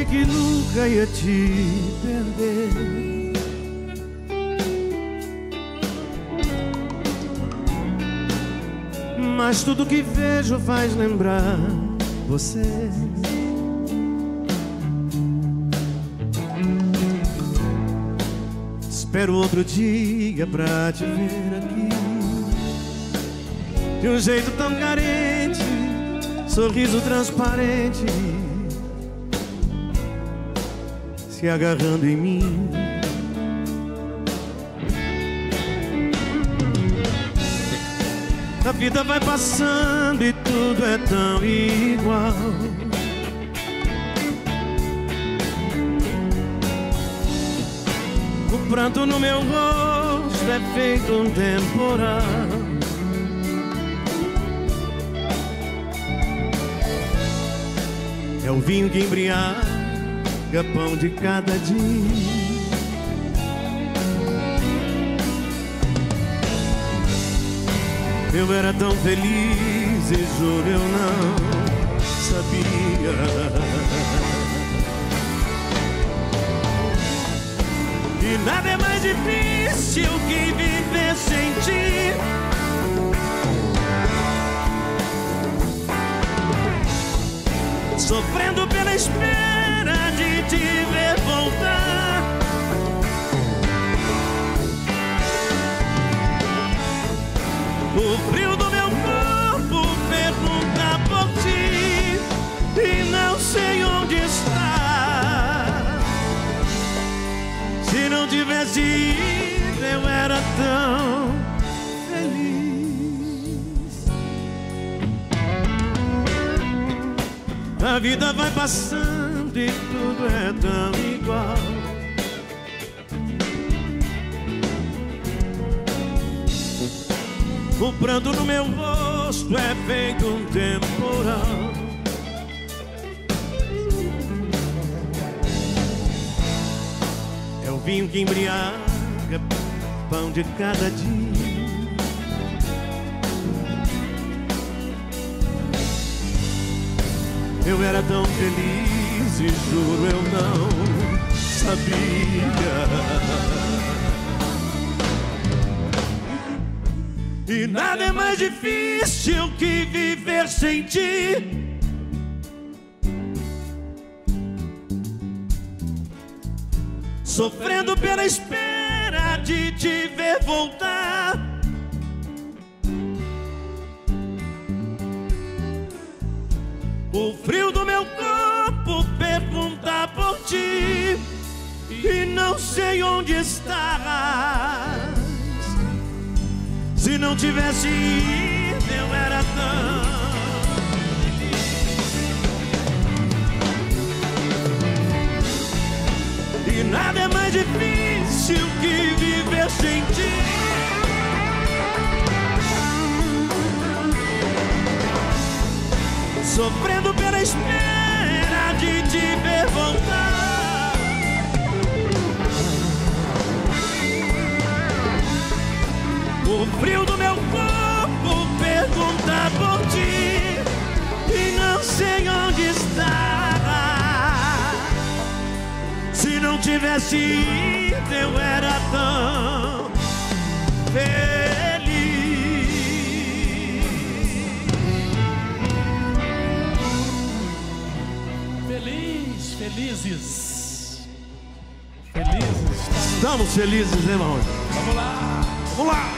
Pensei que nunca ia te perder. Mas tudo que vejo faz lembrar você. Espero outro dia pra te ver aqui, de um jeito tão carente, sorriso transparente, se agarrando em mim. A vida vai passando e tudo é tão igual. O pranto no meu rosto é feito um temporal. É o vinho que embriaga pão de cada dia. Eu era tão feliz e juro eu não sabia. E nada é mais difícil que viver sem ti. Sofrendo pela espera de te ver voltar. O frio do meu corpo pergunta por ti e não sei onde está. Se não tivesse ido, eu era tão feliz. A vida vai passando e tudo é tão igual. O pranto no meu rosto é feito um temporal. É o vinho que embriaga pão de cada dia. Eu era tão feliz e juro eu não sabia. E nada é mais difícil que viver sem ti. Sofrendo pela espera de te ver voltar. O frio do meu corpo pergunta por ti e não sei onde estás. Se não tivesse ido, eu era tão feliz. E nada é mais difícil que viver sem ti. Sofrendo pela espera de te ver voltar. O frio do meu corpo pergunta por ti e não sei onde está. Se não tivesse ido, eu era tão feliz. Felizes. Felizes. Estamos felizes, irmão. Vamos lá. Vamos lá.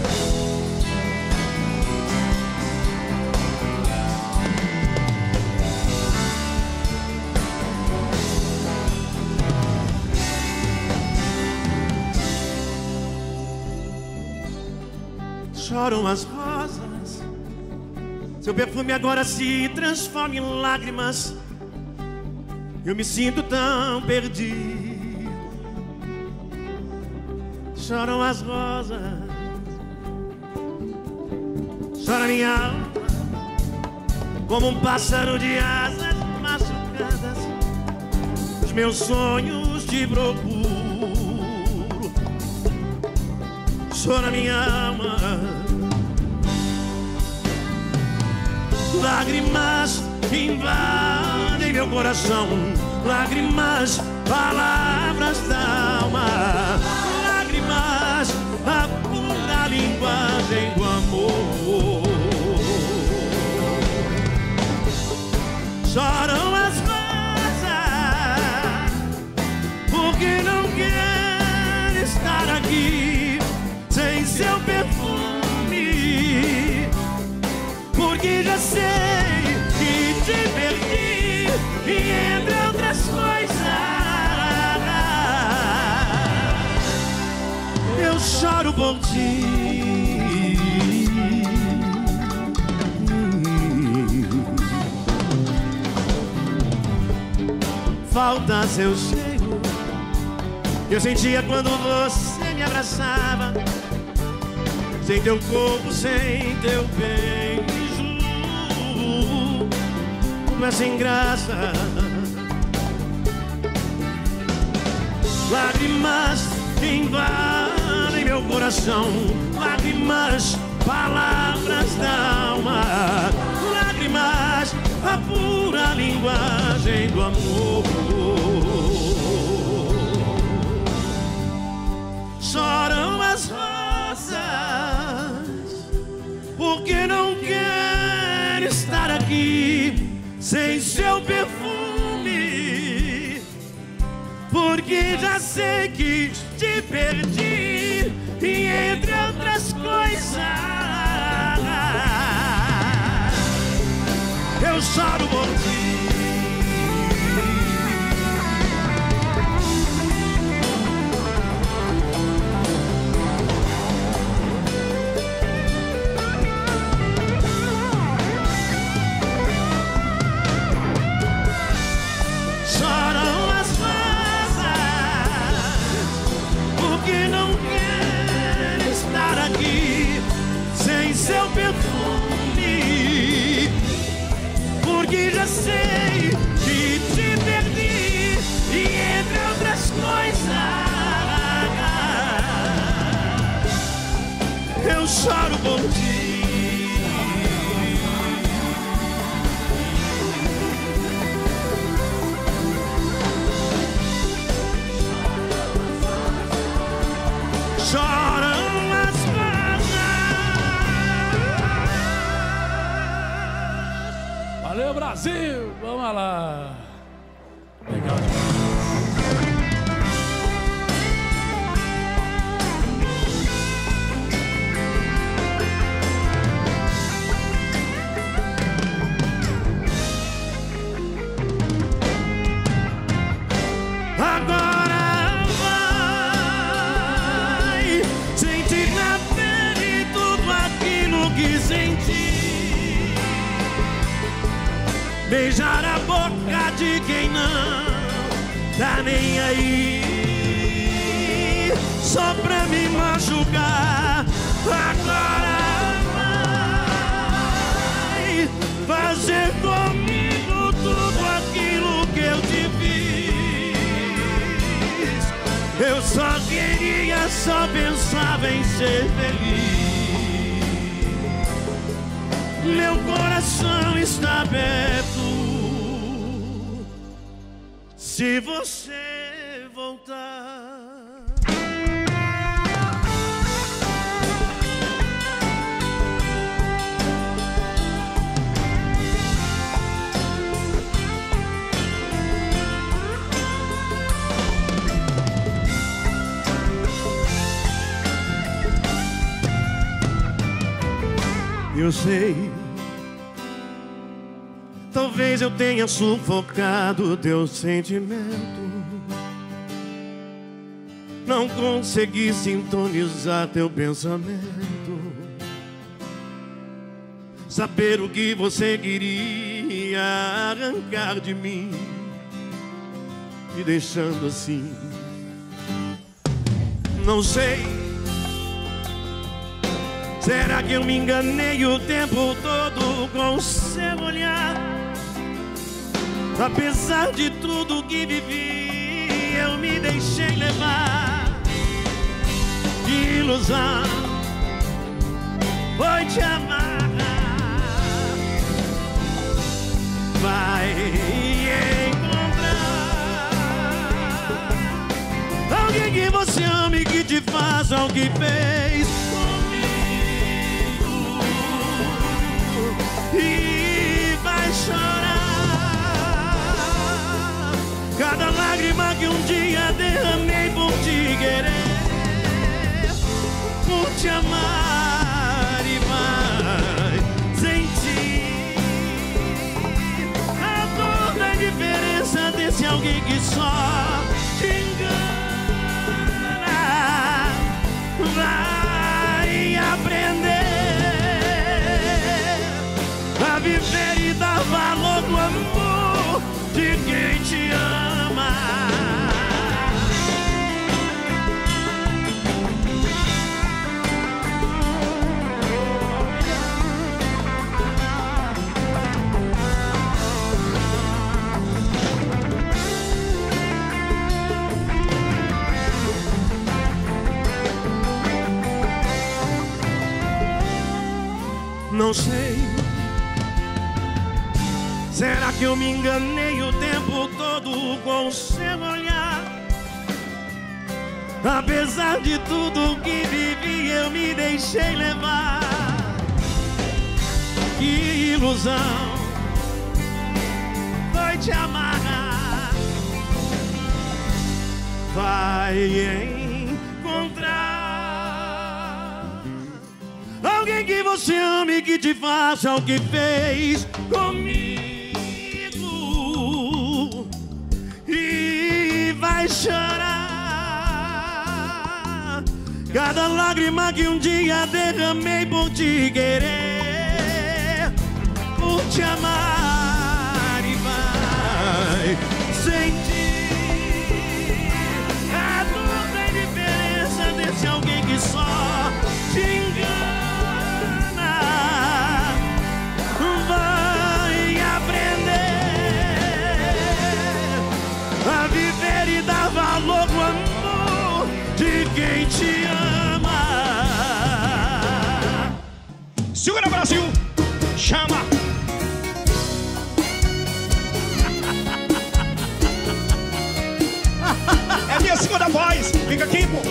Choram as rosas, seu perfume agora se transforma em lágrimas. Eu me sinto tão perdido. Choram as rosas, chora minha alma, como um pássaro de asas machucadas. Os meus sonhos te procuro. Chora minha alma, lágrimas invadem meu coração. lágrimas, palavras da alma, lágrimas, a pura linguagem do amor. Choram as rosas porque não querem estar aqui sem seu perfume, porque já sei que te perdi, e entre outras coisas eu choro por ti. Falta seu cheiro, eu sentia quando você me abraçava, sem teu corpo, sem teu beijo, não é sem graça. Lágrimas invadem meu coração, lágrimas, palavras da alma, lágrimas, a pura linguagem do amor. Choram as rosas porque não querem estar aqui sem seu perfume, porque já sei que te perdi, e entre outras coisas eu choro por ti. Choram as rosas porque não querem estar aqui sem seu perfume, porque já sei que te perdi, e entre outras coisas eu choro por ti. Choram as rosas. Valeu, Brasil! Vamos lá! Legal demais. Agora vai sentir na pele tudo aquilo que senti, beijar a boca de quem não tá nem aí, só pra me machucar. Agora vai fazer comigo tudo aquilo que eu te fiz. Eu só queria, só pensava em ser feliz. Meu coração está aberto se você voltar. Eu sei, talvez eu tenha sufocado teu sentimento, não consegui sintonizar teu pensamento, saber o que você queria arrancar de mim, me deixando assim. Não sei, será que eu me enganei o tempo todo com o seu olhar? Apesar de tudo que vivi, eu me deixei levar. Que ilusão foi te amar. Vai encontrar Alguém que você ama e que te faça o que fez comigo. E vai chorar cada lágrima que um dia derramei por te querer, por te amar, e vai sentir a dor da diferença desse alguém que só te engana. Vai aprender a viver e dar valor no amor de quem te ama. Não sei, será que eu me enganei o tempo todo com o seu olhar? Apesar de tudo que vivi, eu me deixei levar. Que ilusão foi te amarrar. Vai encontrar alguém que você ame e que te faça o que fez comigo. E vai chorar cada lágrima que um dia derramei por te querer, por te amar, e vai sentir a dor da indiferença desse alguém que só te engana. Vai aprender a viver e dar valor no amor de quem te ama. Segura, Brasil! Chama! É minha segunda voz! Fica aqui, pô!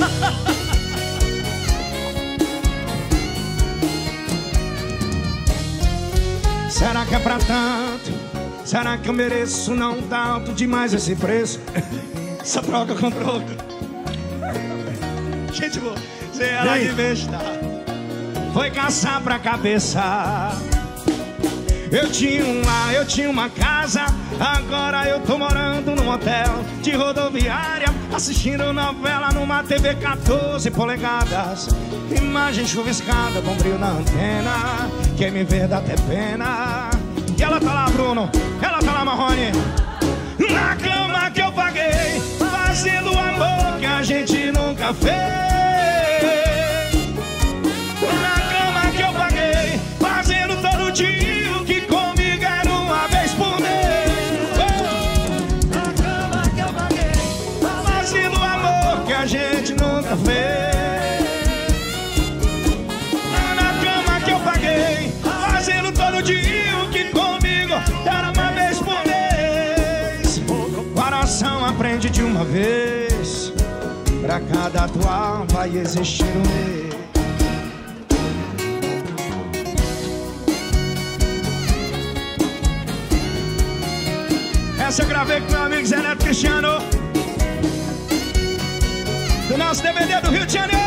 Será que é pra tanto? Será que eu mereço? Não tá alto demais esse preço? Essa troca com troca. Gente boa, você era de besta, foi caçar pra cabeça. Eu tinha um lar, eu tinha uma casa, agora eu tô morando num hotel de rodoviária, assistindo novela numa TV 14 polegadas. Imagem chuviscada, bom brilho na antena, quem me vê dá até pena. E ela tá lá, Bruno, ela tá lá, Marrone, na cama que eu paguei, fazendo o amor que a gente nunca fez. Na cama que eu paguei, fazendo todo dia o que comigo era uma vez por mês. Na cama que eu paguei, fazendo o amor que a gente nunca fez. Na cama que eu paguei, fazendo todo dia o que comigo era uma vez por mês. O coração aprende de uma vez, pra cada atual vai existir um mês. Essa eu gravei com meu amigo Zé Neto Cristiano, do nosso DVD do Rio de Janeiro.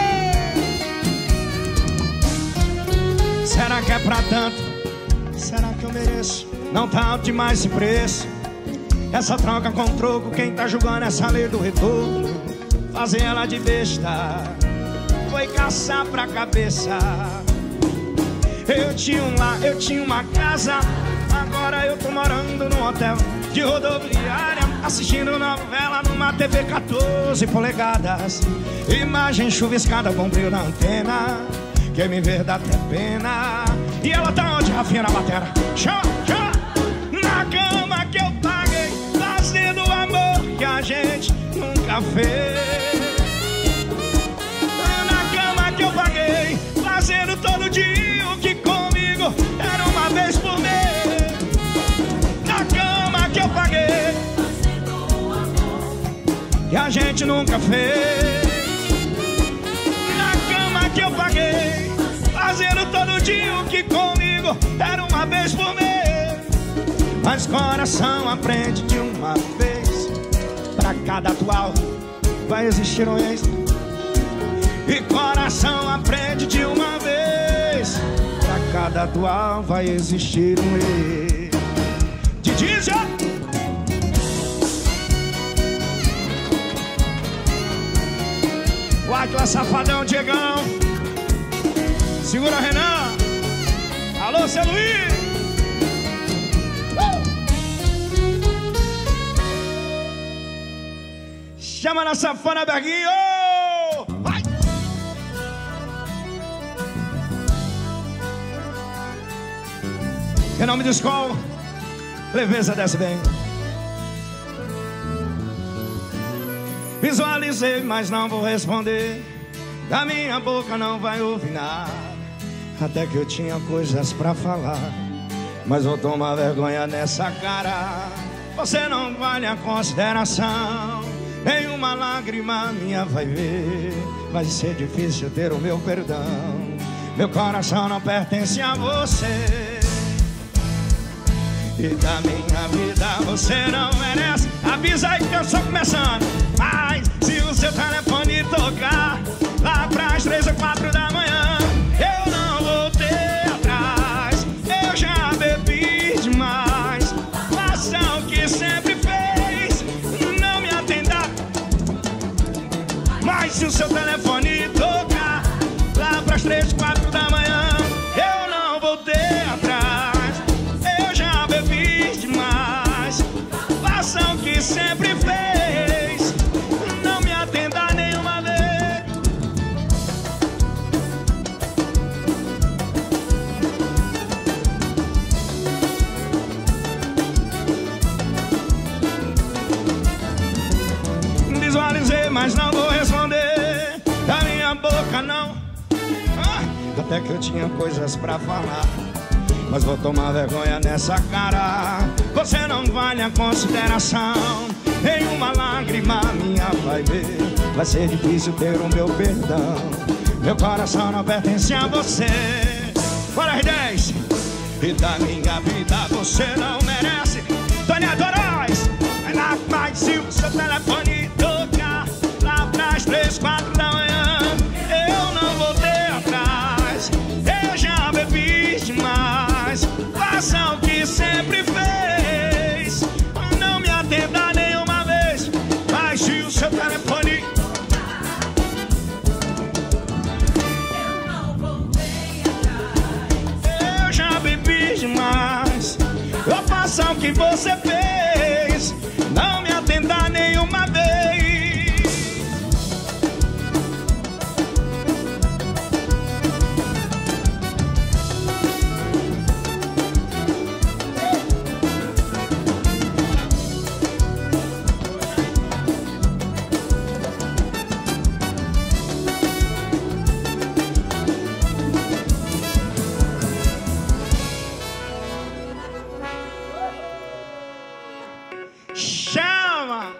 Será que é pra tanto? Será que eu mereço? Não tá alto demais esse preço. Essa troca com troco, quem tá julgando essa lei do retorno, fazer ela de besta, foi caçar pra cabeça. Eu tinha um lar, eu tinha uma casa, agora eu tô morando num hotel de rodoviária, assistindo novela numa TV 14 polegadas. Imagem chuviscada, bom brilho na antena, quem me vê dá até pena. E ela tá onde, Rafinha, na batera? Chama, chama! Na cama que eu paguei, fazendo o amor que a gente nunca fez. Na cama que eu paguei, fazendo todo dia o que comigo era uma vez por mês. Na cama que eu paguei, que a gente nunca fez. Na cama que eu paguei, fazendo todo dia o que comigo era uma vez por mês. Mas coração aprende de uma vez. Pra cada atual vai existir um ex. E coração aprende de uma vez. Pra cada atual vai existir um ex. Didi já. O Atlas Safadão, Diegão. Segura, Renan. Alô, seu Luiz. Chama na sanfona, Berguinho. Vai. Em nome do Skol, leveza desce bem. Visualizei, mas não vou responder. Da minha boca não vai ouvir nada. Até que eu tinha coisas pra falar, mas vou tomar vergonha nessa cara. Você não vale a consideração. Nenhuma lágrima minha vai ver. Vai ser difícil ter o meu perdão. Meu coração não pertence a você. E da minha vida você não merece. Avisa aí que eu estou começando. Mas se o seu telefone tocar lá pras 3 ou 4 da manhã, eu não voltei atrás. Eu já bebi demais. Faça o que sempre fez, não me atenda. Mas se o seu telefone tocar lá pras 3 ou 4 da manhã, eu não voltei atrás. Eu já bebi demais. Faça o que sempre fez, não me atenda nenhuma vez. Visualizei, mas não vou responder. Da minha boca não. Até que eu tinha coisas pra falar, mas vou tomar vergonha nessa cara. Você não vale a consideração. Nenhuma lágrima minha vai ver. Vai ser difícil ter o meu perdão. Meu coração não pertence a você. Bora, R10. E da minha vida você não merece. Tônia Dorais. Mas se o seu telefone tocar lá pras 3, 4 da manhã, eu não voltei atrás. Eu já bebi demais. Faça o que sempre fez, não me atenda nenhuma vez. Mas se o seu telefone, eu não voltei atrás. Eu já bebi demais. Eu faça o que você fez, não me atenda nenhuma vez. Chama!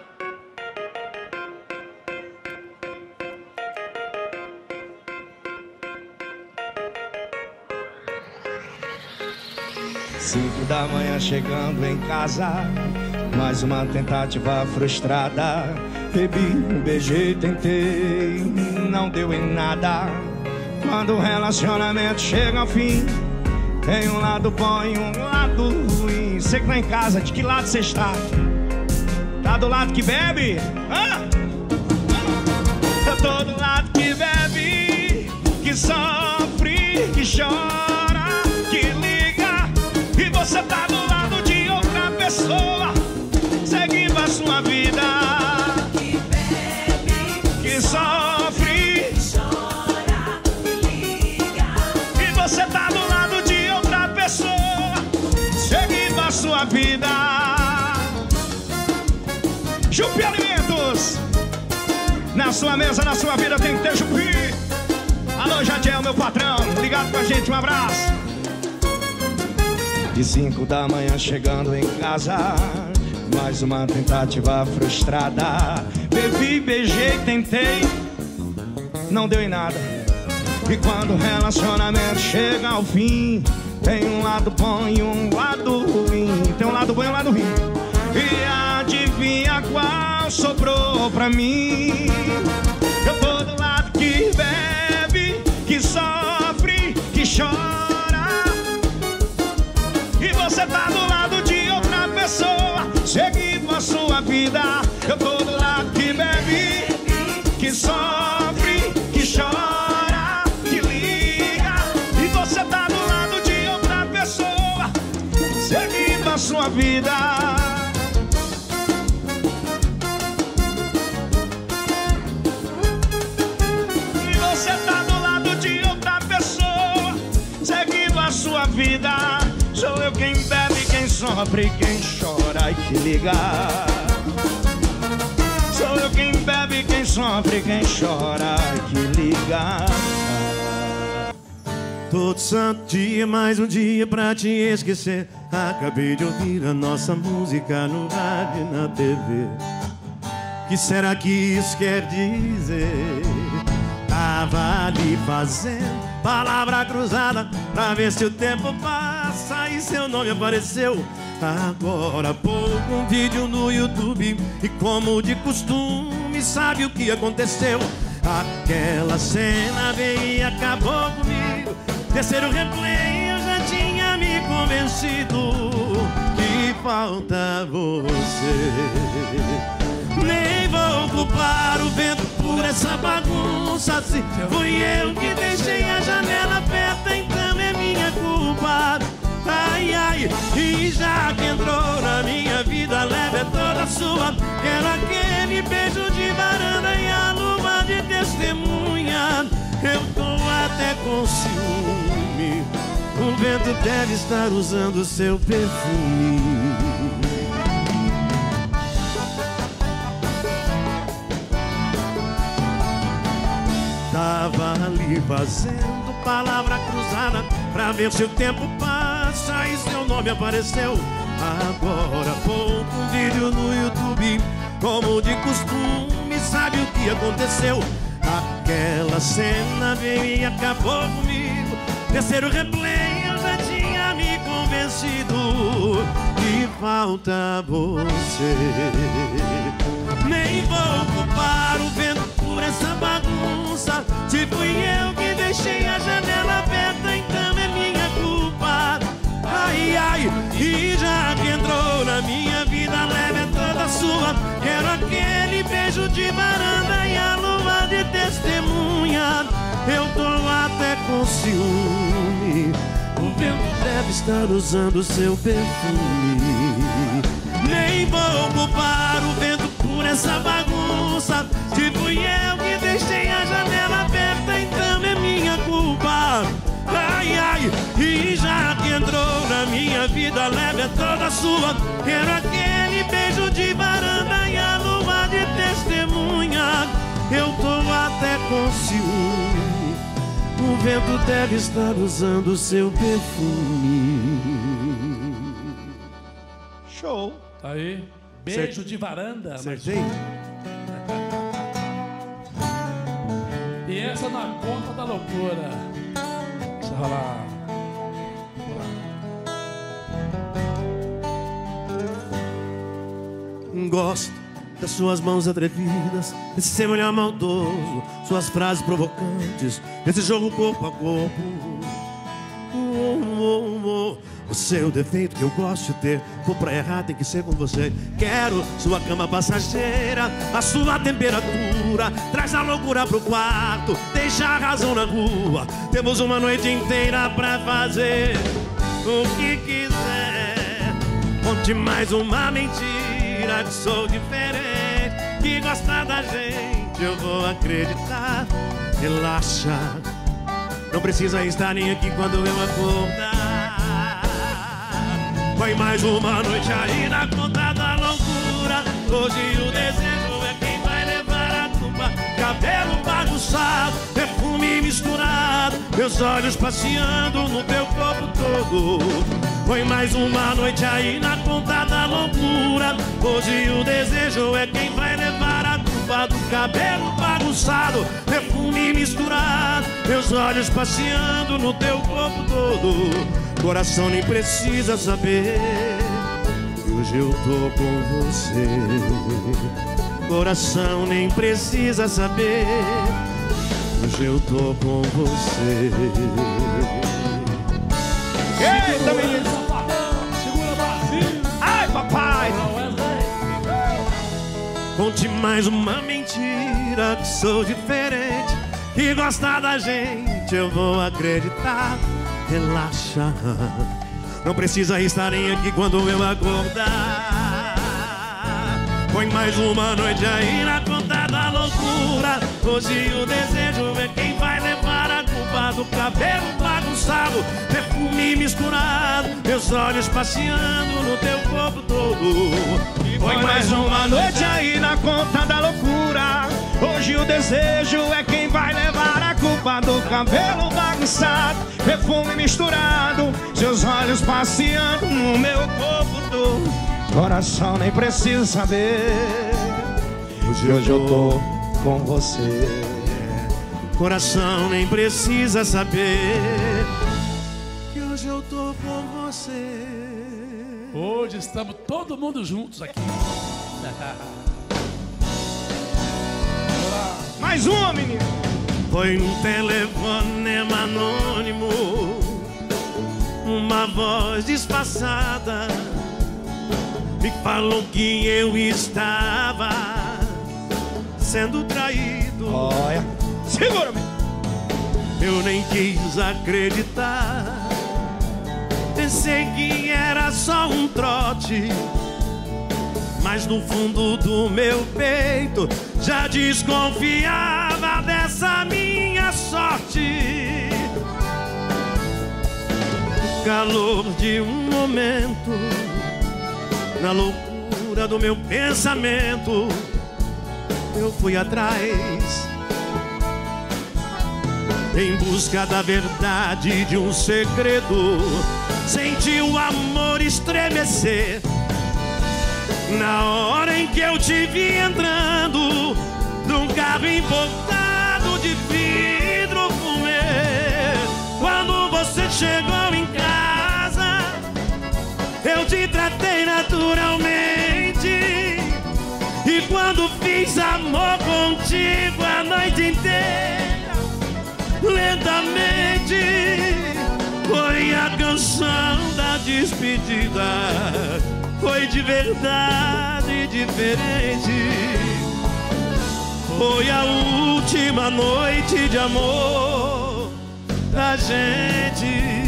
5 da manhã chegando em casa, mais uma tentativa frustrada. Bebi, beijei, tentei, não deu em nada. Quando o relacionamento chega ao fim, tem um lado bom e um lado ruim. Você que tá em casa, de que lado você está? Tá do lado que bebe? Hã? Eu tô do lado que bebe, que sofre, que chora, que liga. E você tá do lado de outra pessoa, seguindo a sua vida. Que bebe, que sofre, que chora, que liga. E você tá do lado de outra pessoa, seguindo a sua vida. Chupi Alimentos. Na sua mesa, na sua vida tem que ter Chupi. Alô, Jadiel, meu patrão, ligado com a gente, um abraço. De 5 da manhã chegando em casa, mais uma tentativa frustrada. Bebi, beijei, tentei, não deu em nada. E quando o relacionamento chega ao fim, tem um lado bom e um lado ruim. Tem um lado bom e um lado ruim. E adivinha qual sobrou pra mim? Eu tô do lado que bebe, que sofre, que chora. E você tá do lado de outra pessoa, seguindo a sua vida. Eu tô do lado que bebe, que sofre, que chora, que liga. E você tá do lado de outra pessoa, seguindo a sua vida. E você tá do lado de outra pessoa, seguindo a sua vida. Sou eu quem bebe, quem sofre, quem chora e que liga. Sou eu quem bebe, quem sofre, quem chora e que liga. Todo santo dia, mais um dia pra te esquecer. Acabei de ouvir a nossa música no rádio e na TV. Que será que isso quer dizer? Tava ali fazendo palavra cruzada pra ver se o tempo passa e seu nome apareceu. Agora há pouco um vídeo no YouTube e como de costume sabe o que aconteceu. Aquela cena veio e acabou comigo. Terceiro replay eu já tinha me convencido que falta você. Nem vou culpar o vento por essa bagunça. Se fui eu que deixei a janela aberta, então é minha culpa. Ai, ai, e já que entrou na minha vida, leve é toda sua. Quero aquele beijo de varanda e a lua de testemunha. Eu tô até com ciúme. O vento deve estar usando seu perfume. Tava ali fazendo palavra cruzada pra ver se o tempo passa e seu nome apareceu. Agora há pouco um vídeo no YouTube, como de costume sabe o que aconteceu. Aquela cena veio e acabou comigo. Terceiro replay eu já tinha me convencido que falta você. Nem vou culpar o vento por essa bagunça. Se fui eu que deixei a janela aberta, então é minha culpa. Ai, ai, e já que entrou na minha vida, leve é toda sua. Quero aquele beijo de varanda e a lua de testemunha. Eu tô até com ciúme. O vento deve estar usando seu perfume. Nem vou culpar o vento por essa bagunça. Se fui eu que deixei a janela aberta, então é minha culpa. Ai, ai, e já que entrou na minha vida, leve é toda sua. Quero aquele beijo de varanda e a lua de testemunha. Eu tô até com ciúme. O vento deve estar usando seu perfume. Show. Tá aí. Beijo de varanda. Acertei? E essa na conta da loucura. Deixa rolar. Gosto das suas mãos atrevidas, desse seu olhar maldoso, suas frases provocantes, desse jogo corpo a corpo. O seu defeito que eu gosto de ter, for pra errar tem que ser com você. Quero sua cama passageira, a sua temperatura, traz a loucura pro quarto, deixa a razão na rua. Temos uma noite inteira pra fazer o que quiser. Conte mais uma mentira, que sou diferente, que gosta da gente, eu vou acreditar. Relaxa, não precisa estar nem aqui quando eu acordar. Foi mais uma noite aí na conta da loucura. Hoje o desejo é quem vai levar a culpa. Cabelo bagunçado, perfume misturado, meus olhos passeando no teu corpo todo. Foi mais uma noite aí na conta da loucura. Hoje o desejo é quem vai levar a culpa. culpa do cabelo bagunçado, perfume misturado, meus olhos passeando no teu corpo todo. Coração nem precisa saber que hoje eu tô com você. Coração nem precisa saber que hoje eu tô com você. Eita, menino! Segura, Brasil! Ai, papai! Conte mais uma mentira, que sou diferente, que gosta da gente, eu vou acreditar. Relaxa, não precisa estarem aqui quando eu acordar. Põe mais uma noite aí na conta da loucura. Hoje o desejo é quem vai levar a culpa do cabelo bagunçado, perfume misturado, meus olhos passeando no teu corpo todo. Põe mais uma noite aí na conta da loucura. Hoje o desejo é quem vai levar a culpa do cabelo bagunçado, perfume misturado, seus olhos passeando no meu corpo todo. Coração nem precisa saber, hoje eu tô com você. Coração nem precisa saber que hoje eu tô com você. Hoje estamos todo mundo juntos aqui. Mais uma, menino. Foi um telefonema anônimo, uma voz disfarçada me falou que eu estava sendo traído. Olha, segura-me. Eu nem quis acreditar, pensei que era só um trote, mas no fundo do meu peito já desconfiava dessa minha sorte. O calor de um momento, na loucura do meu pensamento, eu fui atrás, em busca da verdade de um segredo. Senti o amor estremecer na hora em que eu te vi entrando num carro importado de vidro fumê. Quando você chegou em casa, eu te tratei naturalmente, e quando fiz amor contigo a noite inteira, lentamente, foi a canção da despedida. Foi de verdade diferente. Foi a última noite de amor da gente.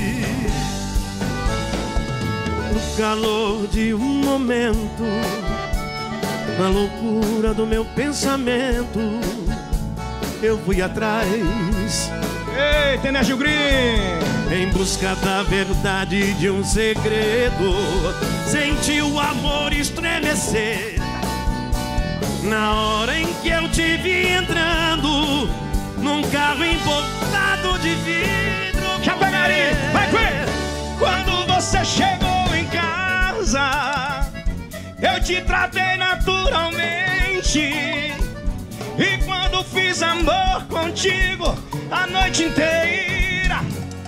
No calor de um momento, na loucura do meu pensamento, eu fui atrás. Ei, Tenérgio Green! Em busca da verdade de um segredo. Senti o amor estremecer na hora em que eu te vi entrando num carro importado de vidro. Chapecari, vai com ele! Quando você chegou em casa, eu te tratei naturalmente, e quando fiz amor contigo a noite inteira,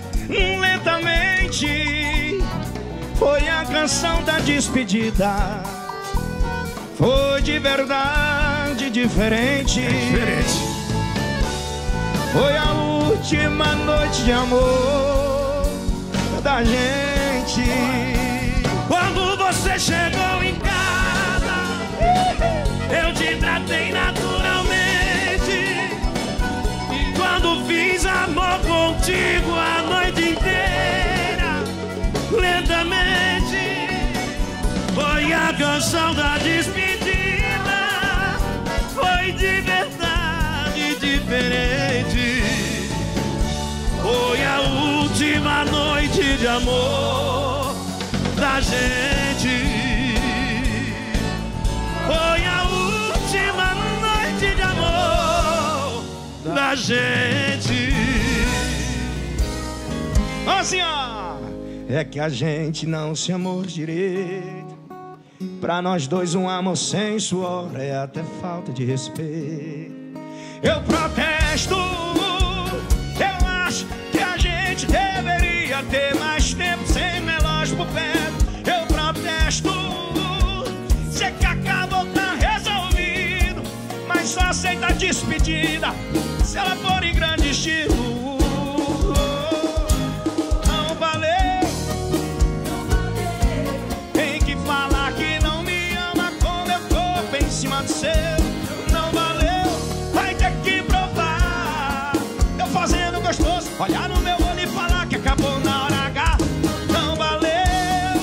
lentamente, foi a canção da despedida. Foi de verdade diferente. Foi a última noite de amor da gente. Quando você chegou em casa, eu te tratei naturalmente, e quando fiz amor contigo a noite inteira, lentamente, foi a canção da despedida. Foi de verdade diferente. Foi a última noite de amor da gente. Foi a última noite de amor da gente. Assim, ó. É que a gente não se amou direito, Pra nós dois um amor sem suor é até falta de respeito. Eu protesto, eu acho que a gente deveria ter mais tempo sem relógio por perto. Eu protesto, sei que acabou, tá resolvido, mas só aceita a despedida se ela for em grande estilo. Não valeu, tem que falar que não me ama com meu corpo em cima do seu. Não valeu, vai ter que provar. Eu fazendo gostoso, olhar no meu olho e falar que acabou na hora H. Não valeu,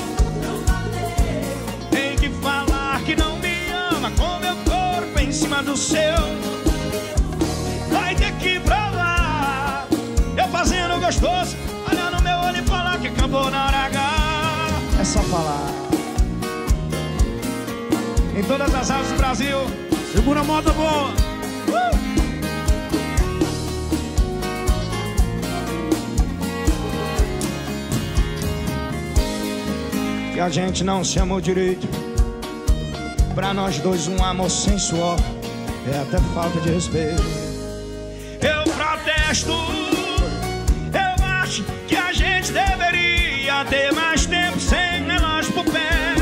tem que falar que não me ama com meu corpo em cima do seu. Vai ter que provar. Eu fazendo gostoso, olhar no meu olho e falar que acabou na hora H. É só falar. Em todas as áreas do Brasil. Segura a moda boa. Que a gente não se amou direito. Pra nós dois um amor sem suor é até falta de respeito. Eu protesto, eu acho que a gente deveria ter mais tempo sem relógio por pé.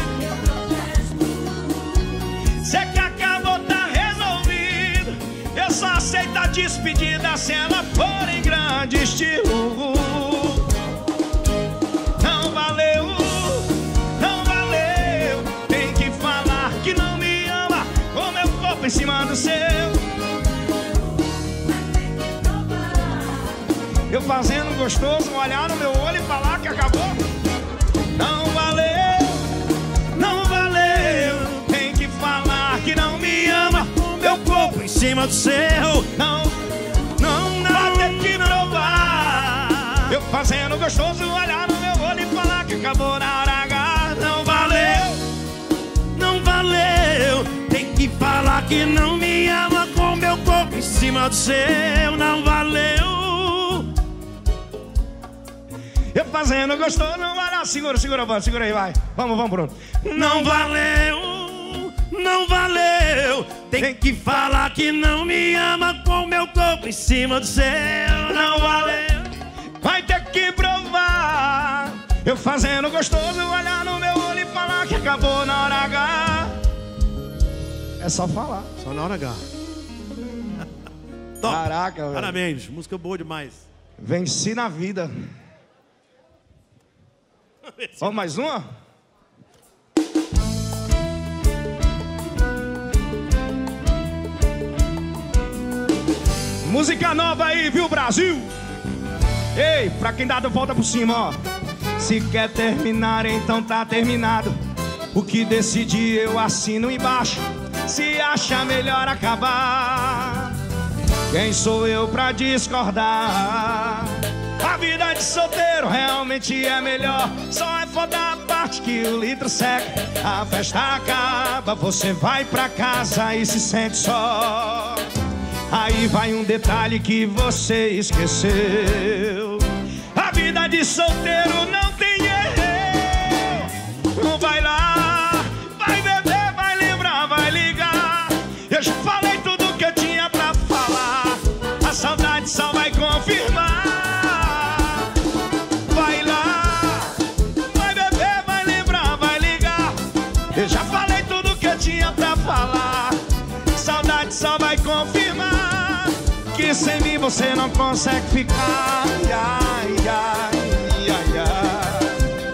Sei que acabou, tá resolvido, eu só aceito a despedida se ela for em grande estilo. Não valeu, não valeu, tem que falar que não me ama com meu corpo em cima do seu. Eu fazendo gostoso, olhar no meu olho e falar que acabou. Não valeu, não valeu, tem que falar que não me ama com meu corpo em cima do seu. Não, vai ter que provar. Eu fazendo gostoso, olhar no meu olho e falar que acabou na hora H. Não valeu, Não valeu, tem que falar que não me ama com meu corpo em cima do seu. Não valeu. eu fazendo gostoso, não vai lá. Segura aí, vai. Vamos, Bruno. Não valeu, não valeu, tem que falar que não me ama com meu corpo em cima do seu. Não valeu, vai ter que provar. Eu fazendo gostoso, olhar no meu olho e falar que acabou na hora H. É só falar. só na hora H. Caraca, velho. Parabéns, música boa demais. Venci na vida. Vamos mais uma? Música nova aí, viu, Brasil? Ei, pra quem dá volta por cima, ó. Se quer terminar, então tá terminado. O que decidi eu assino embaixo. Se acha melhor acabar, quem sou eu pra discordar? A vida de solteiro realmente é melhor. Só é foda a parte que o litro seca. A festa acaba, você vai pra casa e se sente só. Aí vai um detalhe que você esqueceu. A vida de solteiro não tem erro. Não vai lá, vai beber, vai lembrar, vai ligar. Eu já falei tudo que eu tinha pra falar. A saudade só vai confirmar. Vai lá, vai beber, vai lembrar, vai ligar. Eu já falei tudo que eu tinha pra falar. Saudade só vai confirmar que sem mim você não consegue ficar. Ai, ai, ai, ai.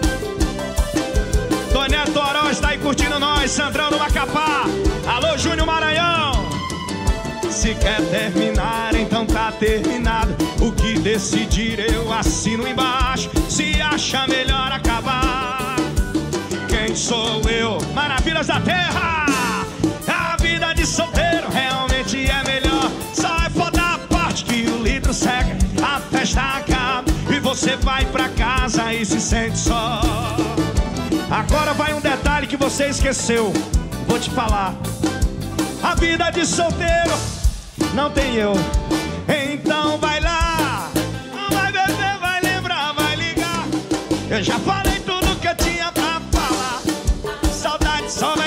Toneto Oroz tá aí curtindo nós, Sandrão do Macapá. Alô, Júnior Maranhão. Se quer terminar, então tá terminado. O que decidir eu assino embaixo. Se acha melhor acabar, quem sou eu? Maravilhas da Terra. A vida de solteiro realmente é melhor. Só é foda a parte que o litro seca. A festa acaba e você vai pra casa e se sente só. Agora vai um detalhe que você esqueceu. Vou te falar. A vida de solteiro não tem eu. Então vai lá, vai beber, vai lembrar, vai ligar. Eu já falei tudo que eu tinha pra falar. Saudade só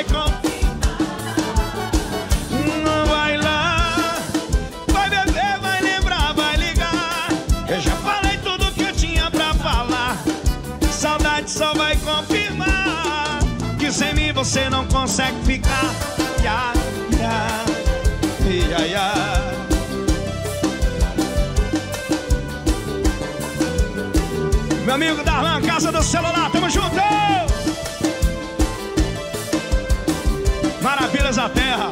vai confirmar que sem mim você não consegue ficar. Ya, ya, ya, ya. Meu amigo Darlan, Casa do Celular, tamo junto! Maravilhas da Terra.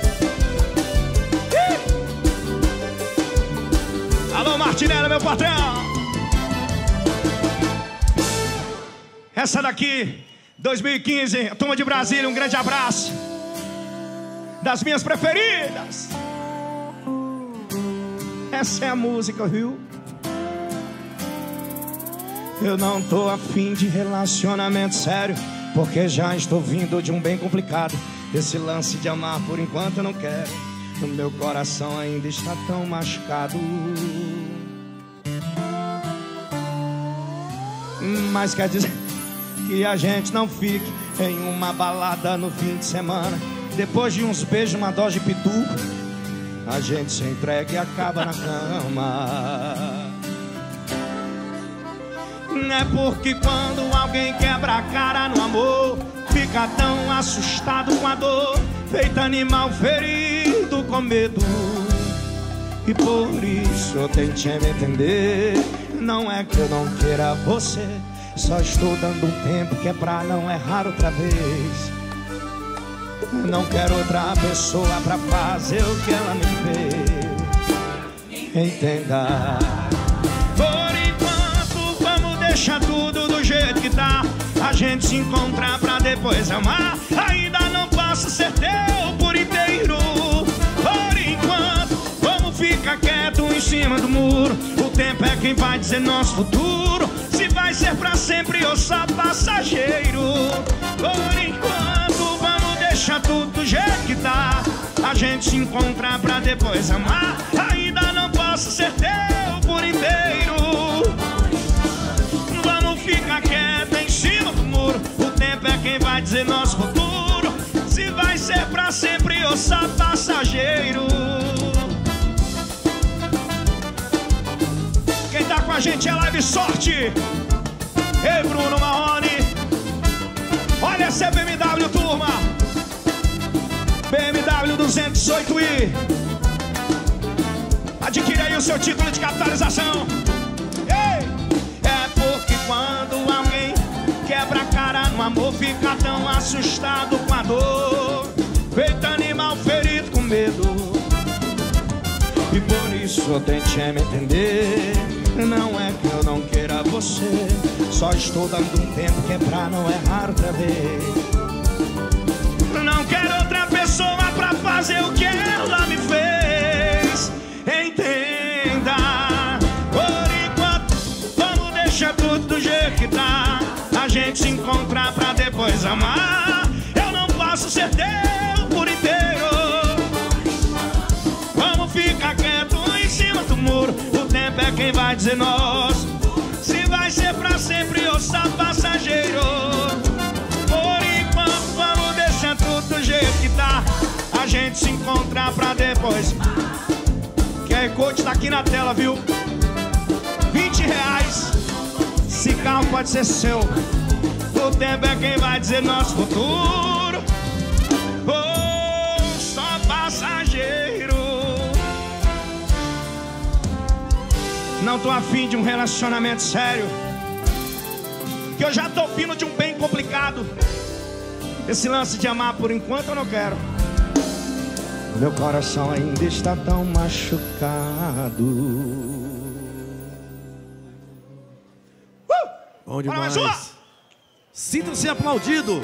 Alô, Martinelli, meu patrão. Essa daqui, 2015, a turma de Brasília, um grande abraço. Das minhas preferidas. Essa é a música, viu? Eu não tô afim de relacionamento sério, porque já estou vindo de um bem complicado. Esse lance de amar por enquanto eu não quero. O meu coração ainda está tão machucado. Mas quer dizer que a gente não fique em uma balada no fim de semana. Depois de uns beijos, uma dose de pitu, a gente se entrega e acaba na cama. É porque quando alguém quebra a cara no amor, fica tão assustado com a dor, feito animal ferido com medo. E por isso eu tentei me entender. Não é que eu não queira você, só estou dando um tempo que é pra não errar outra vez. Não quero outra pessoa pra fazer o que ela me fez. Entenda. Por enquanto vamos deixar tudo do jeito que tá. A gente se encontrar pra depois amar. Ainda não posso ser teu por inteiro. Por enquanto vamos ficar quieto em cima do muro. O tempo é quem vai dizer nosso futuro, se vai ser pra sempre ou só passageiro. Por enquanto vamos deixar tudo do jeito que tá. A gente se encontrar pra depois amar. Ainda não posso ser teu por inteiro. Vamos ficar quieto em cima do muro. O tempo é quem vai dizer nosso futuro, se vai ser pra sempre ou só passageiro. Quem tá com a gente é Live Sorte. Ei, Bruno Marrone. Olha essa BMW, turma. BMW 218i. Adquira aí o seu título de capitalização. Ei! É porque quando alguém quebra a cara no amor, fica tão assustado com a dor, feito animal ferido com medo. E por isso eu tentei me entender. Não é que eu não queira você, só estou dando um tempo que é pra não errar outra vez. Não quero outra pessoa pra fazer o que ela me fez. Entenda. Por enquanto vamos deixar tudo do jeito que tá. A gente se encontrar pra depois amar. Eu não posso ser teu por inteiro. Vamos ficar quieto em cima do muro. O tempo é quem vai dizer nós, se vai ser pra sempre ou só passageiro. Por enquanto vamos deixar tudo do jeito que tá. A gente se encontrar pra depois. QR Code tá aqui na tela, viu? R$20. Esse carro pode ser seu. O tempo é quem vai dizer nosso futuro, ou só passageiro. Não tô afim de um relacionamento sério, que eu já tô vindo de um bem complicado. Esse lance de amar por enquanto eu não quero. Meu coração ainda está tão machucado. Bom demais. Sinta-se aplaudido.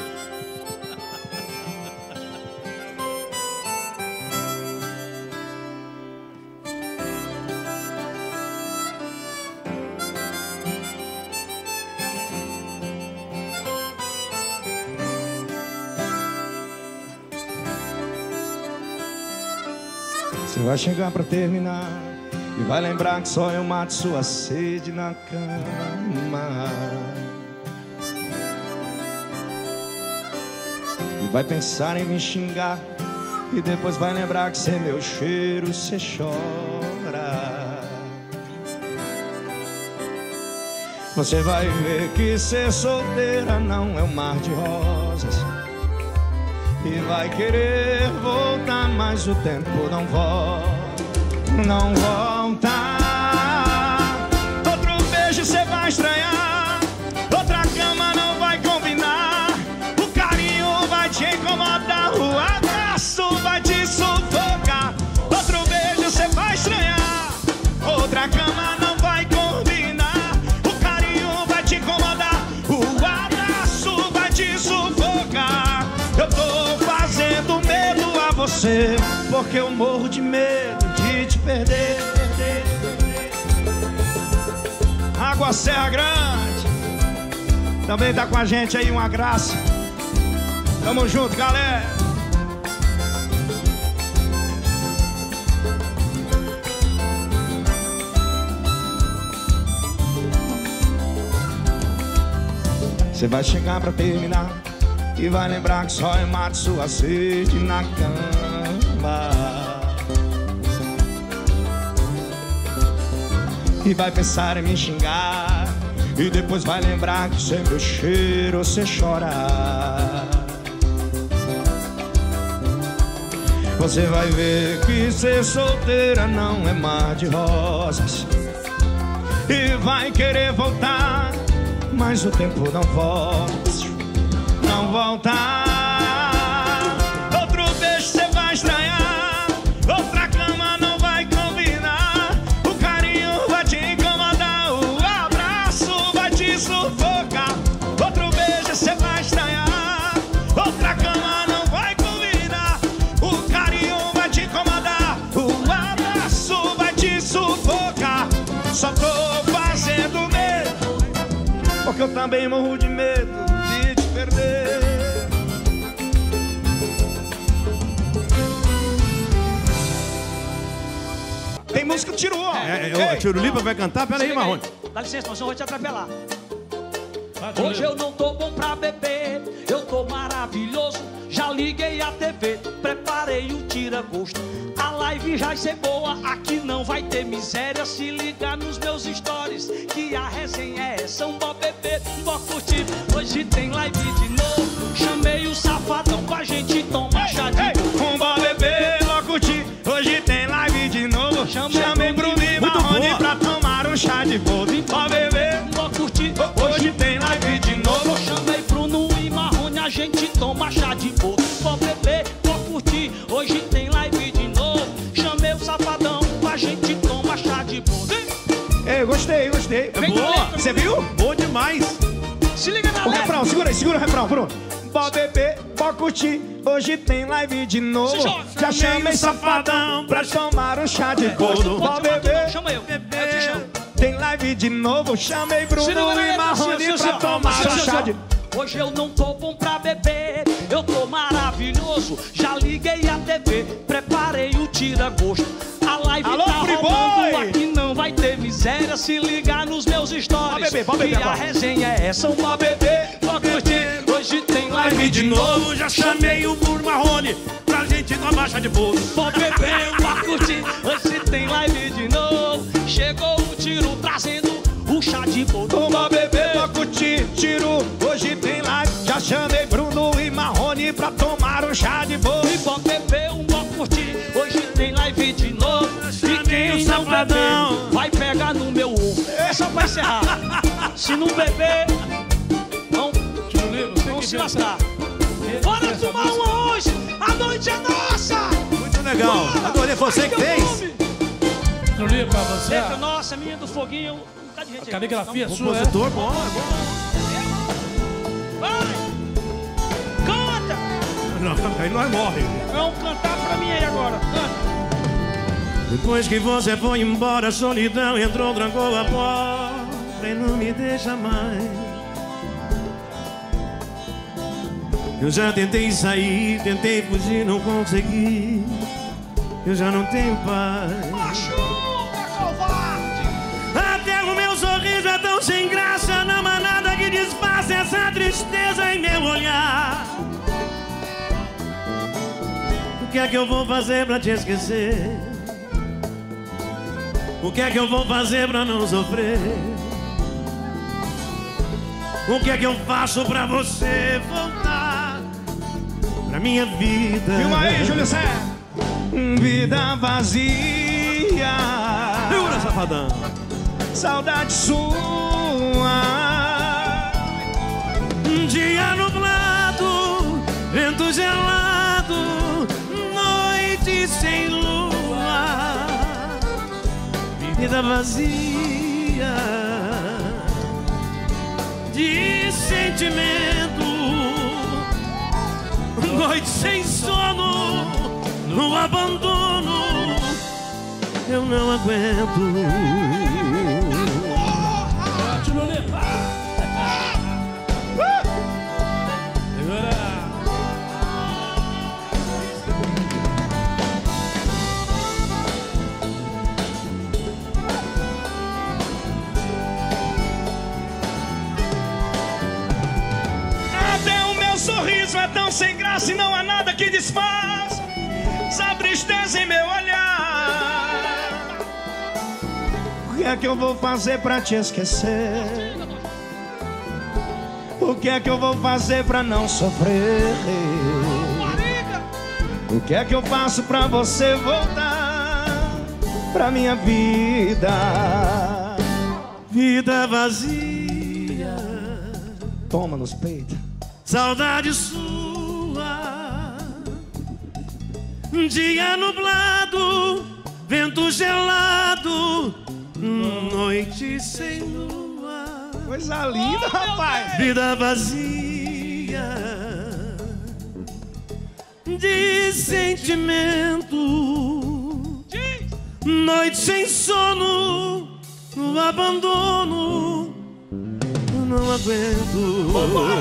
Você vai chegar pra terminar e vai lembrar que só eu mato sua sede na cama. E vai pensar em me xingar e depois vai lembrar que sem meu cheiro você chora. Você vai ver que ser solteira não é um mar de rosas. E vai querer voltar, mas o tempo não volta. Não volta. Outro beijo cê vai estranhar, outra cama não vai combinar. O carinho vai te incomodar, o abraço vai te sufocar. Outro beijo cê vai estranhar, outra cama não vai combinar. O carinho vai te incomodar, o abraço vai te sufocar. Eu tô fazendo medo a você, porque eu morro de medo de te perder. Água Serra Grande também tá com a gente aí, uma graça. Tamo junto, galera. Você vai chegar pra terminar e vai lembrar que só eu mato sua sede na cama. E vai pensar em me xingar, e depois vai lembrar que sem meu cheiro você chora. Você vai ver que ser solteira não é mar de rosas. E vai querer voltar, mas o tempo não volta. Não volta. Outro beijo você vai estranhar, outra cama não vai combinar. O carinho vai te incomodar, o abraço vai te sufocar. Outro beijo você vai estranhar, outra cama não vai combinar. O carinho vai te incomodar, o abraço vai te sufocar. Só tô fazendo medo, porque eu também morro de medo de te perder. Tem música Tiro O. Tiro Lipa vai cantar? Pera aí, Marrone. Dá licença, não, senão eu vou te atropelar. Hoje eu não tô bom pra beber, eu tô maravilhoso. Já liguei a TV, preparei o tira-gosto. A live já vai ser boa, aqui não vai ter miséria. Se ligar nos meus stories, que a resenha é essa. Bora beber, bora curtir, hoje tem live de novo. Chamei o Safadão pra gente tomar chá de boa. Bora beber, bora curtir, hoje tem live de novo. Chamei Bruno e Marrone pra tomar um chá de boldo. Bora beber, bora curtir, hoje tem live de novo. Chamei Bruno e Marrone, a gente toma chá de boldo. Bora beber, bora curtir, hoje tem live de novo. Chamei o Safadão pra gente tomar chá de boldo. Ei, gostei. É boa. Você viu? Boa demais. Se liga na O refrão, segura o refrão, Bruno. Bora beber, bora curtir, hoje tem live de novo. Já chamei Safadão pra tomar um chá de boldo. Bora beber, chama eu te chamo. Tem live de novo, chamei Bruno e Marrone pra tomar um chá de... Hoje eu não tô bom pra beber, eu tô maravilhoso. Já liguei a TV, preparei o tira-gosto. A live Alô, tá Free rolando, Boy! aqui não vai ter miséria. Se ligar nos meus stories, pode beber, que a resenha é essa. Bora beber, bora curtir, hoje tem live de novo. Já chamei o Bruno Marrone pra gente tomar chá de bolo. Bora beber, bora curtir, hoje tem live de novo. Chegou o Tiro trazendo o chá de bolo. Bora beber, bora curtir, Tiro, hoje tem live. Já chamei Bruno e Marrone pra tomar um chá de bolo. E bora beber, bora curtir, hoje tem live de novo. E quem não beber, vai pegar no meu ovo. É só pra encerrar. Se não beber, vão se lascar. Bora tomar uma hoje, a noite é nossa. Muito legal. Adorei, você que fez. Tiro pra você. Letra nossa, minha do foguinho. Tá de gente aí. Caligrafia sua, é? Compositor, bom. Vai! Canta! Não, aí nós morre. Vamos cantar pra mim aí agora. Canta! Depois que você foi embora, a solidão entrou, trancou a porta e não me deixa mais. Eu já tentei sair, tentei fugir, não consegui. Eu já não tenho paz. Machuca, covarde! Até o meu sorriso é tão sem graça, não há nada que disfarce essa tristeza em meu olhar. O que é que eu vou fazer pra te esquecer? O que é que eu vou fazer pra não sofrer? O que é que eu faço pra você voltar pra minha vida? Filma aí, Júlio César. Vida vazia, Segura, safadão. saudade sua. Um dia nublado, vento gelado, noite sem lua, vida vazia de sentimento, noite sem sono, no abandono, eu não aguento. Até o meu sorriso é tão sem graça e não há nada que desfaz essa tristeza em meu olhar. O que é que eu vou fazer pra te esquecer? O que é que eu vou fazer pra não sofrer? O que é que eu faço pra você voltar pra minha vida? Vida vazia, Toma nos peitos. saudade sua. Um dia nublado, vento gelado, noite sem lua, Coisa linda, rapaz. vida vazia de sentimento, noite sem sono, no abandono, eu não aguento.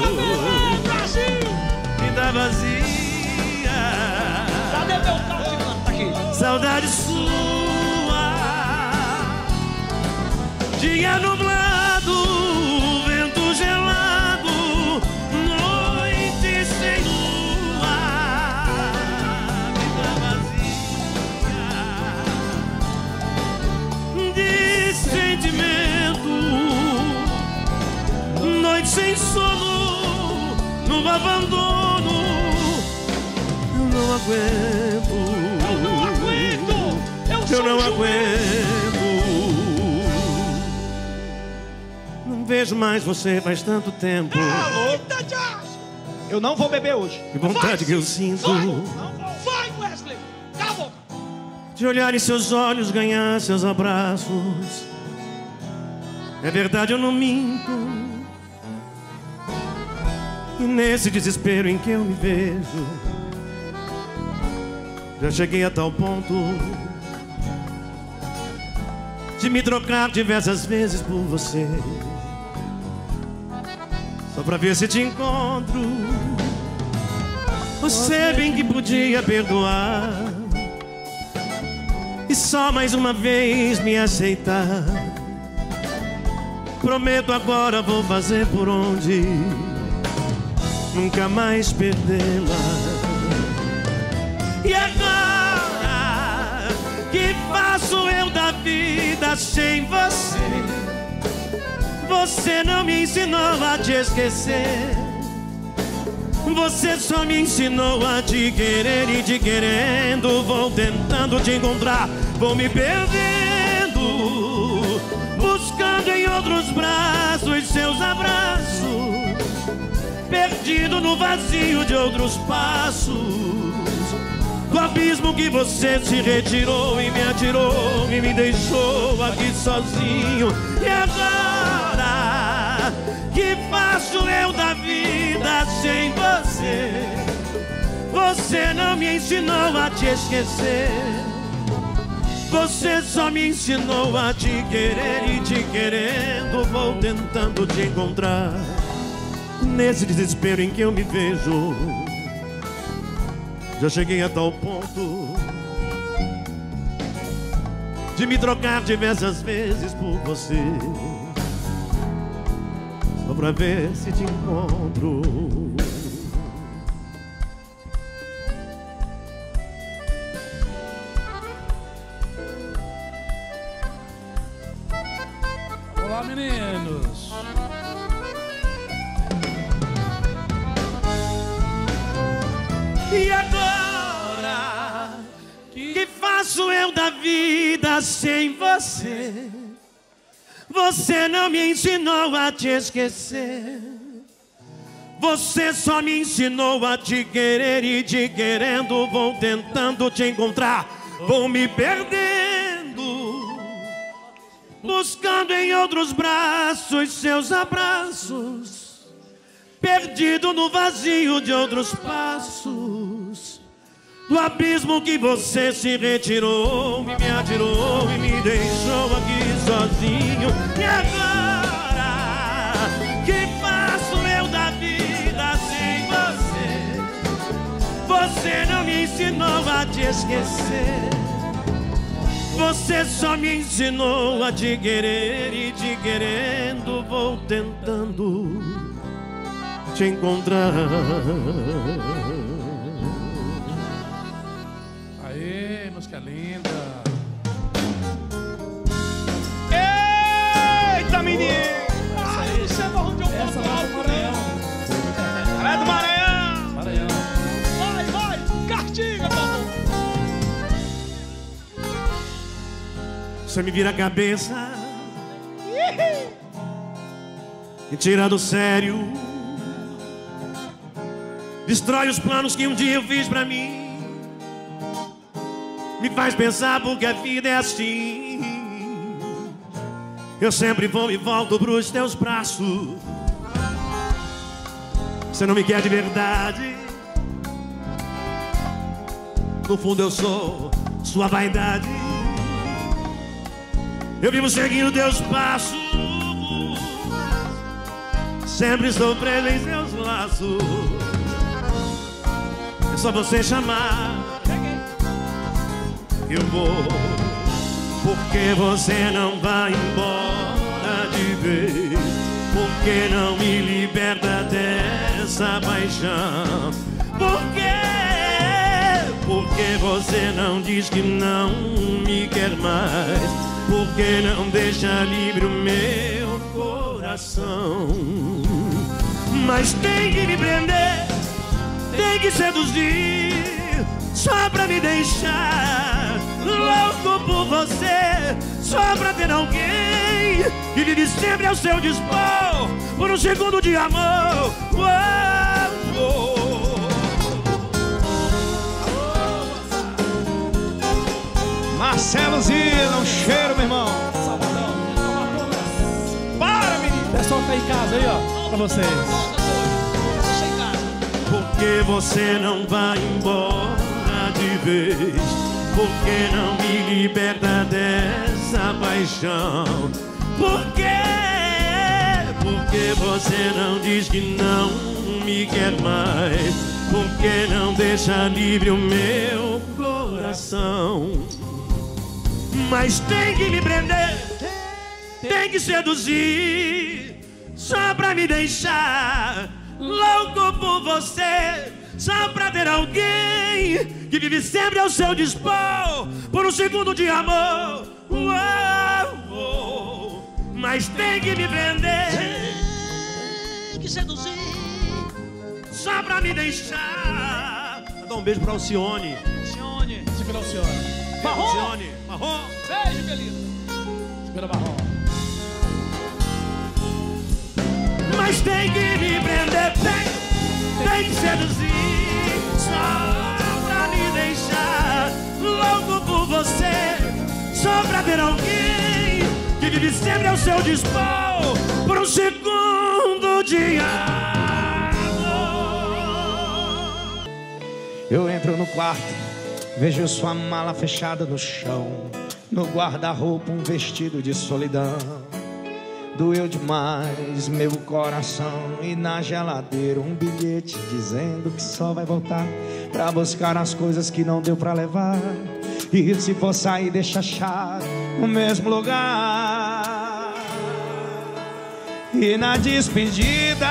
Vida vazia, Cadê meu carro que canta aqui? saudade sua. Dia nublado, vento gelado, noite sem lua, vida vazia de sentimento, noite sem sono, no abandono, eu não aguento. Eu não aguento. Não vejo mais você faz tanto tempo. Eu não vou beber hoje. Que vontade que eu sinto Vai, Wesley! Cala a boca! de olhar em seus olhos, ganhar seus abraços. É verdade, eu não minto. E nesse desespero em que eu me vejo, já cheguei a tal ponto de me trocar diversas vezes por você, só pra ver se te encontro. Você bem que podia perdoar e só mais uma vez me aceitar. Prometo agora vou fazer por onde nunca mais perdê-la. E agora, que faço eu da vida sem você? Você não me ensinou a te esquecer. Você só me ensinou a te querer, e te querendo vou tentando te encontrar. Vou me perdendo, buscando em outros braços seus abraços, perdido no vazio de outros passos, do abismo que você se retirou e me atirou e me deixou aqui sozinho. E agora, que faço eu da vida sem você? Você não me ensinou a te esquecer. Você só me ensinou a te querer, e te querendo vou tentando te encontrar. Nesse desespero em que eu me vejo, já cheguei a tal ponto de me trocar diversas vezes por você, só pra ver se te encontro. Olá, meninos. faço eu da vida sem você? Você não me ensinou a te esquecer. Você só me ensinou a te querer e te querendo vou tentando te encontrar, vou me perdendo, buscando em outros braços seus abraços, perdido no vazio de outros passos, do abismo que você se retirou, me atirou e me deixou aqui sozinho. E agora, que faço eu da vida sem você? Você não me ensinou a te esquecer. Você só me ensinou a te querer e te querendo vou tentando te encontrar. Aê, música linda. Eita, menino! Isso é bom de um Essa lá do Maranhão. Ela é do Maranhão! Maranhão. Vai, cartinha, papai. Você me vira a cabeça e tira do sério, destrói os planos que um dia eu fiz pra mim, me faz pensar porque a vida é assim. Eu sempre vou e volto pros teus braços. Você não me quer de verdade. No fundo eu sou sua vaidade. Eu vivo seguindo teus passos, sempre estou preso em seus laços. É só você chamar, eu vou. Porque você não vai embora de vez? Porque não me liberta dessa paixão? Por quê? Porque você não diz que não me quer mais? Porque não deixa livre o meu coração? Mas tem que me prender, tem que seduzir, só pra me deixar louco por você, só pra ter alguém que vive sempre ao seu dispor, por um segundo de amor. Marcelo Zila, um cheiro, meu irmão. Salvadão. Para, menino. Pessoal que tá em casa aí, ó, pra vocês. Porque você não vai embora de vez? Porque não me liberta dessa paixão? Por quê? Porque você não diz que não me quer mais? Porque não deixa livre o meu coração? Mas tem que me prender, tem que seduzir, só pra me deixar louco por você, só pra ter alguém que vive sempre ao seu dispor, por um segundo de amor. Mas tem que me prender, Tem que seduzir, só pra me deixar. Vou dar um beijo pra Alcione. Alcione. Segura o senhor. Marrom. Alcione, Marrom. Beijo, querido. Segura Marrom. Mas tem que me prender, tem que seduzir, só pra me deixar louco por você, só pra ter alguém que vive sempre ao seu dispor, por um segundo de amor. Eu entro no quarto, vejo sua mala fechada no chão, no guarda-roupa um vestido de solidão. Doeu demais meu coração, e na geladeira um bilhete dizendo que só vai voltar pra buscar as coisas que não deu pra levar. E se for sair deixa a chave no mesmo lugar. E na despedida,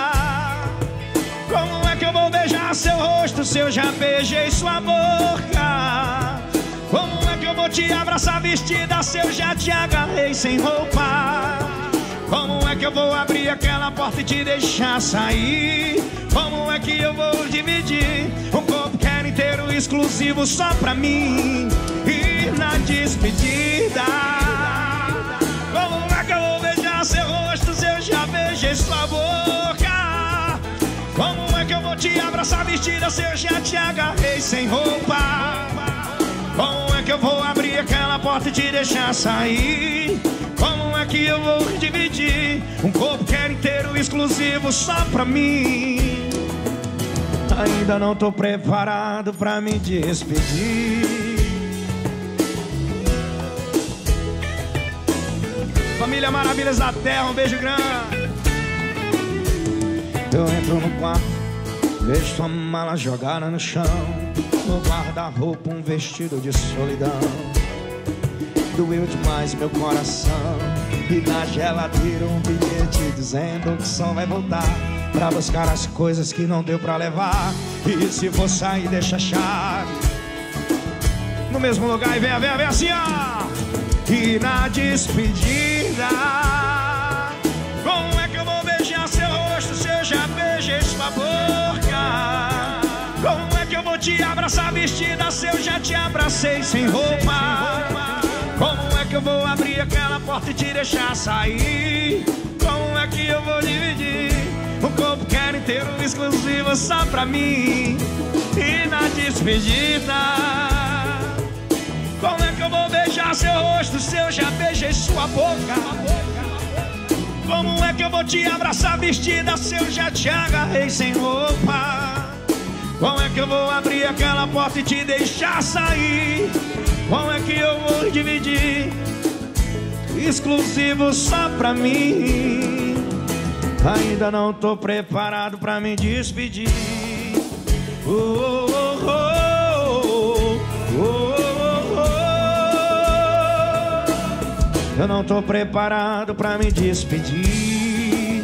como é que eu vou beijar seu rosto se eu já beijei sua boca? Como é que eu vou te abraçar vestida se eu já te agarrei sem roupa? Como é que eu vou abrir aquela porta e te deixar sair? Como é que eu vou dividir um corpo que era inteiro exclusivo só pra mim? E E na despedida, como é que eu vou beijar seu rosto se eu já beijei sua boca? Como é que eu vou te abraçar vestida se eu já te agarrei sem roupa? Como é que eu vou abrir aquela porta e te deixar sair? Como é que eu vou dividir um corpo que era inteiro, exclusivo só pra mim? Ainda não tô preparado pra me despedir. Família Maravilhas da Terra, um beijo grande. Eu entro no quarto, vejo sua mala jogada no chão. No guarda-roupa um vestido de solidão. Doeu demais meu coração. E na geladeira um bilhete dizendo que só vai voltar pra buscar as coisas que não deu pra levar. E se for sair deixa a chave no mesmo lugar e vem assim, ó. E na despedida, como é que eu vou beijar seu rosto se eu já beijei sua boca? Como é que eu vou te abraçar vestida se eu já te abracei sem roupa? Como é que eu vou abrir aquela porta e te deixar sair? Como é que eu vou dividir um corpo que era inteiro, exclusivo só pra mim? E na despedida, como é que eu vou beijar seu rosto se eu já beijei sua boca? Como é que eu vou te abraçar vestida se eu já te agarrei sem roupa? Como é que eu vou abrir aquela porta e te deixar sair? Como é que eu vou dividir exclusivo só pra mim? Ainda não tô preparado pra me despedir. Eu não tô preparado pra me despedir.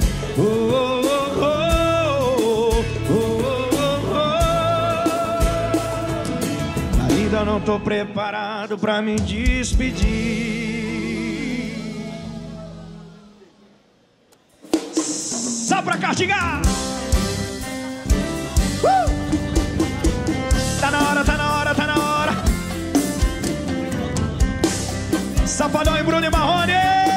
Ainda não tô preparado pra me despedir. Só pra castigar. Tá na hora, tá na hora, tá na hora. Safadão e Bruno e Marrone.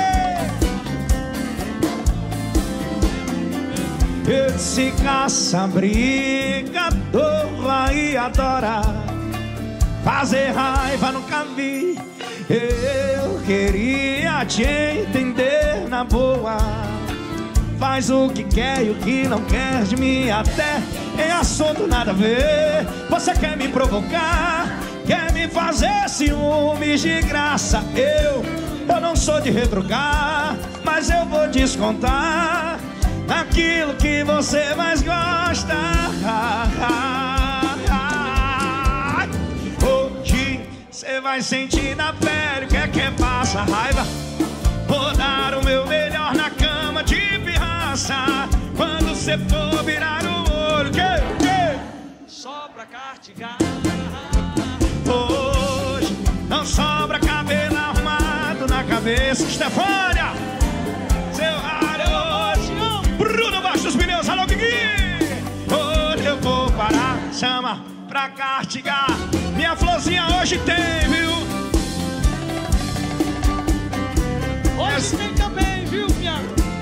Esse caça-brigador vai adorar fazer raiva, nunca vi. Eu queria te entender na boa. Faz o que quer e o que não quer de mim, até em assunto nada a ver. Você quer me provocar, quer me fazer ciúmes de graça. Eu não sou de retrucar, mas eu vou descontar aquilo que você mais gosta. Hoje você vai sentir na pele o que é passa raiva. Vou dar o meu melhor na cama de pirraça. Quando você for virar o olho, que? Só pra castigar. Hoje não sobra cabelo arrumado na cabeça. Stefânia, seu rádio hoje. Bruno baixo dos pneus, alô Guigui. Hoje eu vou parar, chama pra castigar. Minha florzinha hoje tem, viu? Hoje tem também, viu, minha?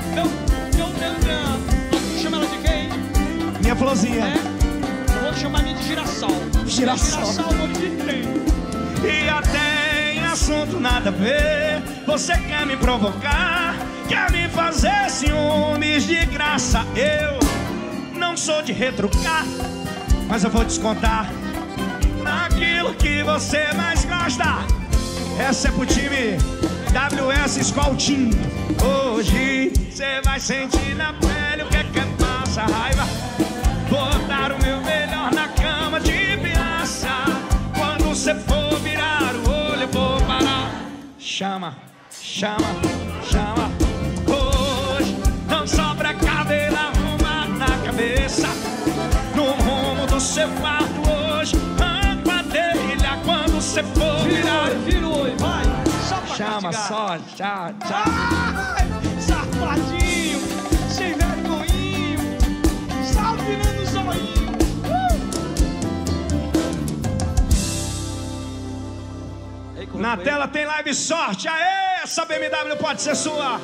Chama ela de quem? Minha florzinha. É? Eu vou chamar minha de girassol. Girassol. Girassol hoje tem. E até em assunto nada a ver. Você quer me provocar, quer me fazer ciúmes de graça. Eu não sou de retrucar, mas eu vou descontar naquilo que você mais gosta. Essa é pro time WS Skol Team. Hoje você vai sentir na pele o que passa raiva. Vou dar o meu melhor na cama de pirraça. Quando você for virar o olho eu vou parar. Chama, chama, chama. Hoje não sobra cabelo arrumado na cabeça. No rumo do seu quarto hoje ando a trilha. Quando você for virar, vira o olho, vai. Só pra chama, castigar. só, tchau, tchau. Ai, safadinho, sem vergonhinho, salve no zoinho. Na tela tem live sorte. Aê, essa BMW pode ser sua.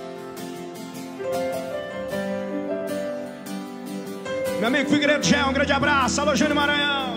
Meu amigo Figueiredo Gé, um grande abraço. Alô, Júnior Maranhão.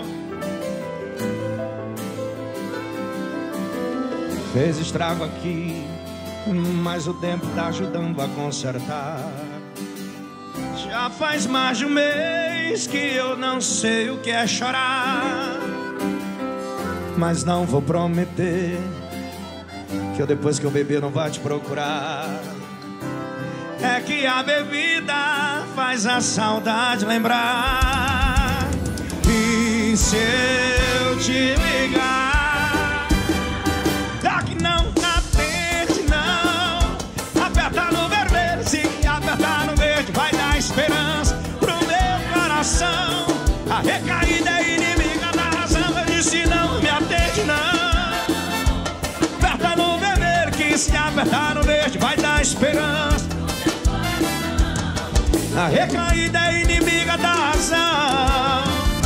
Fez estrago aqui, mas o tempo tá ajudando a consertar. Já faz mais de um mês que eu não sei o que é chorar. Mas não vou prometer que eu depois que eu beber não vai te procurar. É que a bebida faz a saudade lembrar. E se eu te ligar, daqui não atende não. Aperta no vermelho, se apertar no verde vai dar esperança pro meu coração. A recaída é inimiga da razão. Eu disse não me atende não. Aperta no vermelho, que se apertar no verde vai dar esperança. A recaída é inimiga da razão.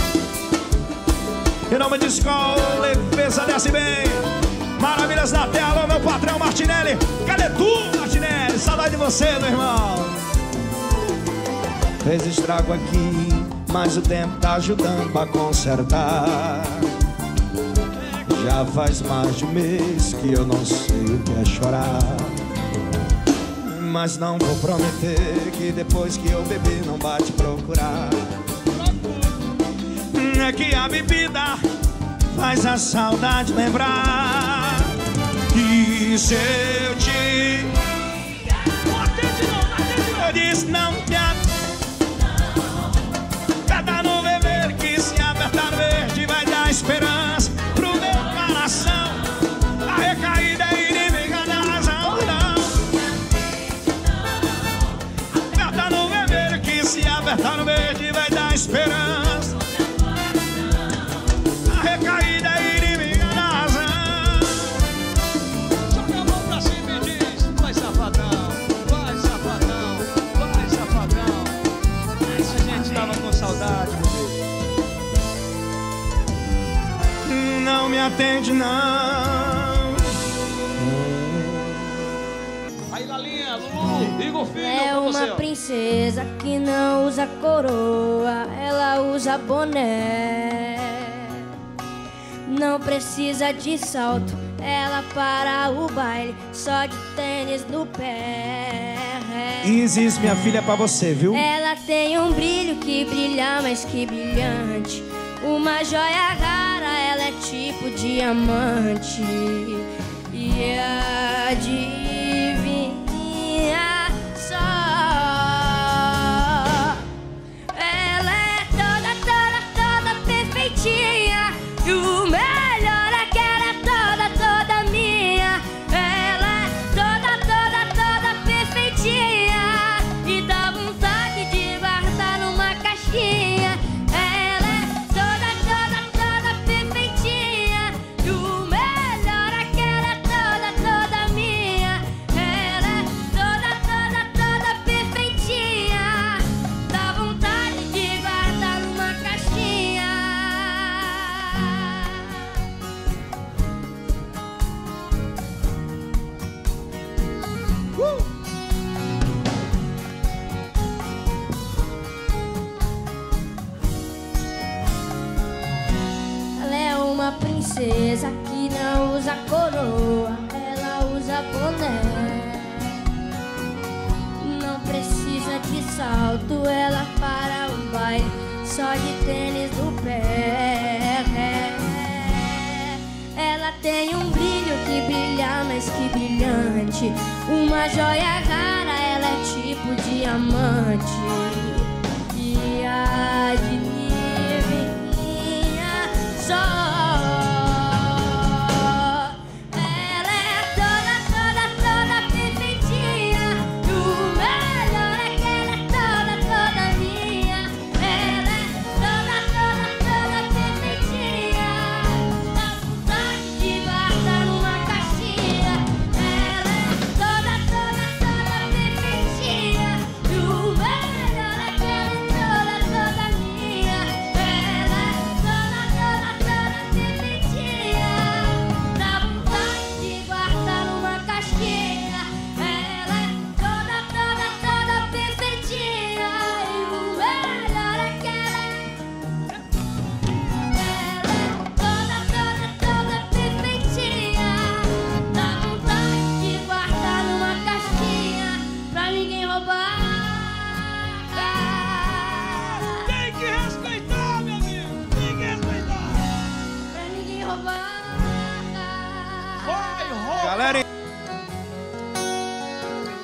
Em nome de Skol, leveza desce bem. Maravilhas da tela, meu patrão Martinelli. Cadê tu, Martinelli? Saudade de você, meu irmão. Fez estrago aqui, mas o tempo tá ajudando a consertar. Já faz mais de um mês que eu não sei o que é chorar. Mas não vou prometer que depois que eu beber não vai te procurar. É que a bebida faz a saudade lembrar. E se eu te... Não atende não, não atende não. Eu disse não te atende. Aperta no vermelho, que se apertar no verde vai dar esperança pro meu coração. A recaída é inimiga da razão, não. Aperta no vermelho, que se apertar no verde vai dar esperança. A recaída é inimiga da razão. Joga a mão pra cima e diz: vai safadão, vai safadão, vai safadão. A gente tava com saudade, bebê. Não me atende não. Aí Lalinha, Lulu, Igor Filho. É uma princesa que não usa coroa, ela usa boné. Não precisa de salto, ela para o baile só de tênis no pé. Isis, minha filha, é pra você, viu? Ela tem um brilho que brilha mais que brilhante, uma joia rara, ela é tipo diamante. E adivinha só, ela é toda perfeitinha. E o melhor é que ela é toda minha. Ela é toda perfeitinha. E dá vontade de guardar numa caixinha. Ela é toda perfeitinha. E o melhor é que ela é toda minha. Ela é toda perfeitinha. Dá vontade de guardar numa caixinha. Ela é uma princesa que não usa coroa, ela usa boné. Não precisa de salto, ela para o baile só de tênis no pé. Ela tem um brilho que brilha mais que brilhante, uma joia rara, ela é tipo diamante. E adivinha só, ela é toda perfeitinha. E o melhor é que ela é toda minha. Ela é toda perfeitinha. Dá vontade de guardar numa caixinha. Ela é toda perfeitinha. E o melhor é que ela é toda minha.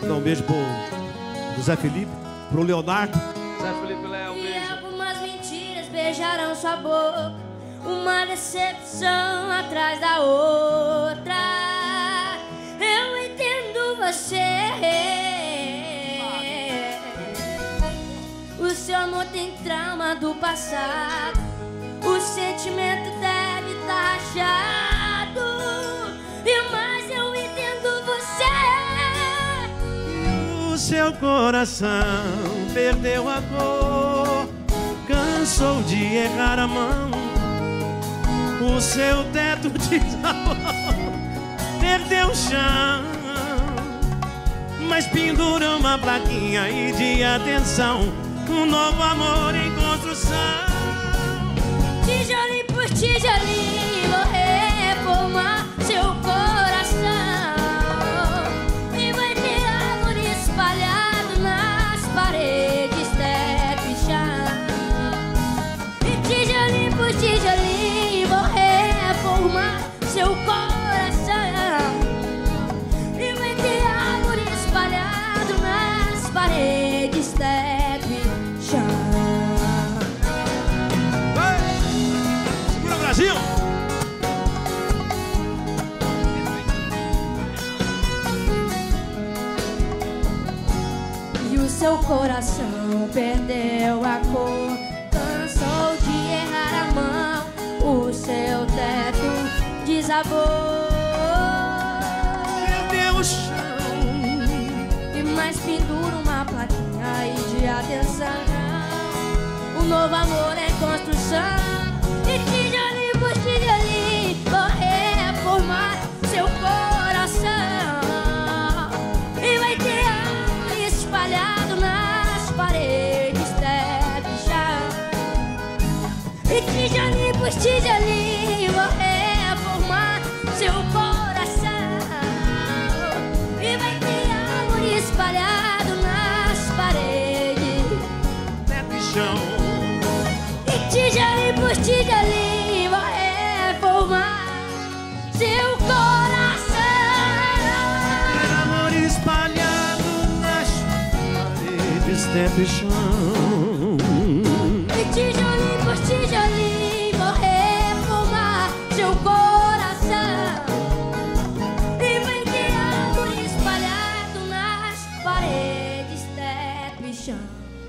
Dá um beijo pro José Felipe, pro Leonardo. Zé Felipe Léo, E beijo. algumas mentiras beijarão sua boca, uma decepção atrás da outra. Eu entendo você. O seu amor tem trauma do passado, o sentimento deve estar rachado. Mas eu entendo você. O seu coração perdeu a cor, cansou de errar a mão. O seu teto desabou, perdeu o chão, mas pendura uma plaquinha aí de atenção. Um novo amor em construção. Tijolinho por tijolinho, vou reformar seu coração. E vai ter árvore espalhado nas paredes, teto e chão. E tijolinho por tijolinho, vou reformar seu coração. E vai ter árvore espalhado nas paredes, teto e chão. Segura, Brasil! E o seu coração perdeu a cor, cansou de errar a mão. O seu teto desabou, Perdeu o chão. e mais pendura uma plaquinha aí de atenção. Um novo amor em construção. E tijolinho por tijolinho, vou reformar seu coração. E vai ter árvore espalhado nas paredes, teto e chão. E tijolinho por tijolinho, vou reformar seu coração. E vai ter árvore espalhado nas paredes, Teto e chão. e tijolinho por tijolinho, vou reformar seu coração. Amor espalhado nas paredes, teto e chão. E tijolinho por tijolinho, vou reformar seu coração. E vai ter árvore espalhado nas paredes, teto e chão.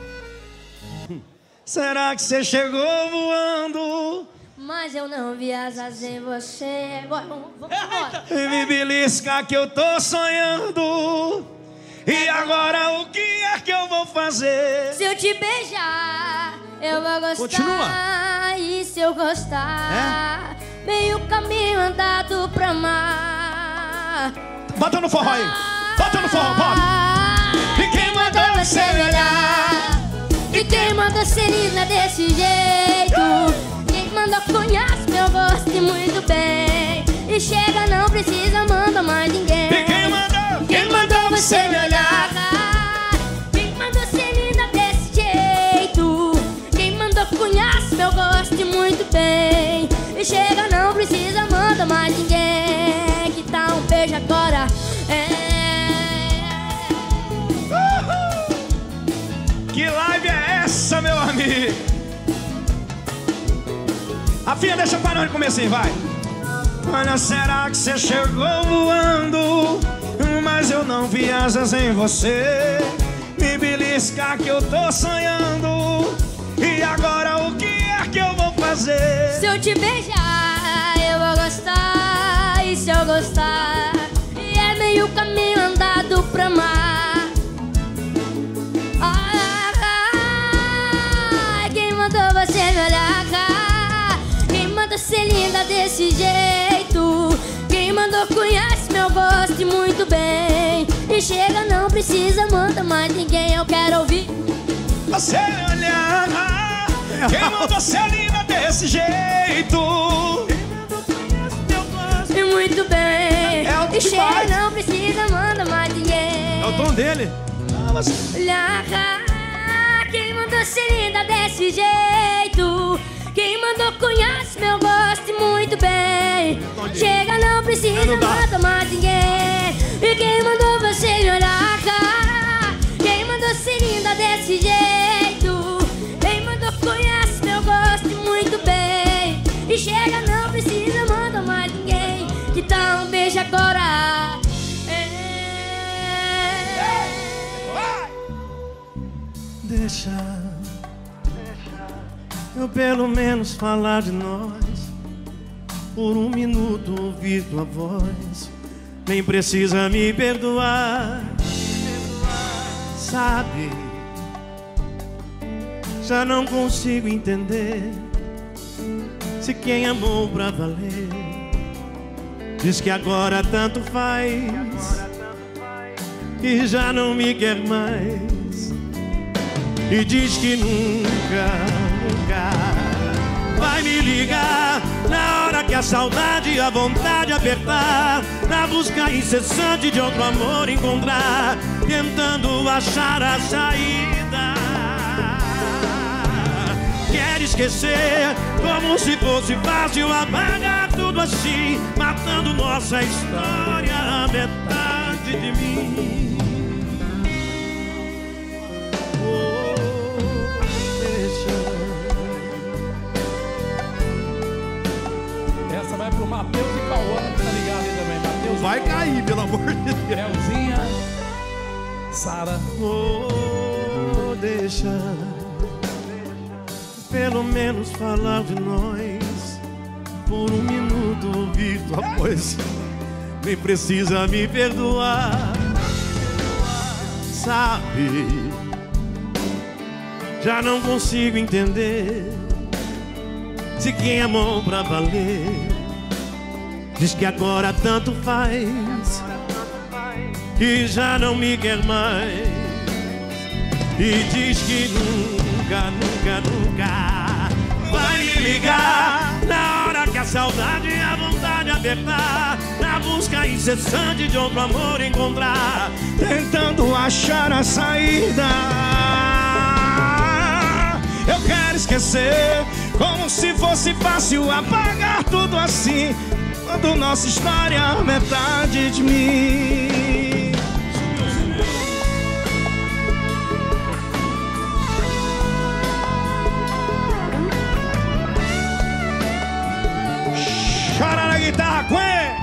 Será que você chegou voando Mas eu não vi asas em você. Vamos embora. e me belisca que eu tô sonhando? E agora o que é que eu vou fazer? Se eu te beijar, eu vou gostar. Continua. E se eu gostar, meio caminho andado pra amar. Bota no forró aí. Bota no forró, bota. E quem mandou você me olhar? E quem mandou ser linda desse jeito? Quem mandou conhece meu gosto e muito bem. E chega, não precisa, manda mais ninguém. E quem mandou? Quem mandou você me olhar? Quem mandou ser linda desse jeito? Quem mandou conhece meu gosto e muito bem. E chega, não precisa, manda mais ninguém. Que tal um beijo agora? Que live é essa, meu amigo? Rafinha, deixa eu parar no comecinho, vai. Olha, será que você chegou voando? Mas eu não vi asas em você. Me belisca que eu tô sonhando. E agora o que é que eu vou fazer? Se eu te beijar, eu vou gostar. E se eu gostar, e é meio caminho andado pra amar. Quem mandou você me olhar? Quem mandou ser linda desse jeito? Quem mandou conhece meu gosto e muito bem. E chega, não precisa, manda mais ninguém. Eu quero ouvir você olhar. Quem mandou ser linda desse jeito? e muito bem. É o que E chega, faz. não precisa, manda mais ninguém. É o tom dele. Olhar, quem mandou ser linda desse jeito? Quem mandou conhece meu gosto e muito bem. Chega, não precisa, Não dá. manda mais ninguém. E quem mandou você me olhar? Deixa eu pelo menos falar de nós. Por um minuto ouvir tua voz. Nem precisa me perdoar. Sabe, já não consigo entender se quem amou pra valer diz que agora tanto faz e já não me quer mais. E diz que nunca, nunca vai me ligar na hora que a saudade e a vontade apertar, na busca incessante de outro amor encontrar, tentando achar a saída. Quer esquecer como se fosse fácil apagar tudo assim, matando nossa história, a metade de mim. Vai pro Matheus e Cauã, tá ligado aí também. Matheus vai cair, pelo amor de Deus. Melzinha, Sara. Oh, deixa pelo menos falar de nós. Por um minuto ouvir tua voz. Nem precisa me perdoar. Sabe, já não consigo entender se quem amou pra valer diz que agora tanto faz e já não me quer mais. E diz que nunca, nunca, nunca vai me ligar na hora que a saudade e a vontade apertar, na busca incessante de outro amor encontrar, tentando achar a saída. Eu quero esquecer como se fosse fácil apagar tudo assim, quando nossa história é metade de mim. Chora na guitarra, Quen!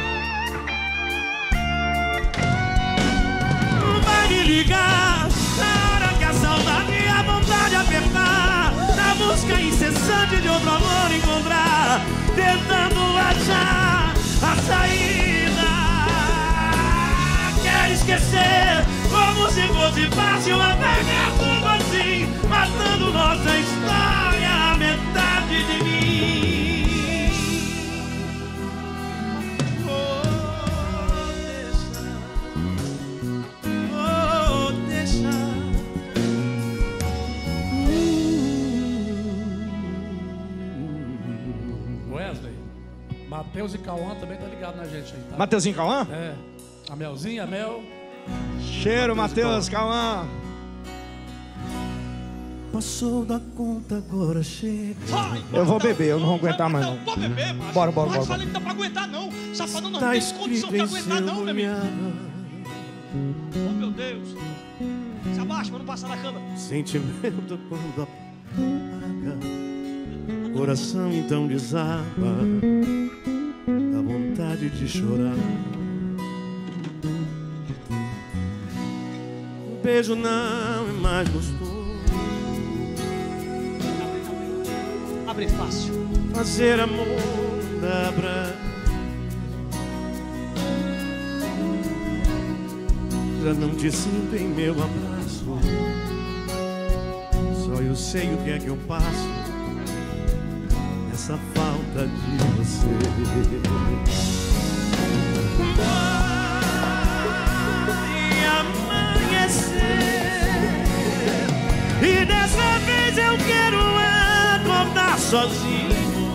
Vai me ligar na hora que a saudade e a vontade apertar, na busca incessante de outro amor encontrar, tentando achar a saída. Quer esquecer como se fosse fácil apagar tudo assim, matando nossa história, a metade de mim. Oh, deixa. Wesley, Matheus e Cauã também tá ligado na gente aí, tá? Mateuzinho e Cauã? É. A Melzinha, a Mel. Cheiro, Matheus, Cauã. Passou da conta, agora chega. Eu vou beber, eu não vou aguentar mais não. Não, vou beber, macho. Bora, bora, Mas bora. falei que não dá pra aguentar, não. Safadão não Tá tem escrito condição de em aguentar, não, seu meu amigo. olhar. Oh, meu Deus. Se abaixa pra não passar na cama. Sentimento quando apaga, coração então desaba, dá vontade de chorar. O beijo não é mais gostoso, Abre fácil. fazer amor dá pra. Já não te sinto em meu abraço, só eu sei o que é que eu passo nessa falta de você. Vai amanhecer e dessa vez eu quero acordar sozinho.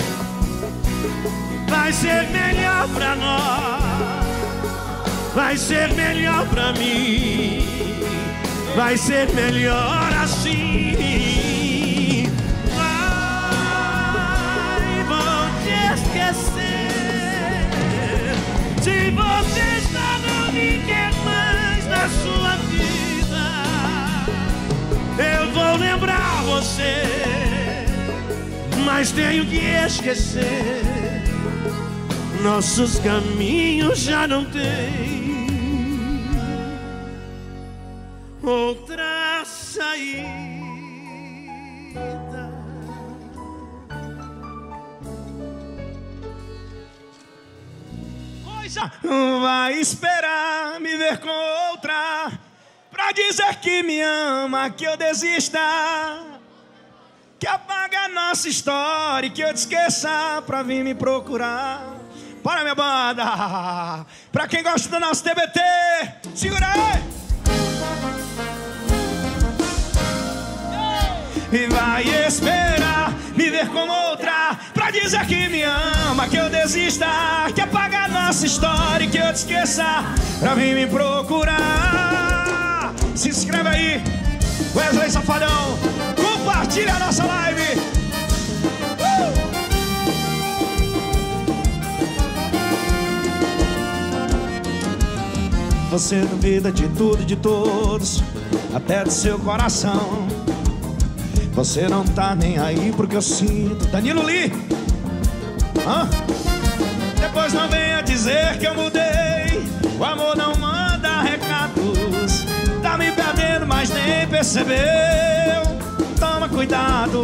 Vai ser melhor pra nós, vai ser melhor pra mim, vai ser melhor assim. Vai, vou te esquecer. Se você já não me quer mais na sua vida, eu vou lembrar você, mas tenho que esquecer. Nossos caminhos já não têm outra saída. Vai esperar me ver com outra pra dizer que me ama, que eu desista, que apaga a nossa história e que eu te esqueça pra vir me procurar. Bora, minha banda! Pra quem gosta do nosso TBT, segura aí! E vai esperar me ver com outra pra dizer que me ama, que eu desista, que apaga a nossa história e que eu te esqueça pra vir me procurar. Se inscreve aí, Wesley Safadão, compartilha a nossa live. Você duvida de tudo e de todos, até do seu coração. Você não tá nem aí porque eu sinto. Danilo Lee, depois não venha dizer que eu mudei. O amor não manda recados. Tá me perdendo, mas nem percebeu. Toma cuidado.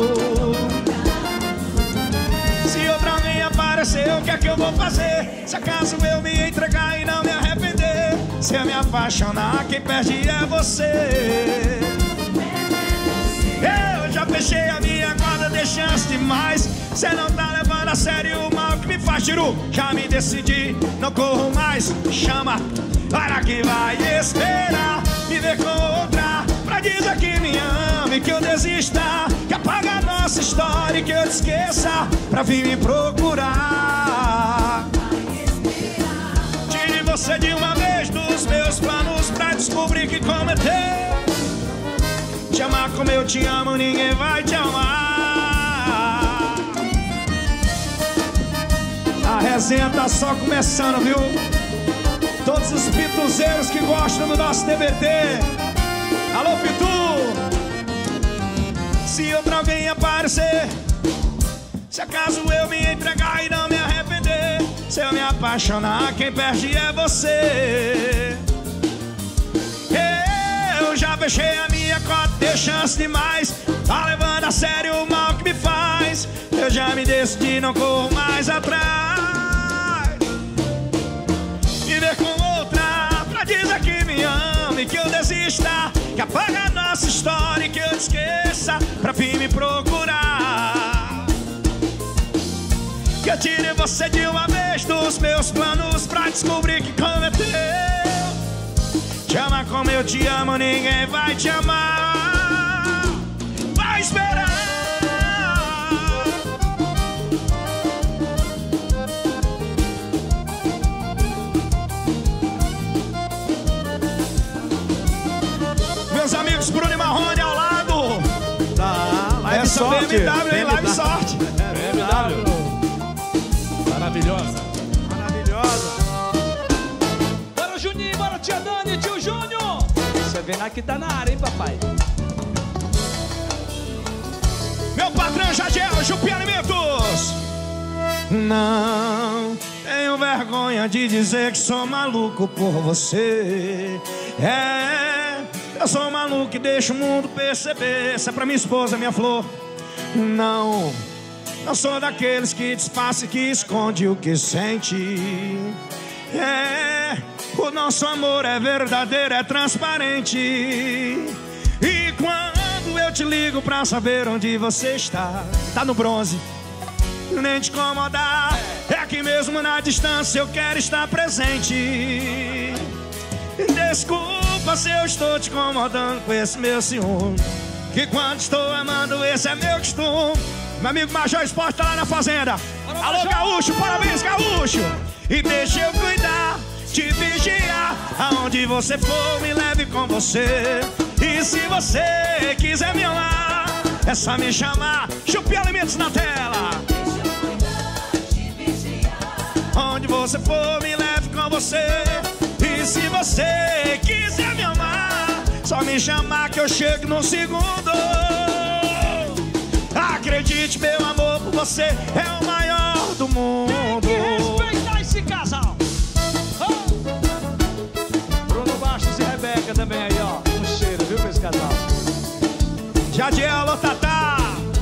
Se outra alguém aparecer, o que é que eu vou fazer? Se acaso eu me entregar e não me arrepender, se eu me apaixonar, quem perde é você. Eu já fechei a minha guarda, dei chance demais. Cê não tá levando a sério o mal que me faz, Tiru. Já me decidi, não corro mais. Chama, para que vai esperar me ver com outra pra dizer que me ama e que eu desista, que apaga a nossa história e que eu te esqueça pra vir me procurar. Tire você de uma vez dos meus planos pra descobrir que cometeu. Te amar como eu te amo, ninguém vai te amar. A resenha tá só começando, viu? Todos os pituzeiros que gostam do nosso TBT, alô, Pitu! Se outra alguém aparecer, se acaso eu me entregar e não me arrepender, se eu me apaixonar, quem perde é você. Eu já fechei a minha cota, dei chance demais. Tá levando a sério o mal que me faz. Eu já me decidi, não corro mais atrás. Me ver com outra pra dizer que me ama e que eu desista, que apaga a nossa história e que eu te esqueça pra vir me procurar. Que eu tire você de uma vez dos meus planos pra descobrir que cometeu. Te amar como eu te amo, ninguém vai te amar. Vai esperar. Meus amigos Bruno e Marrone ao lado Tá, live essa sorte. BMW, live sorte. BMW. Maravilhosa. Maravilhosa. Bora, Juninho, bora, tia Dani, tio Júnior. Você vem aqui, tá na área, hein, papai? Meu patrão Jadiel, Jupi Alimentos. Não tenho vergonha de dizer que sou maluco por você. Eu sou maluco e deixo o mundo perceber. Essa é pra minha esposa, minha flor. Não sou daqueles que disfarça e que esconde o que sente. O nosso amor é verdadeiro, é transparente. E quando eu te ligo pra saber onde você está, tá no bronze, nem te incomodar. É que mesmo na distância eu quero estar presente. Desculpa se eu estou te incomodando com esse meu ciúme, que quando estou amando esse é meu costume. Meu amigo Major Esporte tá lá na fazenda. Alô, Gaúcho, parabéns, Gaúcho. E deixa eu cuidar, te vigiar. Aonde você for, me leve com você. E se você quiser me amar, é só me chamar. Chupi Alimentos na tela. Deixa eu cuidar, te vigiar. Onde você for, me leve com você. E se você quiser me amar, só me chamar que eu chego num segundo. Acredite, meu amor por você é o maior do mundo. Tem que respeitar esse casal. Bruno Bastos e Rebeca também aí, ó. Um cheiro, viu, pra esse casal. Jadiel Tatá.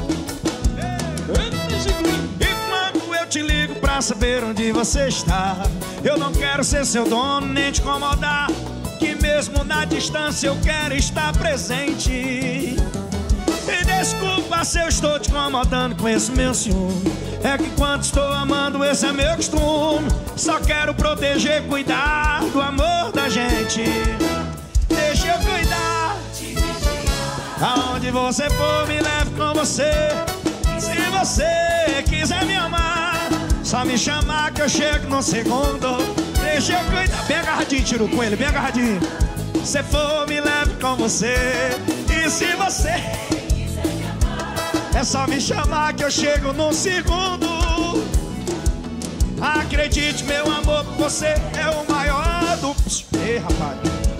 E quando eu te ligo pra saber onde você está, eu não quero ser seu dono nem te incomodar, que mesmo na distância eu quero estar presente. E desculpa se eu estou te incomodando com esse meu ciúme, é que quando estou amando esse é meu costume. Só quero proteger, cuidar do amor da gente. Deixa eu cuidar. Aonde você for, me leve com você. Se você quiser me amar, só me chamar que eu chego no segundo. Deixa eu cuidar. Bem agarradinho, tiro com ele, bem agarradinho. Se for, me leve com você. E se você é só me chamar que eu chego no segundo. Acredite, meu amor, você é o maior do... Ei, rapaz.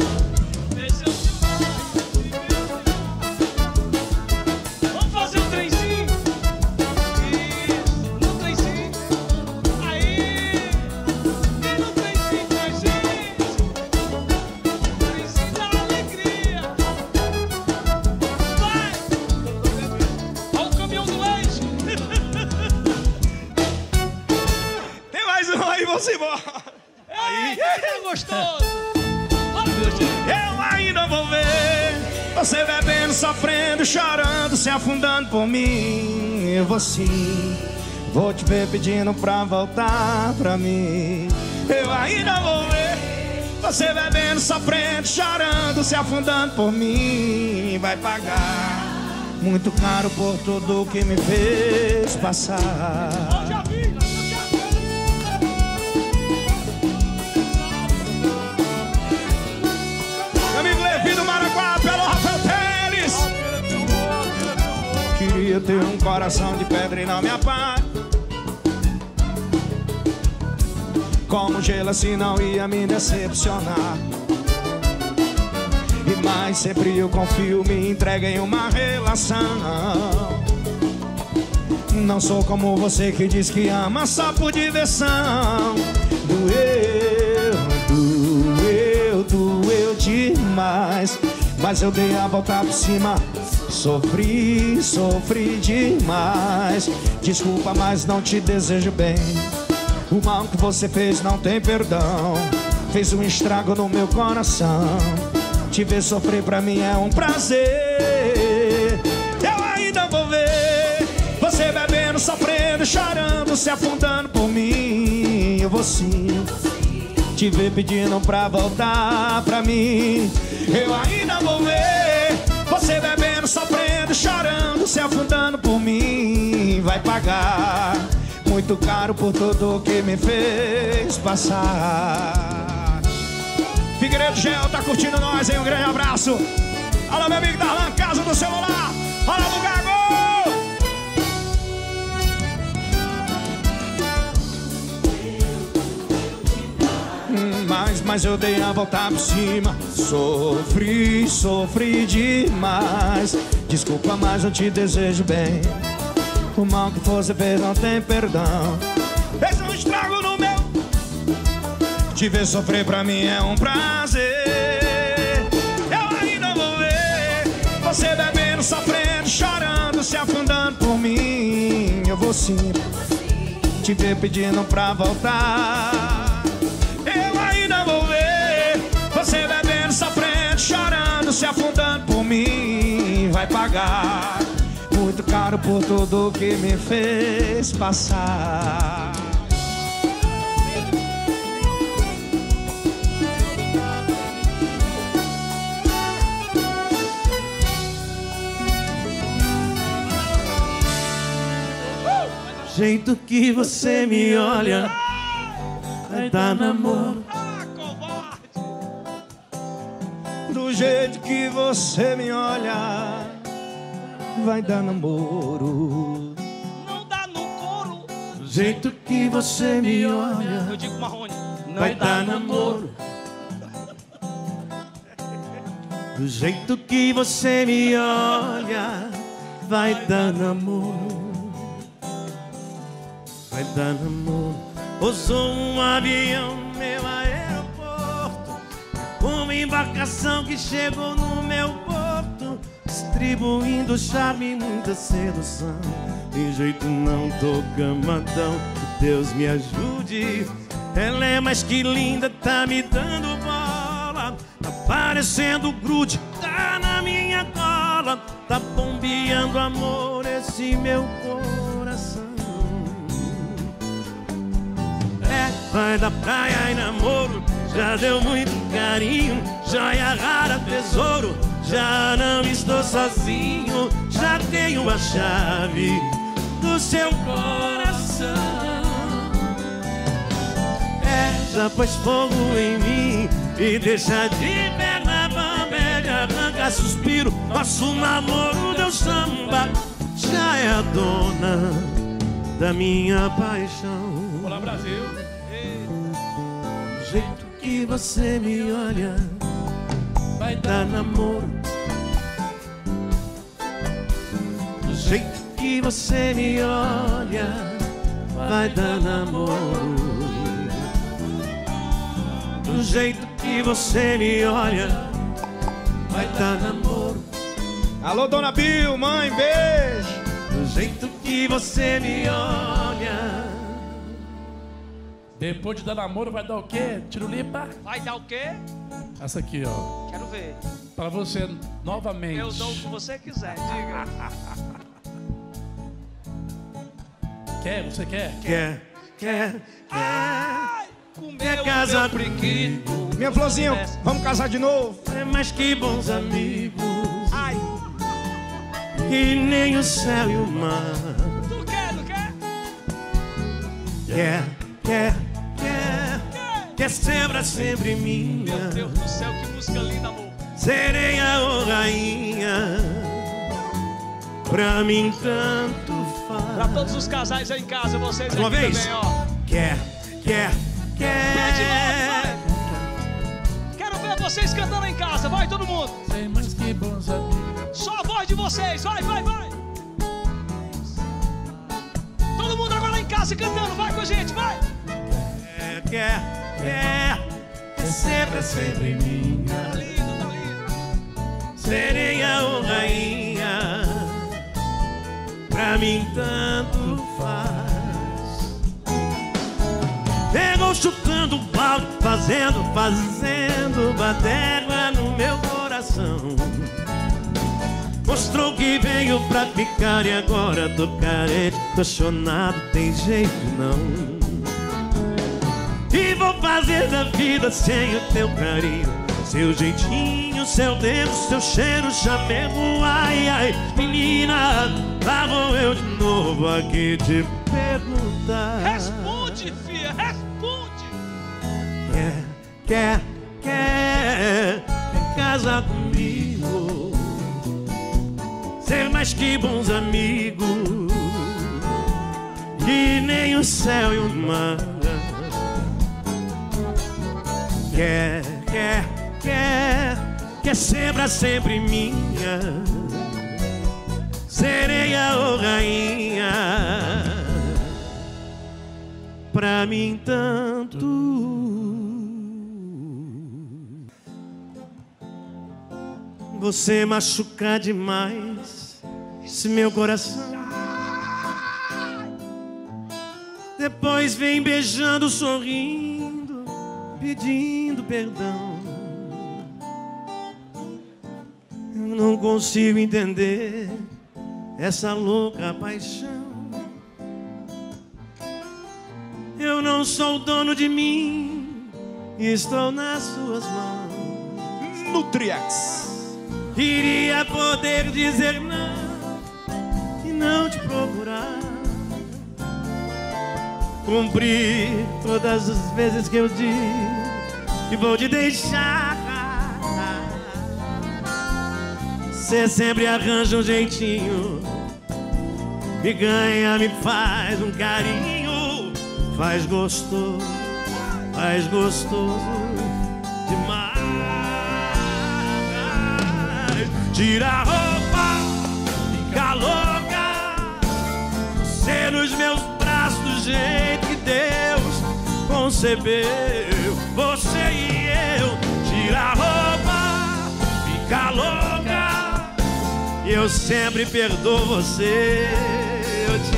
Vamos fazer um trenzinho? Isso, no trenzinho. Aí. E no trenzinho com a gente. Trenzinho da alegria. Vai! Olha o caminhão do leite. Tem mais um aí, vamos embora. Aí, que gostoso. Eu ainda vou ver você bebendo, sofrendo, chorando, se afundando por mim. Eu vou sim, vou te ver pedindo pra voltar pra mim. Eu ainda vou ver você bebendo, sofrendo, chorando, se afundando por mim. Vai pagar muito caro por tudo que me fez passar. Já vi. Queria ter um coração de pedra e não me apague. Como gelo assim não ia me decepcionar. E mais sempre eu confio, me entrega em uma relação. Não sou como você que diz que ama só por diversão. Doeu demais, mas eu dei a volta por cima. Sofri demais. Desculpa, mas não te desejo bem. O mal que você fez não tem perdão. Fez um estrago no meu coração. Te ver sofrer pra mim é um prazer. Eu ainda vou ver você bebendo, sofrendo, chorando, se afundando por mim. Eu vou sim te ver pedindo pra voltar pra mim. Eu ainda vou ver você bebendo, sofrendo, chorando, se afundando por mim. Vai pagar muito caro por tudo que me fez passar. Figueiredo Gel tá curtindo nós, hein? Um grande abraço. Alô, meu amigo Darlan, Casa do Celular. Olha do Gago. Mas eu dei a volta por cima. Sofri demais. Desculpa, mas eu te desejo bem. O mal que você fez não tem perdão. Fez um estrago no meu. Te ver sofrer pra mim é um prazer. Eu ainda vou ver você bebendo, sofrendo, chorando, se afundando por mim. Eu vou sim te ver pedindo pra voltar. Vou ver você bebendo, sofrendo, chorando, se afundando por mim. Vai pagar muito caro por tudo que me fez passar. Jeito que você me olha vai dar namoro. Do jeito que você me olha vai dar namoro. Não dá no couro. Do jeito que você me olha Eu digo Marrone. vai dar namoro. Do jeito que você me olha vai dar namoro. Vai dar namoro. Pousou um avião no meu aeroporto, uma embarcação que chegou no meu porto. distribuindo charme e muita sedução. Tem jeito não tô gamadão, que Deus me ajude. Ela é mais que linda, tá me dando bola, tá parecendo grude, tá na minha cola, tá bombeando amor esse meu coração. Vai da praia e namoro, já deu muito carinho, joia rara, tesouro, já não estou sozinho, já tenho a chave do seu coração. Já pôs fogo em mim e deixa de perna bamba, arranca suspiro, nosso namoro deu samba, já é a dona da minha paixão. Olá, Brasil. Do jeito que você me olha, vai dar namoro. Do jeito que você me olha, vai dar namoro. Do jeito que você me olha, vai dar namoro. Alô, Dona Bill, mãe, beijo. Do jeito que você me olha. Depois de dar namoro, vai dar o quê? Tirulipa? Vai dar o quê? Essa aqui, ó. Quero ver. Pra você novamente. Eu dou o que você quiser, diga. Quer? Você quer? Quer Comeu casar meu priquito. Minha florzinha, vamos casar de novo? É mais que bons amigos, Ai, que nem o céu e o mar. tu quer, não quer? Quer ser pra sempre minha, Meu Deus do céu, que música linda, amor. sereia ou rainha, pra mim tanto Pra faz. todos os casais aí em casa, vocês Uma aqui vez. também, ó. Quer Pede logo, vai. Quero ver vocês cantando em casa, vai todo mundo. Sem mais que bons amigos. Só a voz de vocês, vai. Todo mundo agora em casa cantando, vai com a gente, vai. Quer ser pra sempre minha, Tá lindo. sereia ou rainha, pra mim tanto faz. Pegou chutando o balde, fazendo baderna no meu coração. Mostrou que veio pra ficar e agora tô carente, tô chonado, tem jeito não. E vou fazer da vida sem o teu carinho, seu jeitinho, seu dedo, seu cheiro, chamego. Ai, menina, lá vou eu de novo aqui te perguntar. Responde, filha, responde. Quer casar comigo, ser mais que bons amigos, que nem o céu e o mar. Quer ser pra sempre minha, sereia ou rainha, pra mim tanto. Você machuca demais esse meu coração. Depois vem beijando, sorrindo, pedindo perdão. Eu não consigo entender essa louca paixão. Eu não sou dono de mim, estou nas suas mãos. Nutriex. Queria poder dizer não e não te procurar, cumprir todas as vezes que eu digo que vou te deixar. Você sempre arranja um jeitinho, me ganha, me faz um carinho, faz gostoso demais. Tira a roupa, fica louca, você nos meus braços do jeito que Deus concebeu. Você e eu, tira a roupa, fica louca, e eu sempre perdoo você. Eu te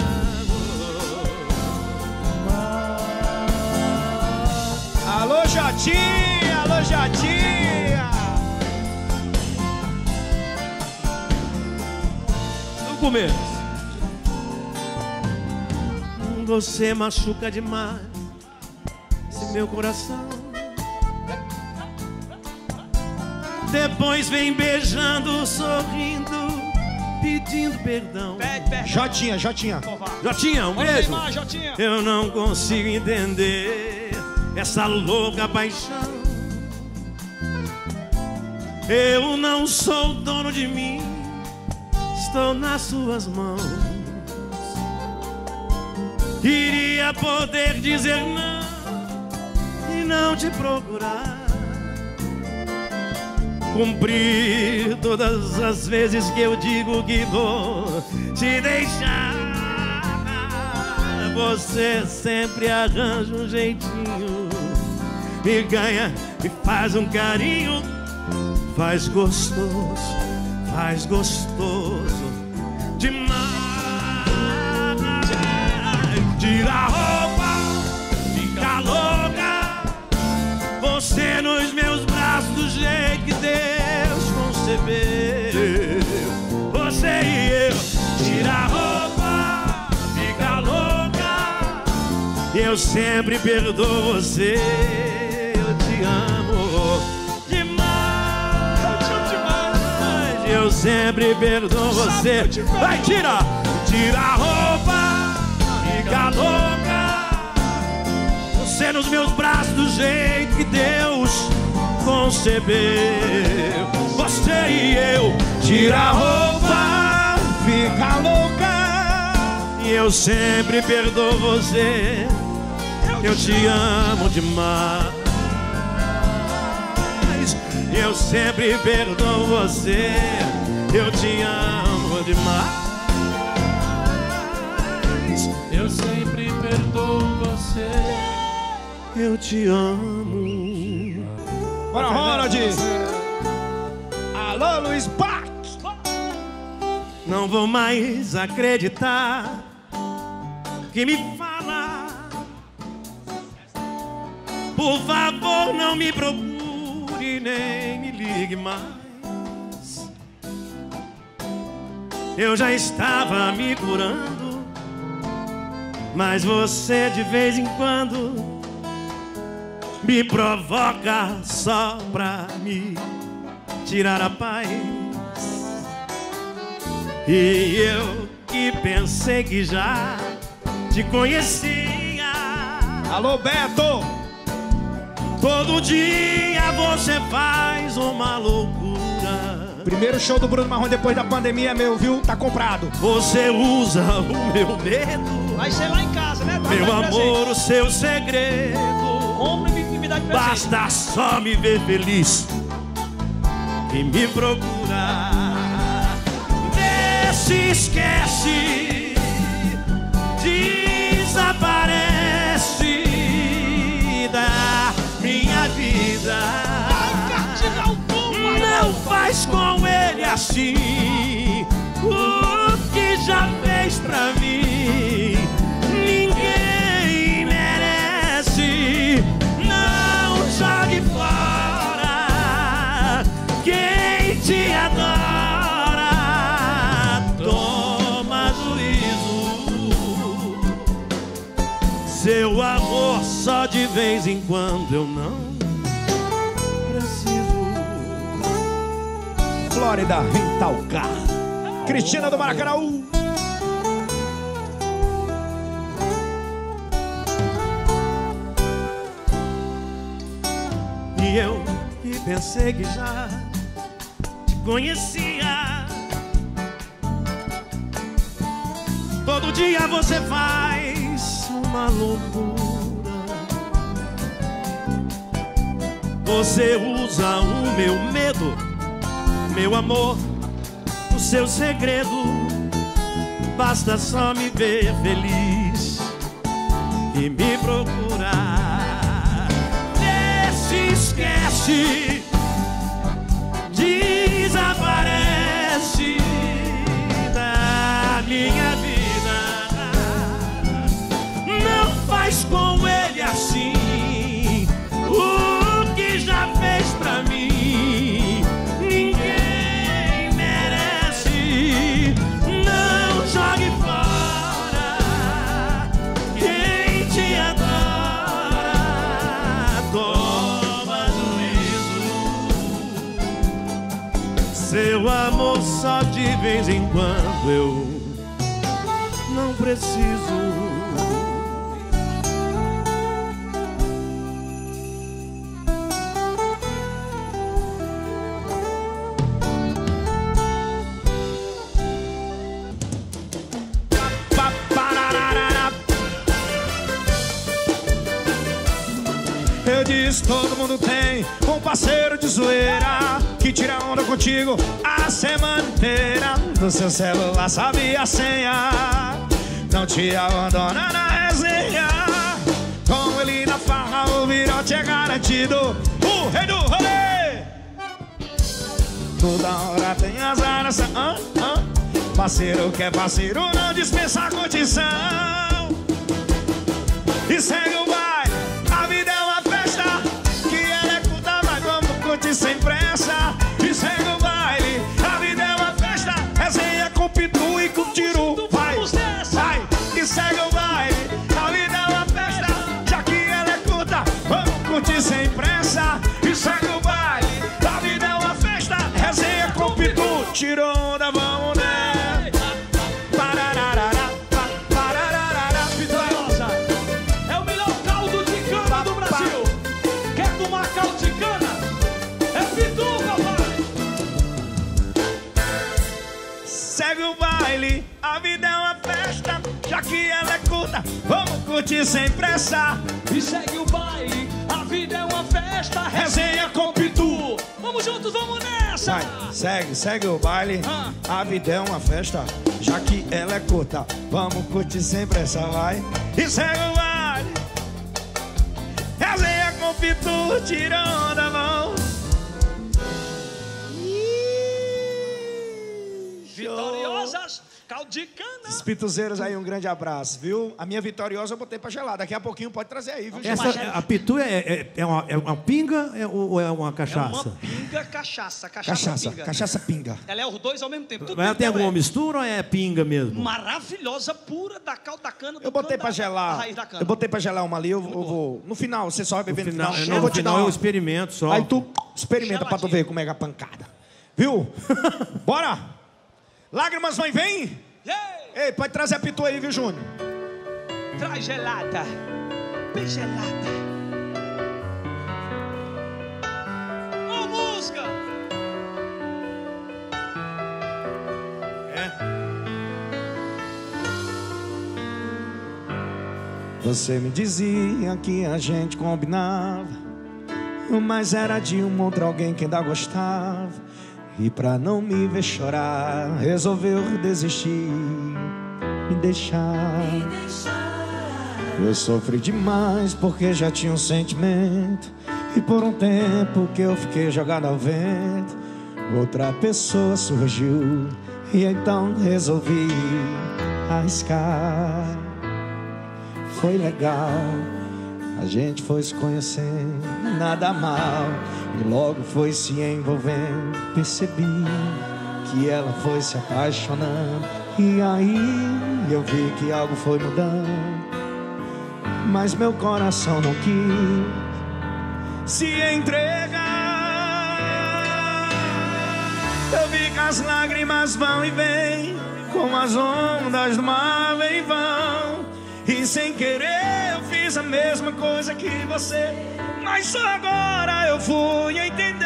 amo. Alô, Jotinha, alô, Jotinha. No começo. Você machuca demais esse meu coração. Depois vem beijando, sorrindo, pedindo perdão. Jotinha, Jotinha. Jotinha, um beijo. Neymar, Jotinha. Eu não consigo entender essa louca paixão. Eu não sou dono de mim, estou nas suas mãos. Queria poder dizer não e não te procurar, cumprir todas as vezes que eu digo que vou te deixar. Você sempre arranja um jeitinho, me ganha, me faz um carinho, faz gostoso demais. Tira a roupa, fica louca, você nos meus braços do jeito que Deus concebeu. Você e eu, tira a roupa, fica louca, e eu sempre perdoo você. Eu te amo demais, eu sempre perdoo você. Vai, tira a roupa, fica louca, você nos meus braços do jeito que Deus concebeu. Você e eu, tira a roupa, Fica louca. e eu sempre perdoo você. Eu te amo demais, eu sempre perdoo você. Eu te amo demais, Eu sempre perdoo você. eu te amo. Bora, Ronald. Alô, Luiz Bach. Não vou mais acreditar que me fala. Por favor, não me procure, nem me ligue mais. Eu já estava me curando, mas você de vez em quando me provoca só pra me tirar a paz. E eu que pensei que já te conhecia. Alô, Beto. Todo dia você faz uma loucura. Primeiro show do Bruno Marrone depois da pandemia é meu, viu? Tá comprado. Você usa o meu medo, Vai ser lá em casa, né? meu amor, o seu segredo. Homem me dá de presente. Basta só me ver feliz e me procurar. Vê se esquece, desaparece da minha vida. Não faz com ele assim o que já fez pra mim. Ninguém merece. Não jogue fora quem te adora. Toma juízo. Seu amor só de vez em quando eu não preciso. Flórida Rental Car. Cristina do Maracanaú. E eu que pensei que já te conhecia. Todo dia você faz uma loucura. Você usa o meu medo, meu amor, o seu segredo. Basta só me ver feliz e me procurar. Vê se esquece, desaparece seu amor só de vez em quando. Eu não preciso. Eu disse, todo mundo tem um parceiro de zoeira que tira onda contigo a semana inteira. No seu celular sabe a senha, não te abandona na resenha. Com ele na farra o virote é garantido, o rei do rolê. Toda hora tem azar nessa parceiro que é parceiro não dispensa a condição. E segue o baile, a vida é uma festa, que ela é curta, mas vamos curtir sem pressa. E segue o baile, a vida é uma festa, resenha com pitu e com tiro. Vai, vai, e segue o baile, a vida é uma festa, já que ela é curta, vamos curtir sem pressa. E segue o baile, a vida é uma festa, resenha com pitu, tiro onda, vamos nessa. Segue o baile, a vida é uma festa, já que ela é curta, vamos curtir sem pressa. E segue o baile, a vida é uma festa, resenha com pitu. Vamos juntos, vamos nessa. Vai, segue o baile, a vida é uma festa, já que ela é curta, vamos curtir sem pressa, vai. E segue o baile, resenha com pitu, tira onda, mão. Vitoriosas, caldo de cana. Os pituzeiros aí, um grande abraço, viu? A minha vitoriosa eu botei pra gelar. Daqui a pouquinho pode trazer aí, viu? A pitu é uma pinga ou é uma cachaça? É uma pinga, cachaça pinga. Cachaça pinga. Ela é os dois ao mesmo tempo. Tudo Mas ela tem alguma é mistura ou é pinga mesmo? maravilhosa, pura, da calda da cana. Eu botei pra gelar. Raiz da cana. Eu botei pra gelar uma ali, eu vou. No final, você só vai beber no final. Eu vou te dar um experimento só. Aí tu experimenta pra tu ver como é a pancada. Viu? Bora! Lágrimas vão e vem? Ei, pode trazer a pitu aí, viu, Júnior? Traz gelada, bem gelada. Ô, música! Você me dizia que a gente combinava, mas era de um outro alguém que ainda gostava. E pra não me ver chorar, resolveu desistir, me deixar. Eu sofri demais porque já tinha um sentimento, e por um tempo que eu fiquei jogado ao vento, outra pessoa surgiu, e então resolvi arriscar. Foi legal, a gente foi se conhecendo, nada mal, e logo foi se envolvendo. Percebi que ela foi se apaixonando, e aí eu vi que algo foi mudando, mas meu coração não quis se entregar. Eu vi que as lágrimas vão e vêm, como as ondas do mar vêm e vão, e sem querer eu fiz a mesma coisa que você, mas só agora eu fui entender.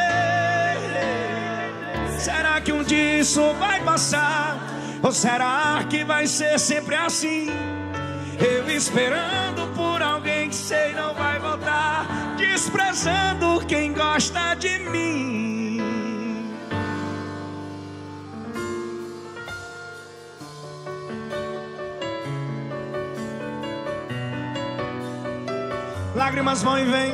Será que um dia isso vai passar? Ou será que vai ser sempre assim? Eu esperando por alguém que sei não vai voltar, desprezando quem gosta de mim. Lágrimas vão e vêm,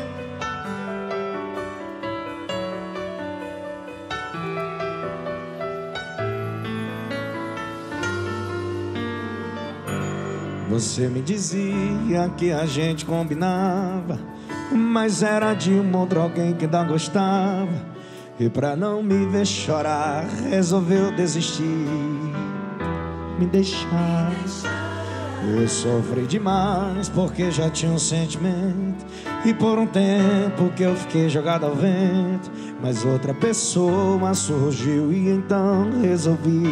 você me dizia que a gente combinava, mas era de um outro alguém que ainda gostava, e pra não me ver chorar, resolveu desistir, me deixar. Eu sofri demais porque já tinha um sentimento, e por um tempo que eu fiquei jogado ao vento, mas outra pessoa surgiu e então resolvi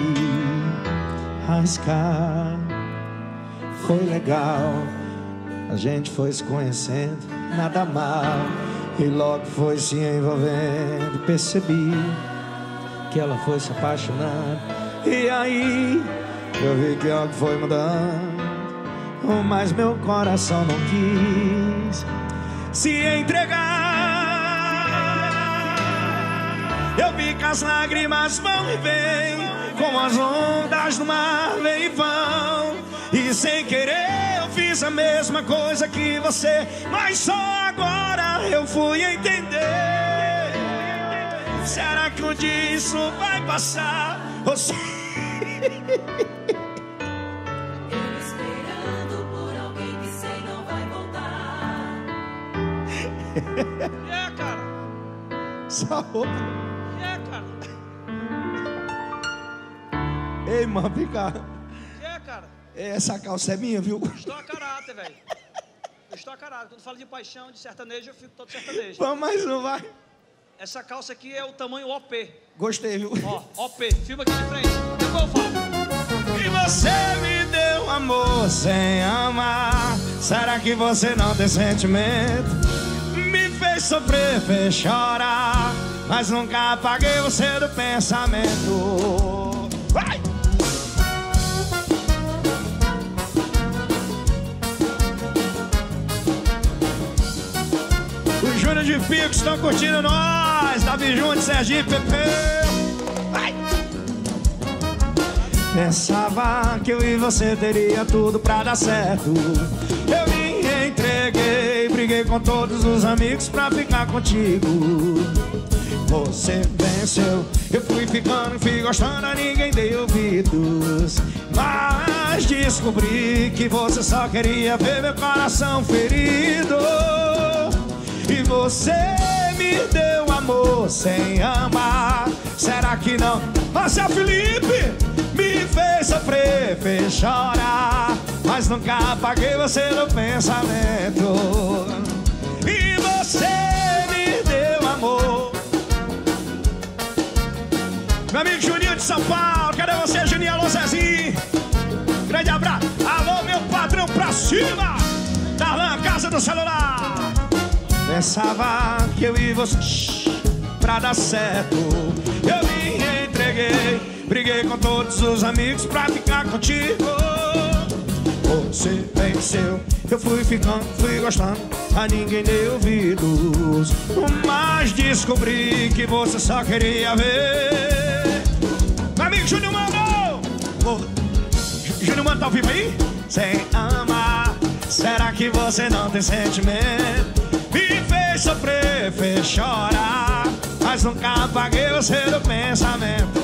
arriscar. Foi legal, a gente foi se conhecendo, nada mal, e logo foi se envolvendo. Percebi que ela foi se apaixonando, e aí eu vi que algo foi mudando, mas meu coração não quis se entregar. Eu vi que as lágrimas vão e vêm, como as ondas do mar vêm e vão, e sem querer eu fiz a mesma coisa que você, mas só agora eu fui entender. Será que um dia isso vai passar? Você... É, cara. Só roupa. É, cara. Ei, mano, vem cá. É, cara. Essa calça é minha, viu? Estou a caráter, velho. Eu estou a caráter. Quando falo de paixão, de sertanejo, eu fico todo sertanejo. Vamos mais um, vai. Essa calça aqui é o tamanho OP. Gostei, viu? Ó, OP. Filma aqui de frente. Depois eu falo. E você me deu amor sem amar. Será que você não tem sentimento? Me fez sofrer, fez chorar, mas nunca apaguei você do pensamento. Vai! Os Júnior de Pico estão curtindo nós. Davi Júnior, Sergipe, Pepe. Vai! Pensava que eu e você teria tudo pra dar certo. Eu me entreguei, briguei com todos os amigos pra ficar contigo. Você venceu, eu fui ficando, fui gostando, a ninguém deu ouvidos. Mas descobri que você só queria ver meu coração ferido. E você me deu amor sem amar. Será que não? Você, Felipe, me fez sofrer, fez chorar, mas nunca apaguei você do pensamento. E você me deu amor. Meu amigo Juninho de São Paulo, cadê você, Juninho? Alô, Zezinho. Grande abraço. Alô, meu patrão, pra cima. Darlan, casa do celular. Pensava que eu e você pra dar certo. Eu me entreguei, briguei com todos os amigos pra ficar contigo. Você venceu, eu fui ficando, fui gostando, a ninguém deu ouvidos. Mas descobri que você só queria ver. Meu amigo Júnior Mano, Júnior Mano, tá ao vivo aí? Sem amar, será que você não tem sentimento? Me fez sofrer, fez chorar, mas nunca apaguei você do pensamento.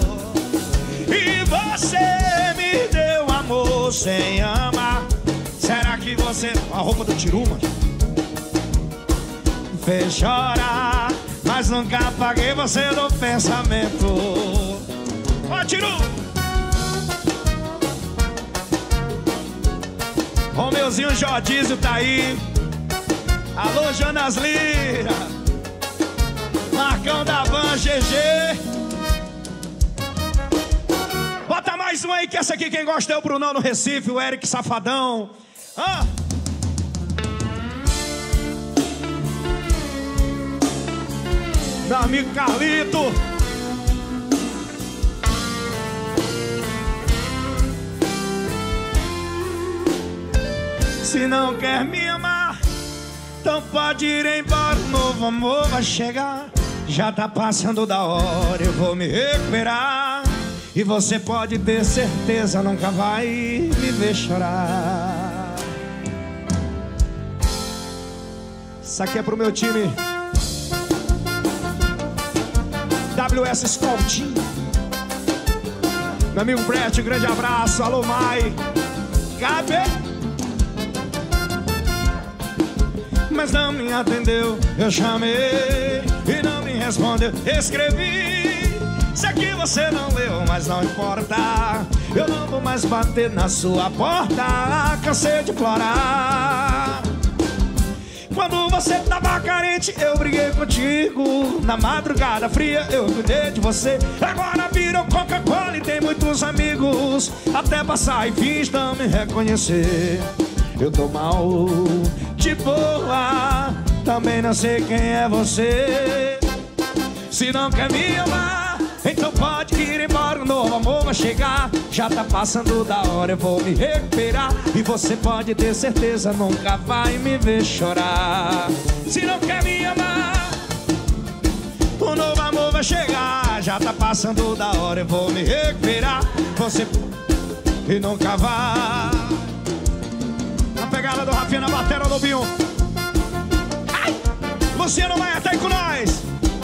E você me deu amor sem amar. Será que você... A roupa do Tiruma fez chorar, mas nunca apaguei você do pensamento. Ó, Tiru! Romeuzinho Jordísio tá aí. Alô, Jonas Lira, Marcão da Van, GG. Bota mais um aí, que essa aqui quem gosta é o Brunão no Recife, o Eric Safadão. Ah. Meu amigo Carlito. Se não quer me amar, então pode ir embora, o novo amor vai chegar. Já tá passando da hora, eu vou me recuperar. E você pode ter certeza, nunca vai me ver chorar. Isso aqui é pro meu time WS Scouting. Meu amigo Brett, um grande abraço. Alô, Mai. Gabi. Mas não me atendeu, eu chamei e não me respondeu. Escrevi, sei que você não leu, mas não importa. Eu não vou mais bater na sua porta, cansei de implorar. Quando você tava carente, eu briguei contigo. Na madrugada fria, eu cuidei de você. Agora virou Coca-Cola e tem muitos amigos. Até passar e fins não me reconhecer. Eu tô mal, de boa. Também não sei quem é você. Se não quer me amar, então pode ir embora. Um novo amor vai chegar. Já tá passando da hora, eu vou me recuperar. E você pode ter certeza, nunca vai me ver chorar. Se não quer me amar, um novo amor vai chegar. Já tá passando da hora, eu vou me recuperar. Você e nunca vai. Na pegada do Rafinha, na bateria do Binho. Ai! Luciano vai até aí com nós.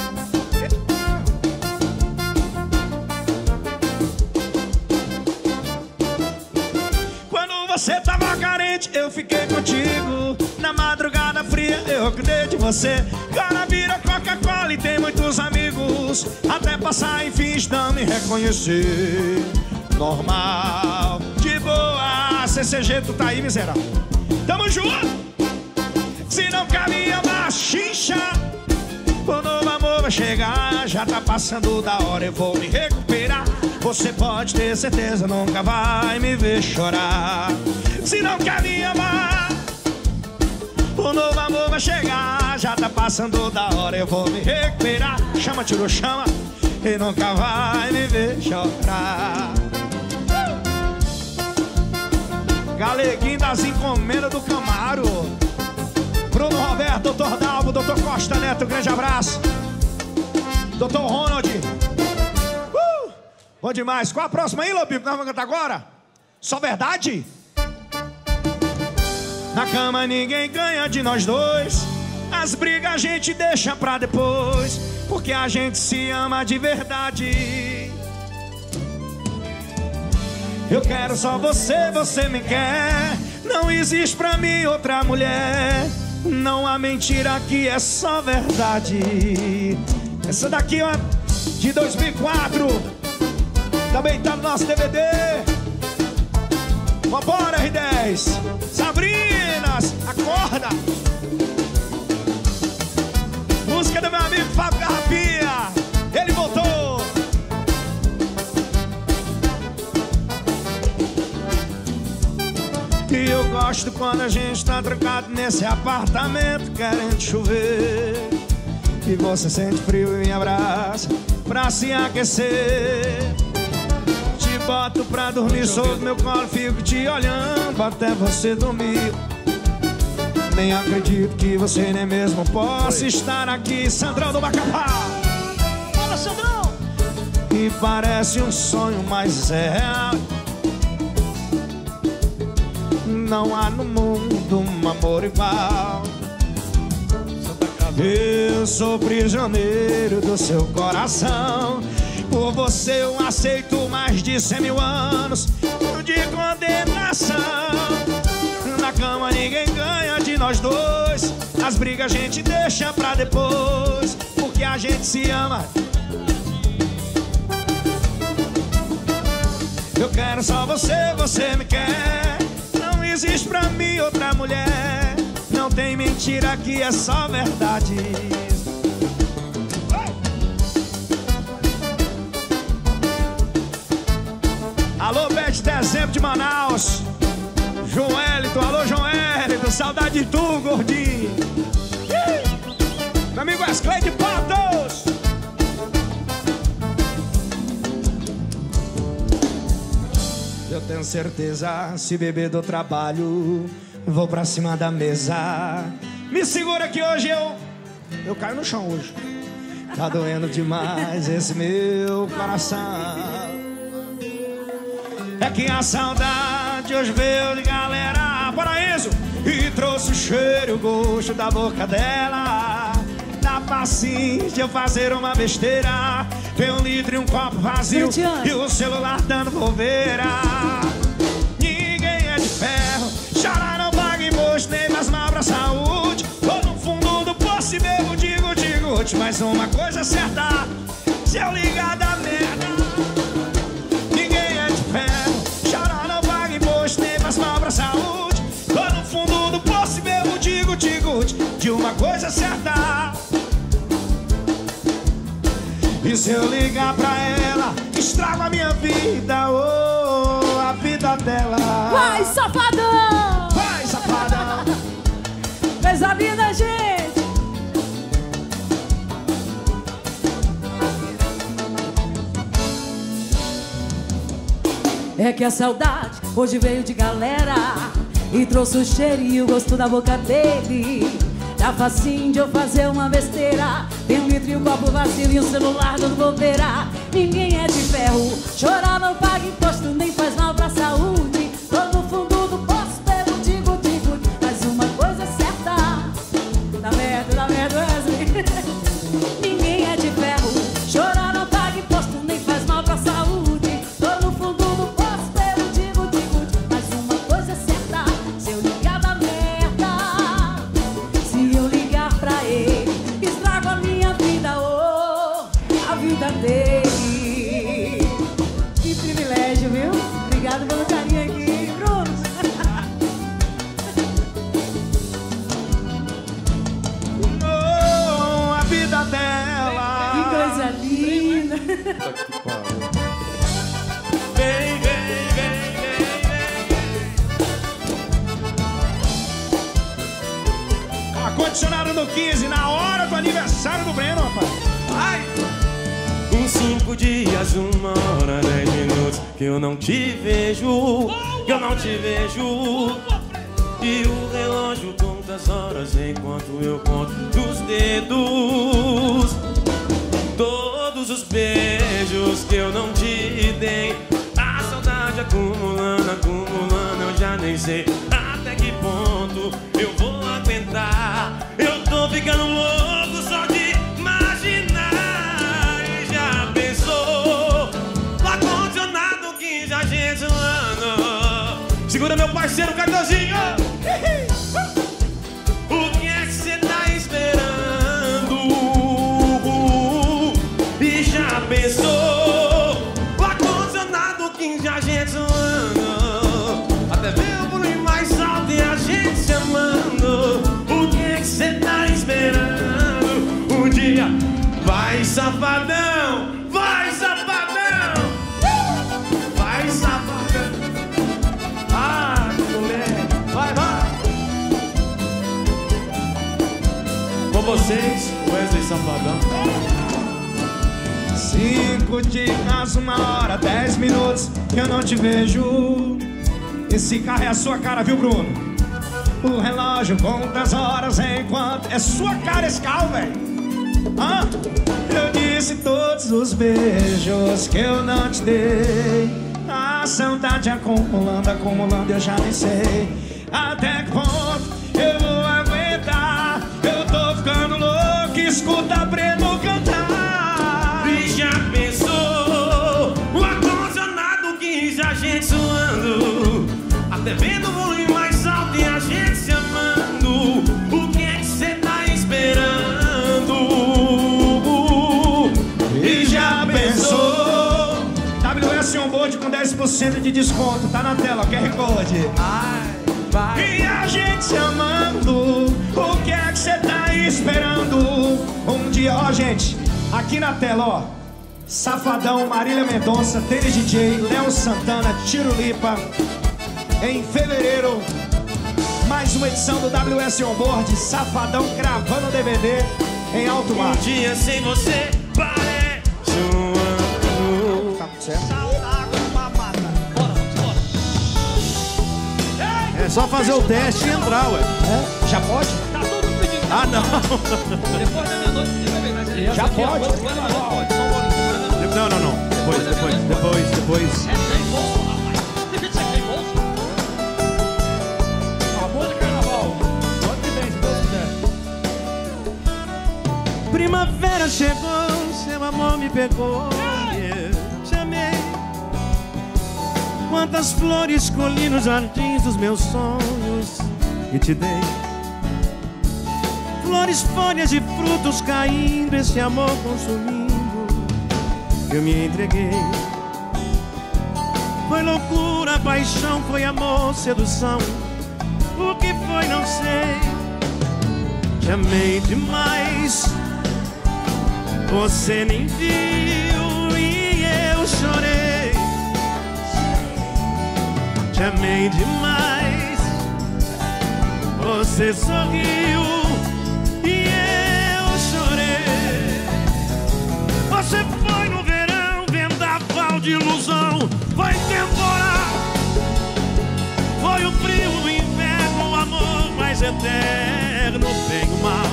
Você tava carente, eu fiquei contigo. Na madrugada fria, eu cuidei de você. Cara vira Coca-Cola e tem muitos amigos. Até passar em fins não me reconhecer. Normal, de boa. CCG, tu tá aí, miserável. Tamo junto. Se não quer me amar, xincha. O novo amor vai chegar. Já tá passando da hora, eu vou me recuperar. Você pode ter certeza, nunca vai me ver chorar. Se não quer me amar, o novo amor vai chegar. Já tá passando da hora, eu vou me recuperar. Chama, tirou, chama, e nunca vai me ver chorar. Galeguinho das encomendas do Camaro. Bruno Roberto, Doutor Dalvo, Doutor Costa Neto, um grande abraço. Doutor Ronald. Bom demais. Qual a próxima aí, Lobinho, que nós vamos cantar agora? Só verdade? Na cama ninguém ganha de nós dois. As brigas a gente deixa pra depois, porque a gente se ama de verdade. Eu quero só você, você me quer. Não existe pra mim outra mulher. Não há mentira aqui, é só verdade. Essa daqui é de 2004. Também tá no nosso DVD. Vambora, R10. Sabrinas, acorda. Música do meu amigo Fábio Garrafinha. Ele voltou. E eu gosto quando a gente tá trancado nesse apartamento querendo chover. E você sente frio e me abraça pra se aquecer. Te boto pra dormir sobre meu colo, fico te olhando até você dormir. Nem acredito que você nem mesmo possa estar aqui. Sandrão do Macapá. Fala, Sandrão. E parece um sonho, mas é real. Não há no mundo um amor igual. Eu sou prisioneiro do seu coração. Por você eu aceito mais de 100.000 anos de condenação. Na cama ninguém ganha de nós dois. As brigas a gente deixa pra depois, porque a gente se ama. Eu quero só você, você me quer. Não existe pra mim outra mulher. Não tem mentira aqui, é só verdade. Alô, Bete Dezembro de Manaus. João Hélito, alô João Hélito. Saudade de tu, gordinho. Meu amigo Wesley de Patos. Eu tenho certeza, se beber do trabalho, vou pra cima da mesa. Me segura que hoje eu caio no chão hoje. Tá doendo demais esse meu coração. É que a saudade hoje veio de galera. Paraíso! E trouxe o cheiro e o gosto da boca dela. Dá facinho de eu fazer uma besteira. Tem um litro e um copo vazio e o celular dando bobeira. Ninguém é de ferro. Chorar não paga imposto, nem faz mal pra saúde. Tô no fundo do poço e bebo, digo. Mas uma coisa é certa, se eu ligar da merda. Ninguém é de ferro. Chorar não paga imposto, nem faz mal pra saúde. Tô no fundo do poço e bebo, digo. Se eu ligar pra ela, estrago a minha vida, oh, a vida dela. Vai, safadão! Vai, safadão! Fez a vida, gente! É que a saudade hoje veio de galera e trouxe o cheiro e o gosto da boca dele. Tá facinho de eu fazer uma besteira. Tem um litro e um copo vazio e um celular dando bobeira. Ninguém é de ferro, chorar não paga imposto, nem faz mal pra saúde. Tô no fundo do poço, pelo digo, mas uma coisa é certa. Dá merda, Wesley. Ninguém é de ferro, chorar não paga imposto, nem faz mal pra saúde. Tô no fundo do poço, pelo digo, mas uma coisa é certa. Se eu ligar da merda, se eu ligar pra ele, estrago a minha vida, oh, a vida dele. Que privilégio, viu? Obrigado pelo carinho aqui, Bruno. Oh, a vida dela. Que coisa linda. Vem, vem, vem, Ar-condicionado no 15, na hora do aniversário do Breno, rapaz. Ai! Em 5 dias, 1 hora, 10 minutos que eu não te vejo, que eu não te vejo. E o relógio conta as horas enquanto eu conto os dedos. Todos os beijos que eu não te dei, a saudade acumulando, acumulando, eu já nem sei até que ponto eu vou aguentar. Eu tô ficando louco só de imaginar. E já pensou no ar-condicionado 15 a gente zoando. Segura meu parceiro Cardozinho. O que é que cê tá esperando? E já pensou o ar-condicionado 15 a gente zoando. Até ver o volume mais alto e a gente se amando. O que é que cê tá esperando? Um dia vai, safadão, vai, safadão, vai, safadão. Ah, moleque, vai, vai. Com vocês, Wesley Safadão. 5 dias, 1 hora, 10 minutos que eu não te vejo. Esse carro é a sua cara, viu, Bruno? O relógio conta as horas enquanto... É sua cara esse carro, velho. Hã? Eu disse todos os beijos que eu não te dei. A saudade acumulando, acumulando, eu já nem sei até que ponto eu vou aguentar. Eu tô ficando louco, escuta Breno cantar. E já pensou o ar-condicionado 15 a gente suando, até vendo o volume mais alto e a gente se amando. O que é que cê tá esperando? E já pensou? WS Onboard com 10% de desconto, tá na tela, ó, QR Code. E a gente se amando. O que é que cê tá esperando? Um dia, ó, gente, aqui na tela, ó, Safadão, Marília Mendonça, Tênis DJ, Léo Santana, Tiro Lipa. Em fevereiro, mais uma edição do WS Onboard, Safadão gravando DVD em alto mar. Um dia sem você parece um ano. Tá certo? É só fazer o teste e entrar, ué. É? Já pode? Tá todo mundo pedindo. Ah, não. Depois da meia-noite, mas Já pode? Pode, só um bolinho. Não, não, não. Depois. É sem bolso, rapaz. Deixa de ser sem bolso. Amor de carnaval. Ano que vem, se Deus quiser. Primavera chegou, seu amor me pegou e eu te amei. Quantas flores colhi nos jardins dos meus sonhos e te dei. Flores, folhas e frutos caindo, esse amor consumindo, eu me entreguei. Foi loucura, paixão, foi amor, sedução. O que foi, não sei. Te amei demais. Você nem viu e eu chorei. Te amei demais. Você sorriu e eu chorei. Você foi no verão, vendaval de ilusão. Foi temporal. Foi o frio do inverno, o amor mais eterno, bem ou mal.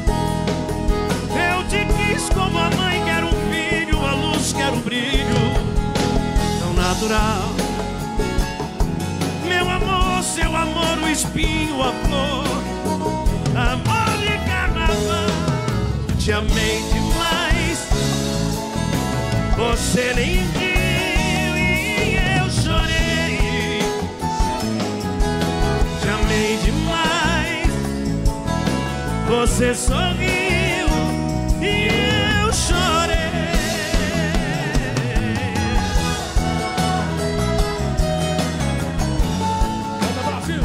Eu te quis como a mãe quer um filho, a luz quer um brilho tão natural. Meu amor, seu amor, o espinho, a flor, amor de carnaval. Te amei demais. Você nem viu e eu chorei. Te amei demais. Você sorriu e eu chorei. Canta, Brasil!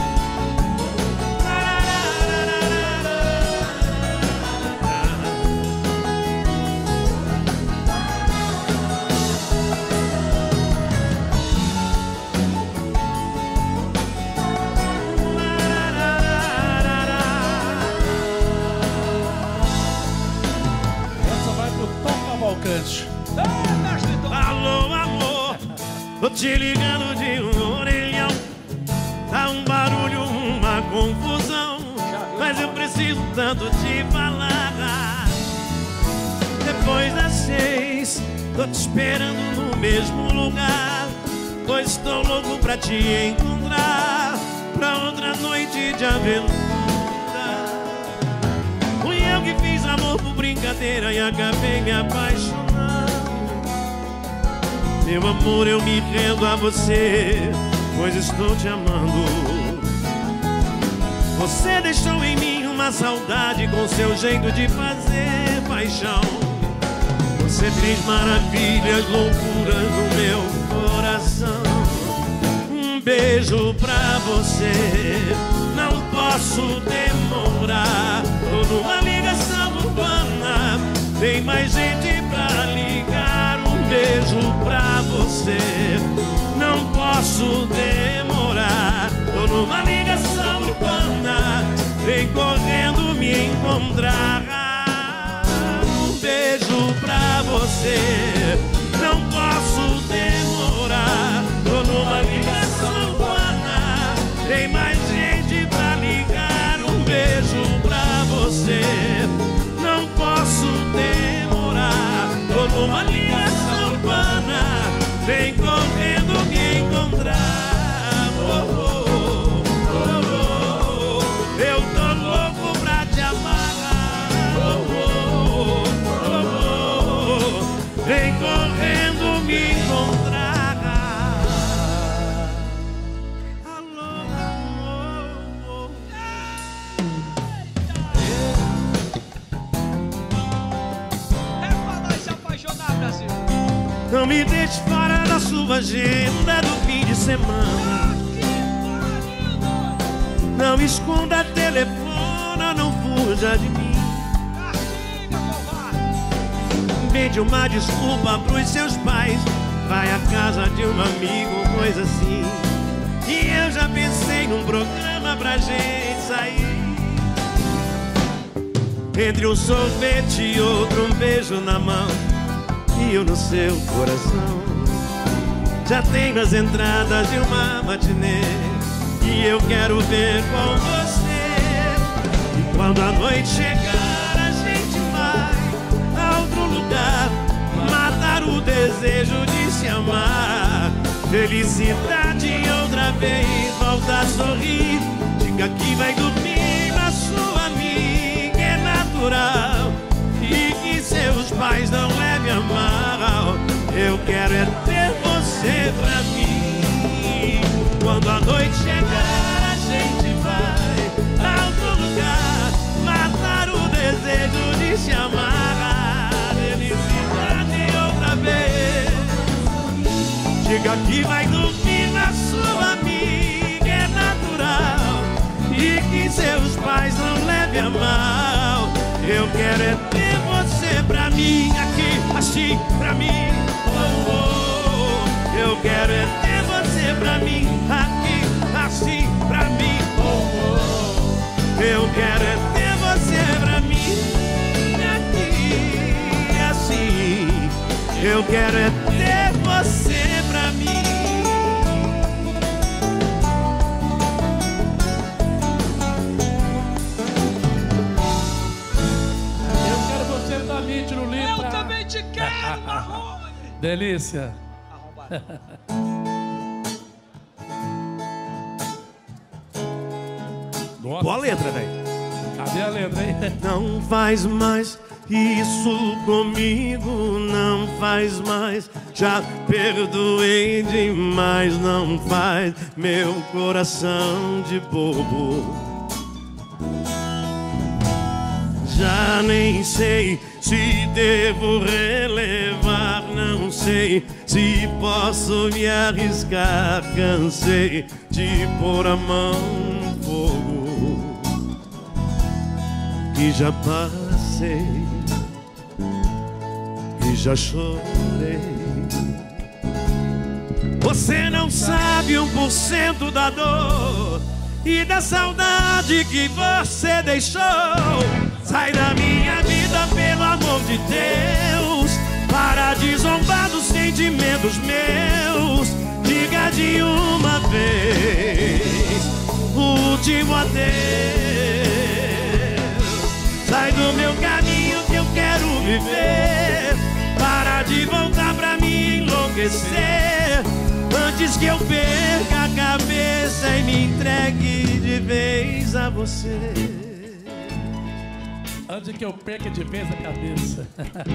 Essa vai pro Tom Cavalcante. Alô, amor, tô te ligando de um orelhão. Tá um barulho, uma confusão, mas eu preciso tanto te falar. Depois das 6, tô te esperando no mesmo lugar, pois estou louco pra te encontrar, pra outra noite de aventura. Fui eu que fiz amor por brincadeira e acabei me apaixonando. Meu amor, eu me rendo a você, pois estou te amando. Você deixou em mim uma saudade com seu jeito de fazer paixão. Você fez maravilhas, loucuras no meu coração. Um beijo pra você, não posso demorar. Tô numa ligação urbana, tem mais gente pra ligar. Um beijo pra você, não posso demorar. Tô numa ligação urbana, vem correndo me encontrar. Um beijo pra você, não posso demorar. Tô numa ligação urbana, tem mais gente pra ligar. Um beijo pra você, não posso demorar. Tô numa ligação urbana, vem correndo me encontrar. Eu tô louco pra te amar. Vem correndo me encontrar. Alô, amor. É pra nós se apaixonar, Brasil. Não me deixe fora da sua agenda do fim de semana. Não esconda telefone, não fuja de mim. Pede uma desculpa pros seus pais, vai à casa de um amigo, coisa assim. E eu já pensei num programa pra gente sair. Entre um sorvete e outro, um beijo na mão e eu no seu coração. Já tenho as entradas de uma matinê e eu quero ver com você. E quando a noite chegar, a gente vai a outro lugar, matar o desejo de se amar. Felicidade outra vez, volta a sorrir. Diga que vai dormir na sua amiga, é natural. E que seus pais não levem a mal. Eu quero é ter você pra mim. Quando a noite chegar, a gente vai a outro lugar, matar o desejo de se amar. Felicidade outra vez. Diga que vai dormir na sua amiga, é natural. E que seus pais não levem a mal. Eu quero é ter você pra mim, aqui, assim, pra mim. Oh, oh. Eu quero é ter você pra mim, aqui, assim, pra mim. Oh, oh. Eu quero é ter você pra mim, aqui, assim. Eu quero é ter você pra mim. Eu também te quero, Marrom. Delícia. Boa letra, velho. Cadê a letra, hein? Não faz mais isso comigo, não faz mais. Já perdoei demais, não faz meu coração de bobo. Já nem sei se devo relevar, não sei se posso me arriscar. Cansei de pôr a mão no fogo e já passei e já chorei. Você não sabe 1% da dor e da saudade que você deixou. Sai da minha vida, pelo amor de Deus. Para de zombar dos sentimentos meus. Diga de uma vez o último adeus. Sai do meu caminho que eu quero viver. Para de voltar pra me enlouquecer. Antes que eu perca a cabeça e me entregue de vez a você. Antes que eu perca de vez a cabeça.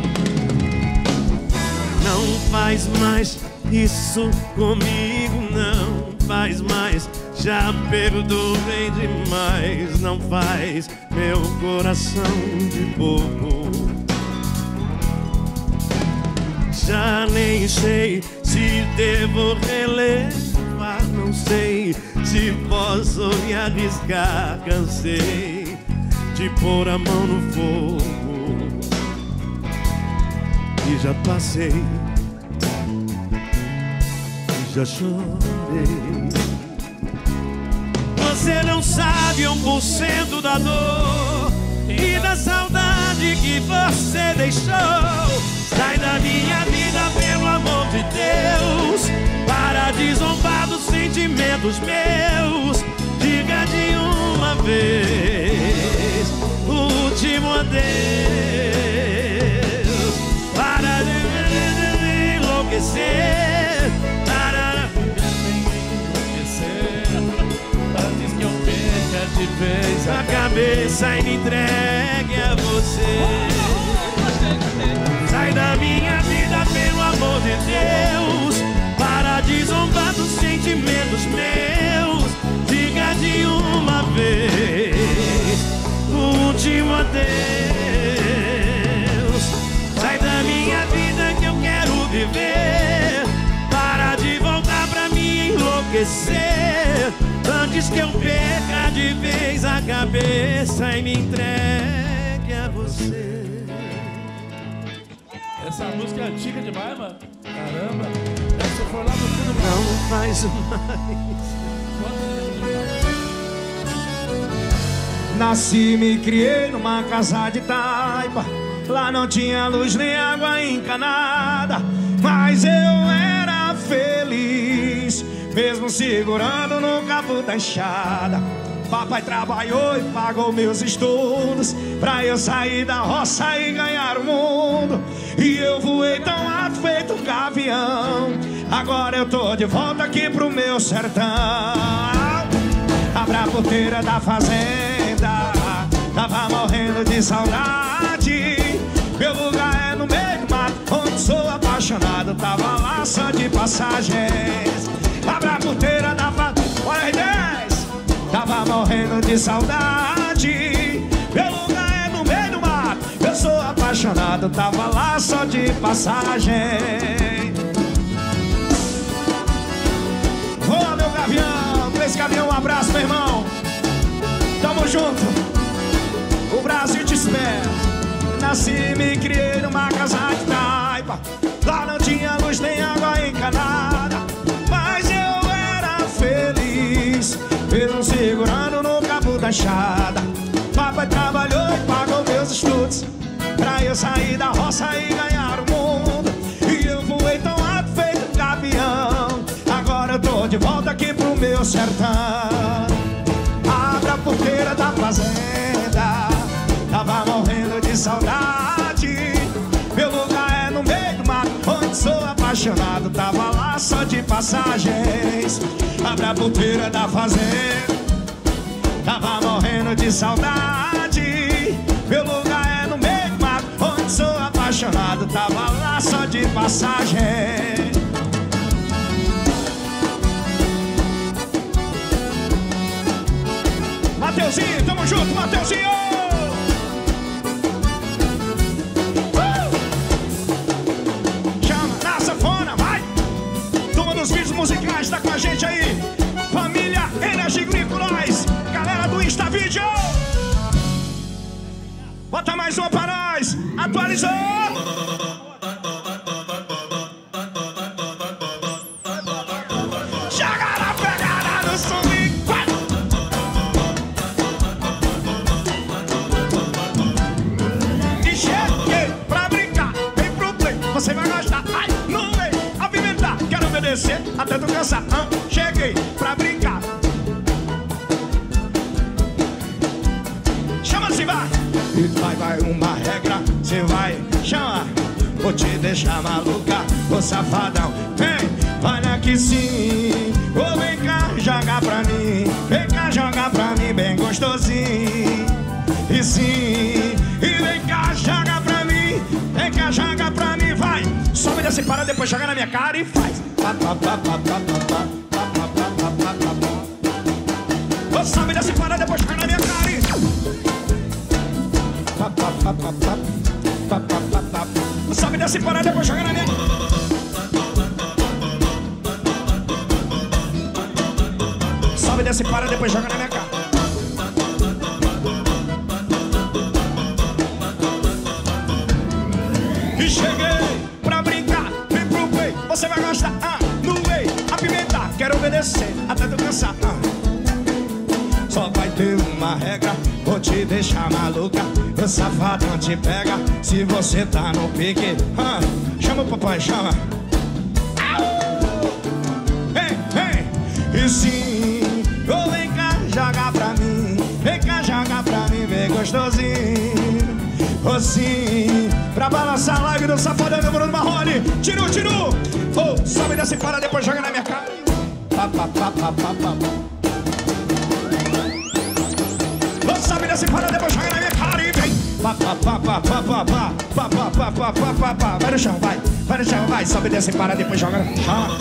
Não faz mais isso comigo, não faz mais. Já perdoei demais, não faz meu coração de bobo. Já nem sei se devo relevar, não sei se posso me arriscar. Cansei de pôr a mão no fogo e já passei e já chorei. Você não sabe 1% da dor e da saudade que você deixou. Sai da minha vida, pelo amor de Deus. Para de zombar dos sentimentos meus. Diga de uma vez o último adeus. Para de enlouquecer. Para de enlouquecer. Antes que eu perca de vez a cabeça e me entregue a você. Sai da minha vida, pelo amor de Deus. Para de zombar dos sentimentos meus. Diga de uma vez o último adeus. Sai da minha vida que eu quero viver. Para de voltar pra me enlouquecer. Antes que eu perca de vez a cabeça e me entregue a você. Essa música é antiga demais, mano. Caramba. Se for lá no fundo, não faz mais. Nasci e me criei numa casa de taipa. Lá não tinha luz nem água encanada, mas eu era feliz, mesmo segurando no cabo da enxada. Papai trabalhou e pagou meus estudos pra eu sair da roça e ganhar o mundo. E eu voei tão alto feito um gavião. Agora eu tô de volta aqui pro meu sertão. Abra a porteira da fazenda, tava morrendo de saudade. Meu lugar é no meio do mato, onde sou apaixonado. Tava lá só de passagens. Abra a porteira da fazenda. Olha aí, 10. Tava morrendo de saudade. Meu lugar é no meio do mato, eu sou apaixonado. Tava lá só de passagem. Boa, meu gavião. 3 caminhão, um abraço, meu irmão. Tamo junto. O Brasil te espera. nasci e me criei numa casa de taipa. Lá não tinha luz nem água encanada, mas eu era feliz, mesmo segurando no cabo da enxada. Papai trabalhou e pagou meus estudos pra eu sair da roça e ganhar o mundo. E eu voei tão alto feito um gavião. Agora eu tô de volta aqui pro meu sertão. Abra a porteira da fazenda, tava morrendo de saudade. Meu lugar é no meio do mato, onde sou apaixonado. Tava lá só de passagens. Abra a porteira da fazenda, tava morrendo de saudade. Meu lugar é no meio do mato, onde sou apaixonado. Tava lá só de passagem. Mateuzinho, tamo junto, Mateuzinho! Chama na sanfona, vai! Turma dos vídeos musicais, tá com a gente aí. Família Energia Agrícolas, galera do Instavídeo. Bota mais uma pra nós. Atualizou. Chega na pegada do som e vai. E cheguei pra brincar, vem pro play, você vai gostar. Ai, não vem apimentar, quero obedecer até tu cansar. Cheguei pra brincar. Chama-se, vai. E vai uma regra, cê vai chamar. Vou te deixar maluca, ô safadão. Vem, olha que sim. Ô, vem cá, joga pra mim. Vem cá, joga pra mim, bem gostosinho. E sim, e vem cá, joga pra mim. Vem cá, joga pra mim, vai. Sobe desse para, depois joga na minha cara e faz. Ô, sobe desse para, depois joga na minha cara e... Sobe desse para, depois joga na minha... Sobe desse para, depois joga na minha cara. E cheguei pra brincar, vem pro play, você vai gostar. No way, apimentar, quero obedecer até tu cansar. Só vai ter uma regra, vou te deixar maluca. O safadão te pega se você tá no pique. Chama o papai, chama. Vem, vem. E sim, oh, vem cá, joga pra mim. Vem cá, joga pra mim, bem gostosinho. Oh, sim, pra balançar a live do Safadão do Bruno Marrone. Tiru, tiru. Oh, sobe desse para, depois joga na minha cara. Sobe desse para, depois joga na minha cara e vem. Vai no chão, vai no chão, vai. Sobe desse para, depois joga na minha cara.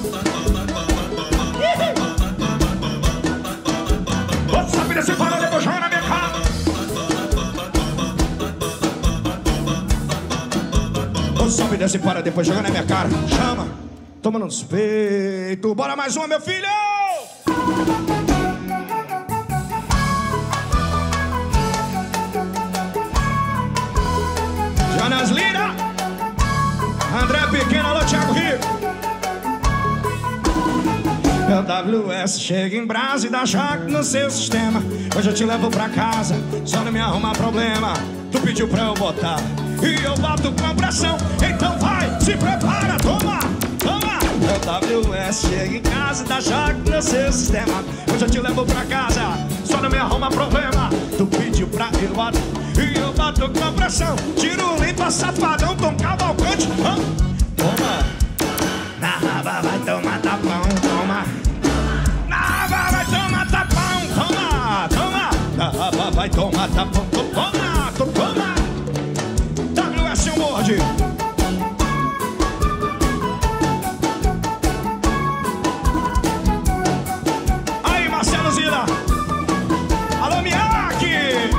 Sobe desse para, depois joga na minha cara. Sobe desse para, depois joga na minha cara. Chama, toma nos peitos. Bora mais uma, meu filho. Jonas Lira, André Pequeno, alô, Thiago Rico. WS chega em brasa e dá choque no seu sistema. Hoje eu te levo pra casa, só não me arruma problema. Tu pediu pra eu botar e eu boto com pressão. Então vai, se prepara, toma, toma. WS chega em casa e dá choque no seu sistema. Hoje eu te levo pra casa, só não me arruma problema. Tu pediu pra eu botar e eu boto com pressão. Tiro limpa, safadão, Tom Cavalcante. Toma, na raba vai tomar tapão, toma. Na raba vai tomar tapão, toma, toma. Na raba vai tomar tapão, toma, toma. WS um morde. Aí, Marcelo Zila. Alô, Miyake.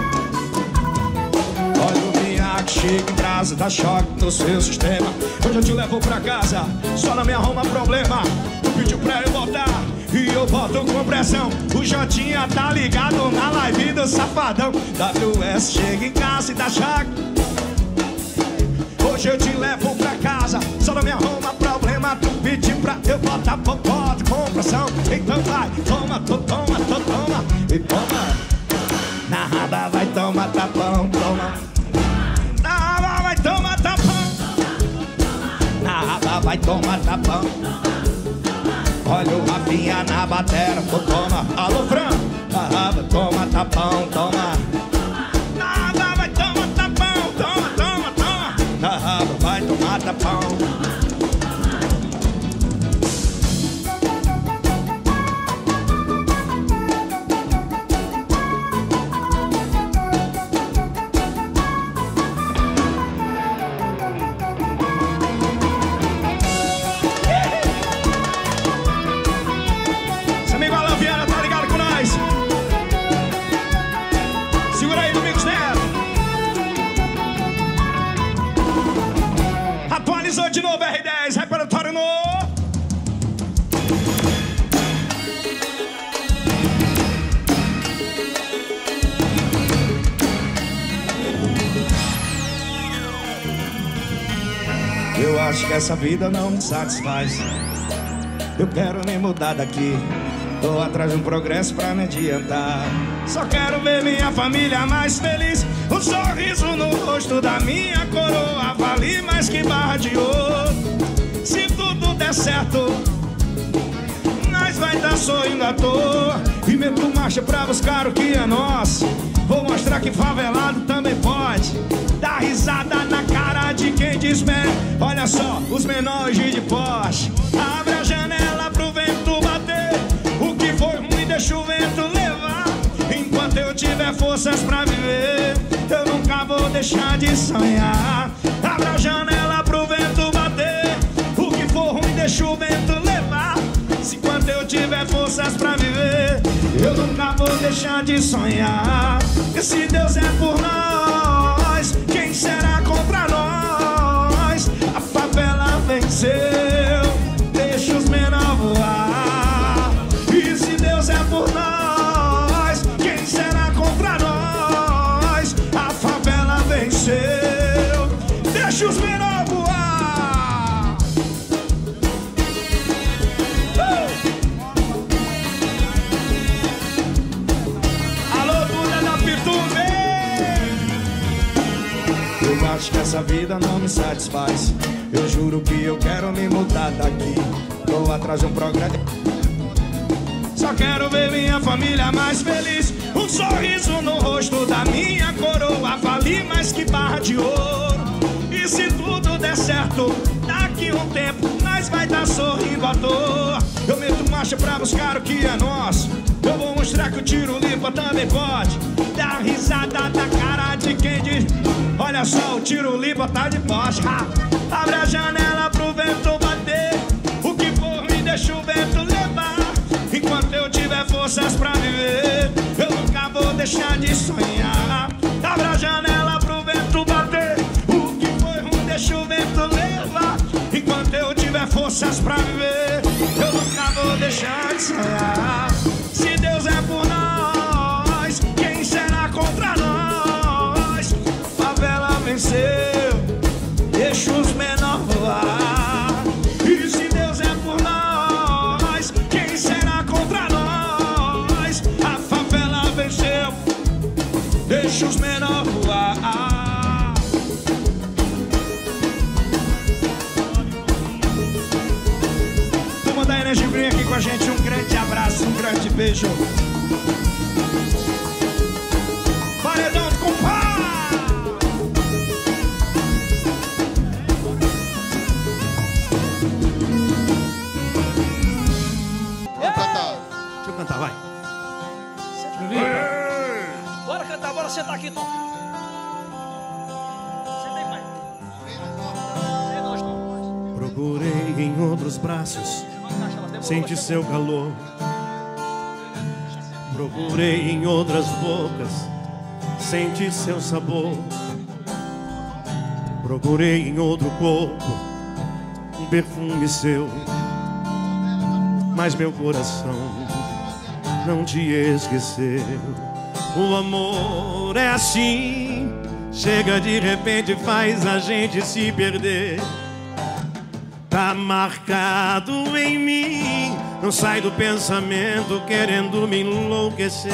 Olha o Miyake, chega em brasa, dá choque no seu sistema. Hoje eu te levo pra casa, só não me arruma problema. Tu pediu pra eu botar e eu boto com pressão. O Jotinha tá ligado na live do Safadão. WS chega em casa e dá choque. Hoje eu te levo pra casa, só não me arruma problema. Tu pediu pra eu botar popó de compressão. Então vai, toma, toma, toma. E toma. Na raba vai tomar tapão, toma. Na raba vai tomar tapão. Na raba vai tomar tapão. Olha o Rafinha na batera, toma. Alô, Fran. Na raba toma tapão, toma. Na raba vai tomar tapão, toma, toma, toma. Na raba vai tomar tapão. De novo, R10, repertório novo. Eu acho que essa vida não me satisfaz. Eu quero me mudar daqui. Tô atrás de um progresso pra me adiantar. Só quero ver minha família mais feliz. Um sorriso no rosto da minha coroa vale mais que barra de ouro. Se tudo der certo, nós vai estar sorrindo à toa. E meto marcha pra buscar o que é nosso. Vou mostrar que favelado também pode. Dar risada na cara de quem desmere. Olha só, os menores de Porsche. Abre a janela pro vento bater. O que foi ruim deixa o vento levar. Enquanto eu tiver forças pra viver, eu nunca vou deixar de sonhar. Abra a janela pro vento bater. O que for ruim deixa o vento levar. Se enquanto eu tiver forças pra viver, eu nunca vou deixar de sonhar. E se Deus é por nós, quem será contra nós? A favela venceu, deixa os menores voar. E se Deus é por nós, quem será contra nós? A favela venceu, deixa os menores voar. Alô, Buda da Pituve. Eu acho que essa vida não me satisfaz. Eu juro que eu quero me mudar daqui. Tô atrás de um progresso. Só quero ver minha família mais feliz. Um sorriso no rosto da minha coroa vale mais que barra de ouro. E se tudo der certo, daqui um tempo nós vai dar sorrindo à toa. Eu meto marcha pra buscar o que é nosso. Eu vou mostrar que o tiro limpa também pode. Dar risada na cara de quem diz. Olha só, o tiro limpa tá de poste. Abre a janela pro vento bater. O que for me deixa o vento levar. Enquanto eu tiver forças pra viver, eu nunca vou deixar de sonhar. Abre a janela pro vento bater. O que foi ruim deixa o vento levar. Enquanto eu tiver forças pra viver, eu nunca vou deixar de sonhar. Se Deus é por nós, quem será contra nós? A favela venceu, deixa os menores voar. E se Deus é por nós, quem será contra nós? A favela venceu, deixa os menores voar. Turma da Energia Green aqui com a gente, um grande abraço, um grande beijo. Paredão de compadre. Deixa eu cantar, vai. Bora cantar, bora sentar aqui, Tom. Senta aí, pai. Senta nós, Tom. Procurei em outros braços, senti seu calor. Procurei em outras bocas, senti seu sabor. Procurei em outro corpo, um perfume seu. Mas meu coração não te esqueceu. O amor é assim, chega de repente, faz a gente se perder. Tá marcado em mim, não sai do pensamento, querendo me enlouquecer.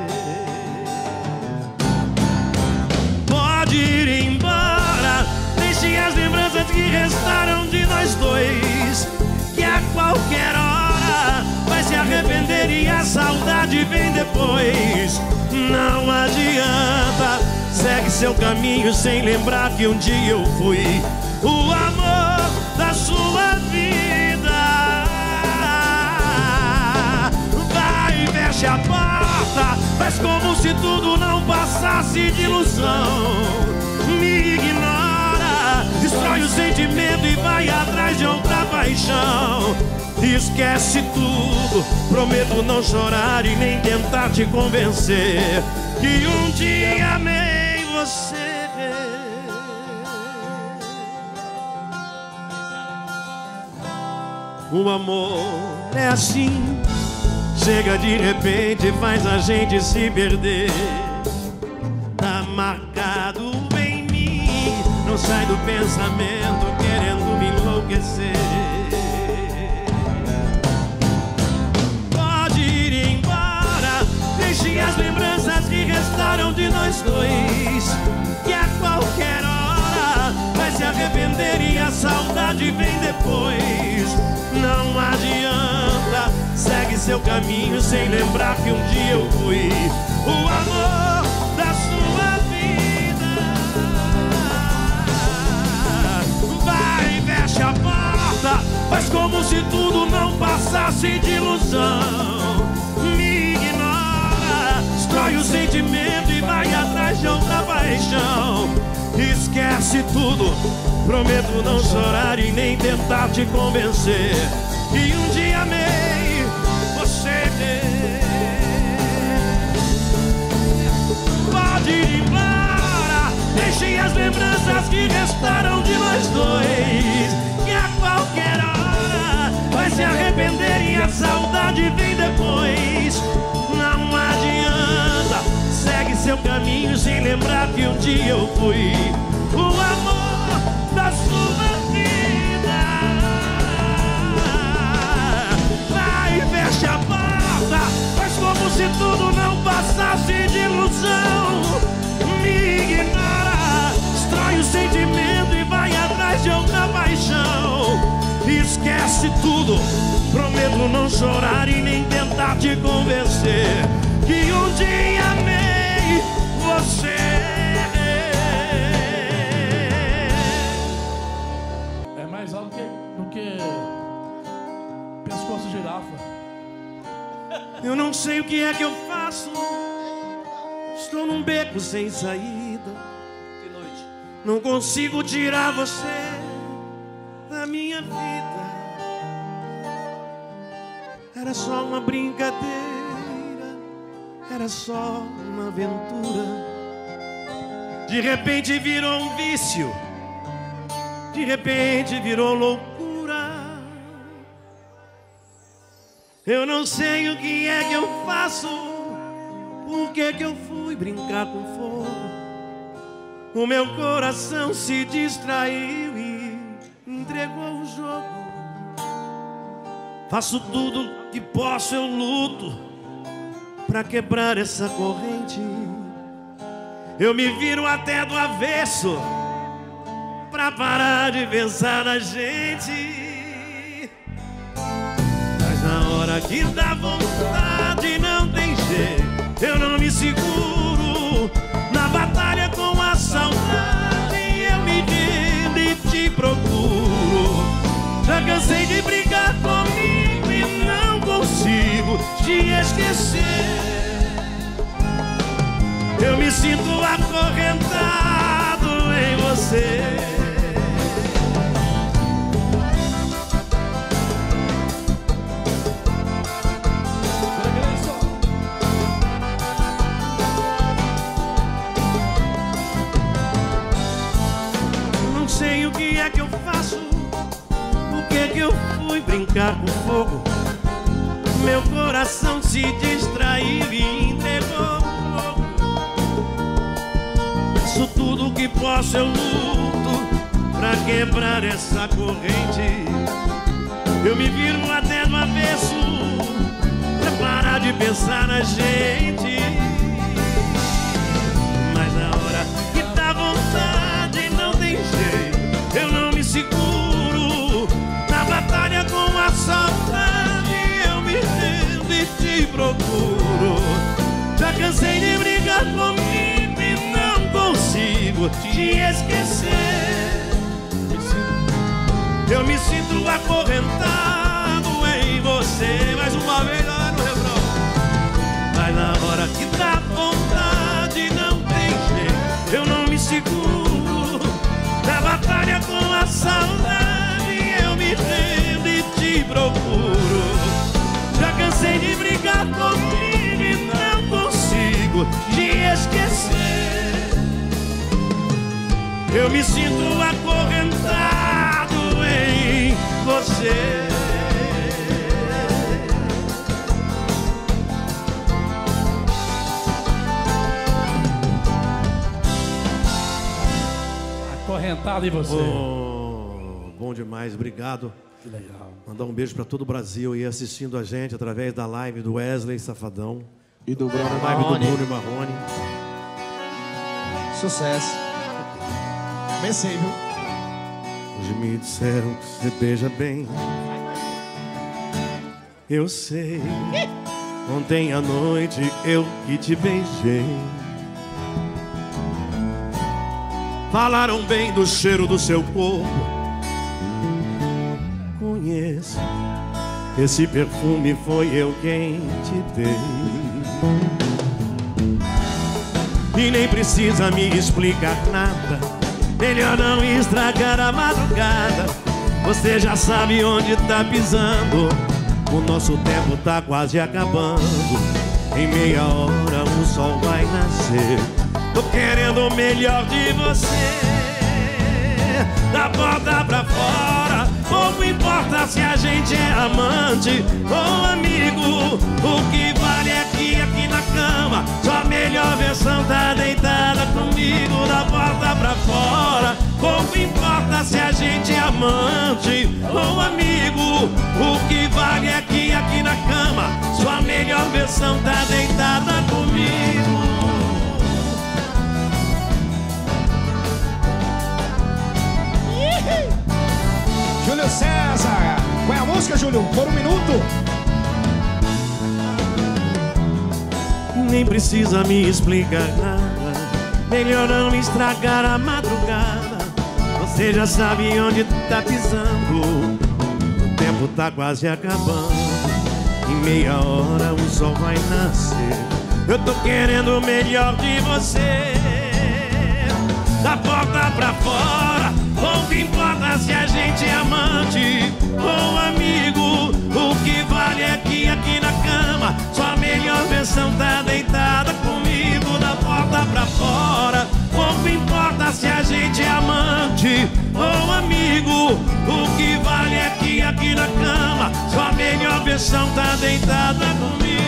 Pode ir embora, deixe as lembranças que restaram de nós dois, que a qualquer hora vai se arrepender e a saudade vem depois. Não adianta, segue seu caminho sem lembrar que um dia eu fui o amor da sua vida. Vai, feche a porta, faz como se tudo não passasse de ilusão. Me ignora, destrói o sentimento e vai atrás de outra paixão. Esquece tudo, prometo não chorar e nem tentar te convencer que um dia amei você. O amor é assim, chega de repente, faz a gente se perder. Tá marcado em mim, não sai do pensamento, querendo me enlouquecer. Pode ir embora, deixe as lembranças que restaram de nós dois, que a qualquer hora vai se arrepender e a saudade vem depois. Não adianta, segue seu caminho sem lembrar que um dia eu fui o amor da sua vida. Vai, feche a porta, faz como se tudo não passasse de ilusão. Me ignora, destrói o sentimento e vai atrás de outra paixão. Esquece tudo, prometo não chorar e nem tentar te convencer que um dia amei você. Pode ir embora, deixe as lembranças que restaram de nós dois, que a qualquer hora vai se arrepender e a saudade vem depois. Não adianta, segue seu caminho sem lembrar que um dia eu fui o amor da sua vida. Vai, feche a porta, faz como se tudo não passasse de ilusão. Me ignora, destrói o sentimento e vai atrás de outra paixão. Esquece tudo, prometo não chorar e nem tentar te convencer que um dia amei você. É mais alto do que pescoço de girafa. Eu não sei o que é que eu faço, estou num beco sem saída. Que noite. Não consigo tirar você da minha vida. Era só uma brincadeira, era só uma aventura. De repente virou um vício, de repente virou loucura. Eu não sei o que é que eu faço, por que que eu fui brincar com fogo. O meu coração se distraiu e entregou o jogo. Faço tudo que posso, eu luto pra quebrar essa corrente. Eu me viro até do avesso pra parar de pensar na gente. Mas na hora que dá vontade não tem jeito, eu não me seguro. Na batalha com a saudade eu me rendo e te procuro. Já cansei de brigar comigo e não consigo te esquecer. Eu me sinto acorrentado em você. Não sei o que é que eu faço, por que que eu fui brincar com fogo. Meu coração se distraiu e entregou. Faço tudo que posso eu luto pra quebrar essa corrente. Eu me viro até do avesso pra parar de pensar na gente. Mas na hora que dá vontade não tem jeito, eu não me seguro. Na batalha com a saudade eu me rendo e te procuro. Já cansei de brigar comigo e não consigo te esquecer. Eu me sinto acorrentado em você. Mais uma vez lá no refrão. Mas na hora que dá vontade não tem jeito, eu não me seguro. Na batalha com a saudade eu me rendo e te procuro. Já cansei de brigar comigo e não consigo te esquecer. Eu me sinto acorrentado em você. Acorrentado em você. Oh, bom demais, obrigado. Que legal. Mandar um beijo pra todo o Brasil e assistindo a gente através da live do Wesley Safadão E do Bruno live do Marrone. Bruno Marrone. Sucesso. Comecei, viu? Hoje me disseram que você beija bem. Eu sei. Ontem à noite eu que te beijei. Falaram bem do cheiro do seu corpo. Conheço. Esse perfume foi eu quem te dei. E nem precisa me explicar nada. Melhor não estragar a madrugada. Você já sabe onde tá pisando. O nosso tempo tá quase acabando. Em meia hora o sol vai nascer. Tô querendo o melhor de você. Da porta pra fora, pouco importa se a gente é amante ou amigo. O que vale é que aqui na cama sua melhor versão tá deitada comigo. Da porta pra fora, pouco importa se a gente é amante ou amigo. O que vale é que aqui na cama sua melhor versão tá deitada comigo. Júlio César. Qual é a música, Júlio? Por um minuto. Nem precisa me explicar nada. Melhor não estragar a madrugada. Você já sabe onde tá pisando. O tempo tá quase acabando. Em meia hora o sol vai nascer. Eu tô querendo o melhor de você. Da porta pra fora, pouco importa se a gente é amante ou amigo. O que vale é que aqui na cama sua melhor versão tá deitada comigo. Da porta pra fora, pouco importa se a gente é amante ou amigo. O que vale é que aqui na cama sua melhor versão tá deitada comigo.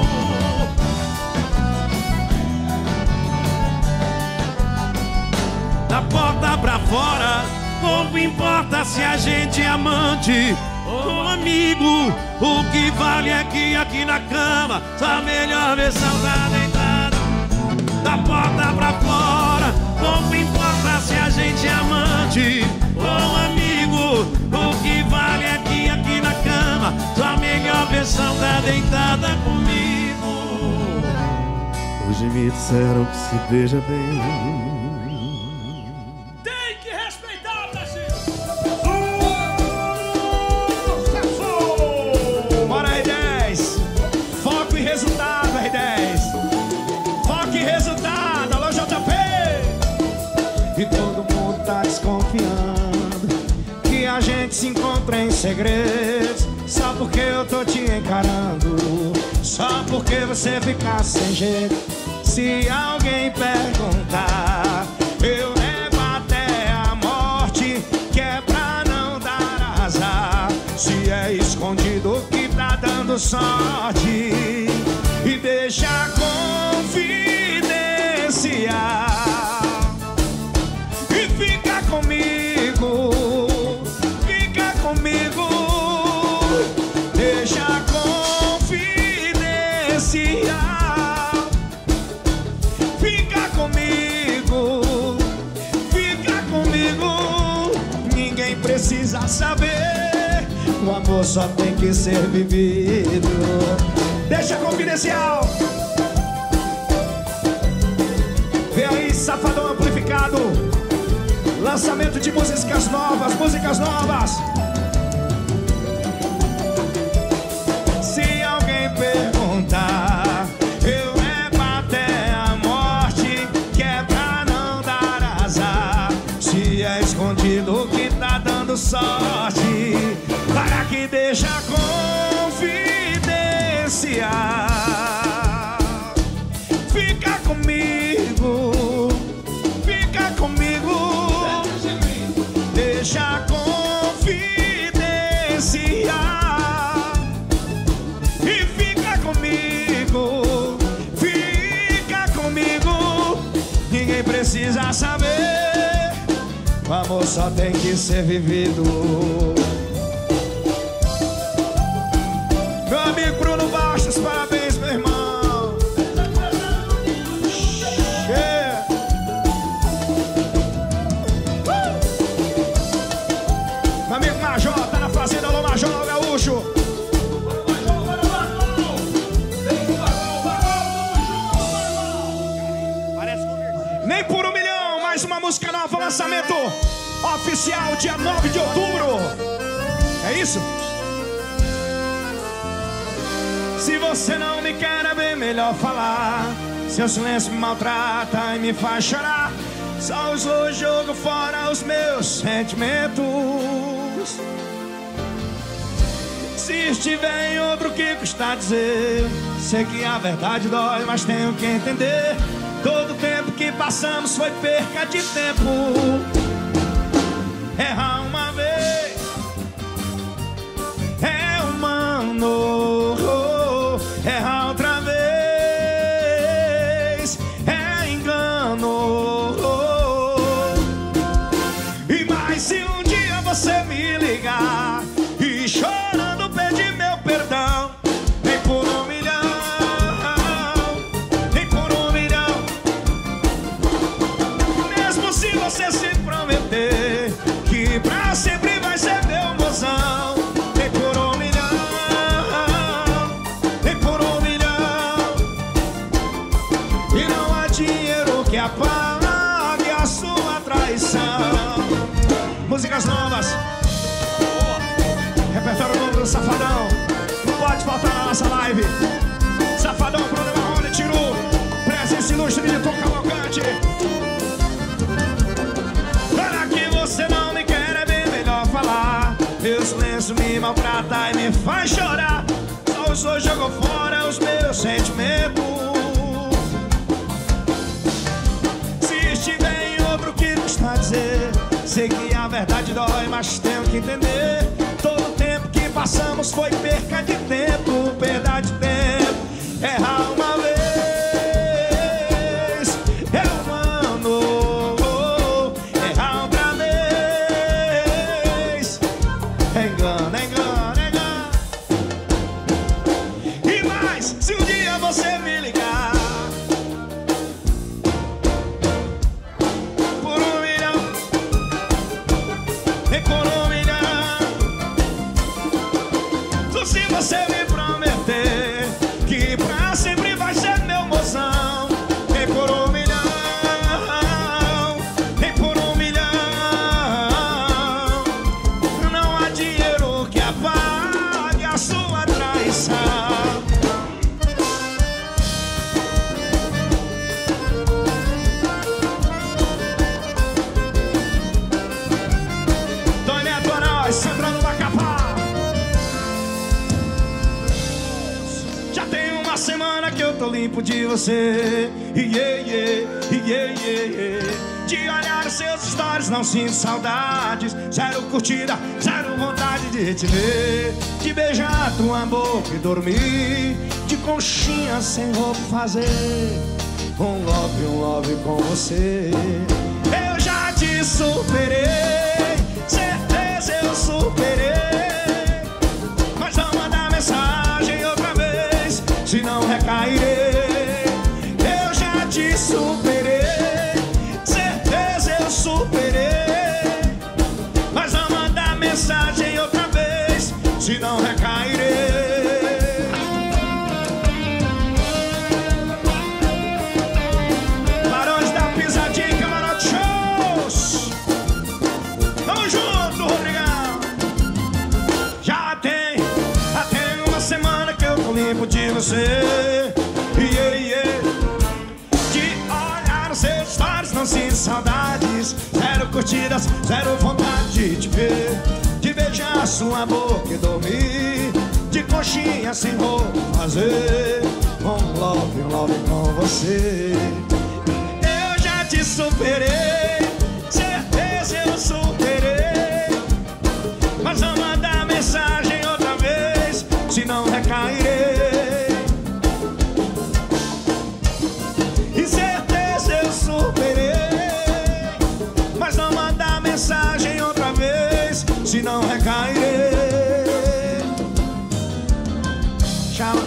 Da porta pra fora, pouco importa se a gente é amante ou amigo. O que vale é que aqui na cama sua melhor versão tá deitada. Da porta pra fora, pouco importa se a gente é amante ou amigo. O que vale é que aqui na cama sua melhor versão tá deitada comigo. Hoje me disseram que se beija bem. E todo mundo tá desconfiando que a gente se encontra em segredos. Só porque eu tô te encarando, só porque você fica sem jeito. Se alguém perguntar, eu levo até a morte, que é pra não dar azar. Se é escondido que tá dando sorte, e deixa confidenciar. amor só tem que ser vivido. Deixa confidencial. Vem aí, Safadão Amplificado. Lançamento de músicas novas, músicas novas. Se alguém perguntar, eu nego até a morte, que é pra não dar azar. Se é escondido que tá dando sorte, para que deixa confidenciar. Fica comigo, fica comigo, deixa confidenciar. E fica comigo, ninguém precisa saber. O amor só tem que ser vivido. Meu amigo Bruno Baixos, parabéns, meu irmão. Yeah. Meu amigo Major, tá na fazenda. Alô, Major Gaúcho. Nem por 1 milhão, mais uma música nova, lançamento oficial, dia 9 de outubro. É isso? Se você não me quer, é bem melhor falar. Seu silêncio me maltrata e me faz chorar. Só usou, jogo fora os meus sentimentos. Se estiver em outro, que custa dizer? Sei que a verdade dói, mas tenho que entender. Todo tempo que passamos foi perca de tempo. Errar uma vez é humano. Errar outra vez é engano. E mais se um dia você me ligar e chorando pedir meu perdão, nem por 1 milhão, nem por 1 milhão. Mesmo se você se prometer que pra sempre vai ser meu mozão, nem por 1 milhão, nem por 1 milhão. E não há dinheiro que apague a sua traição. Músicas novas, repertório novo do Safadão. Não pode faltar na nossa live. Safadão, Bruno Marrone, Tiru, presença ilustre de Tom Cavalcante. Para que você não me quer, é bem melhor falar. Meu silêncio me maltrata e me faz chorar. Só usou, jogou fora os meus sentimentos. Se estiver em outro, que custa dizer? Sei que a verdade dói, mas tenho que entender. Todo tempo que passamos foi perca de tempo, perda de tempo. Errar uma vez é humano. Errar outra vez é engano, é engano, é engano. E mais, se um dia você me ligar por 1 milhão, nem por 1 milhão. Se você me prometer que pra sempre vai ser meu mozão, nem por 1 milhão, nem por 1 milhão. Não há dinheiro que apague a sua traição. Dói Neto Aróis, Centrando da Capa. Já tem uma semana que eu tô limpo de você. De olhar os seus stories não sinto saudades. Zero curtida, zero vontade de te ver. De beijar tua boca e dormir de conchinha sem roupa, fazer um love com você. Eu já te superei, certeza eu superei. Mas não mandar mensagem outra vez, se não recairei. Eu já te superei, certeza eu superei. Mas não mandar mensagem outra vez, se não passo limpo de você. Yeah, yeah. De olhar os seus stories, não sinto saudades. Zero curtidas, zero vontade de te ver. De beijar sua boca e dormir de conchinha sem roupa, fazer um love com você. Eu já te superei, certeza eu superei. Mas vou mandar mensagem outra vez, senão recairei. E certeza eu superei. Mas não mandar mensagem outra vez, senão recairei. Chama.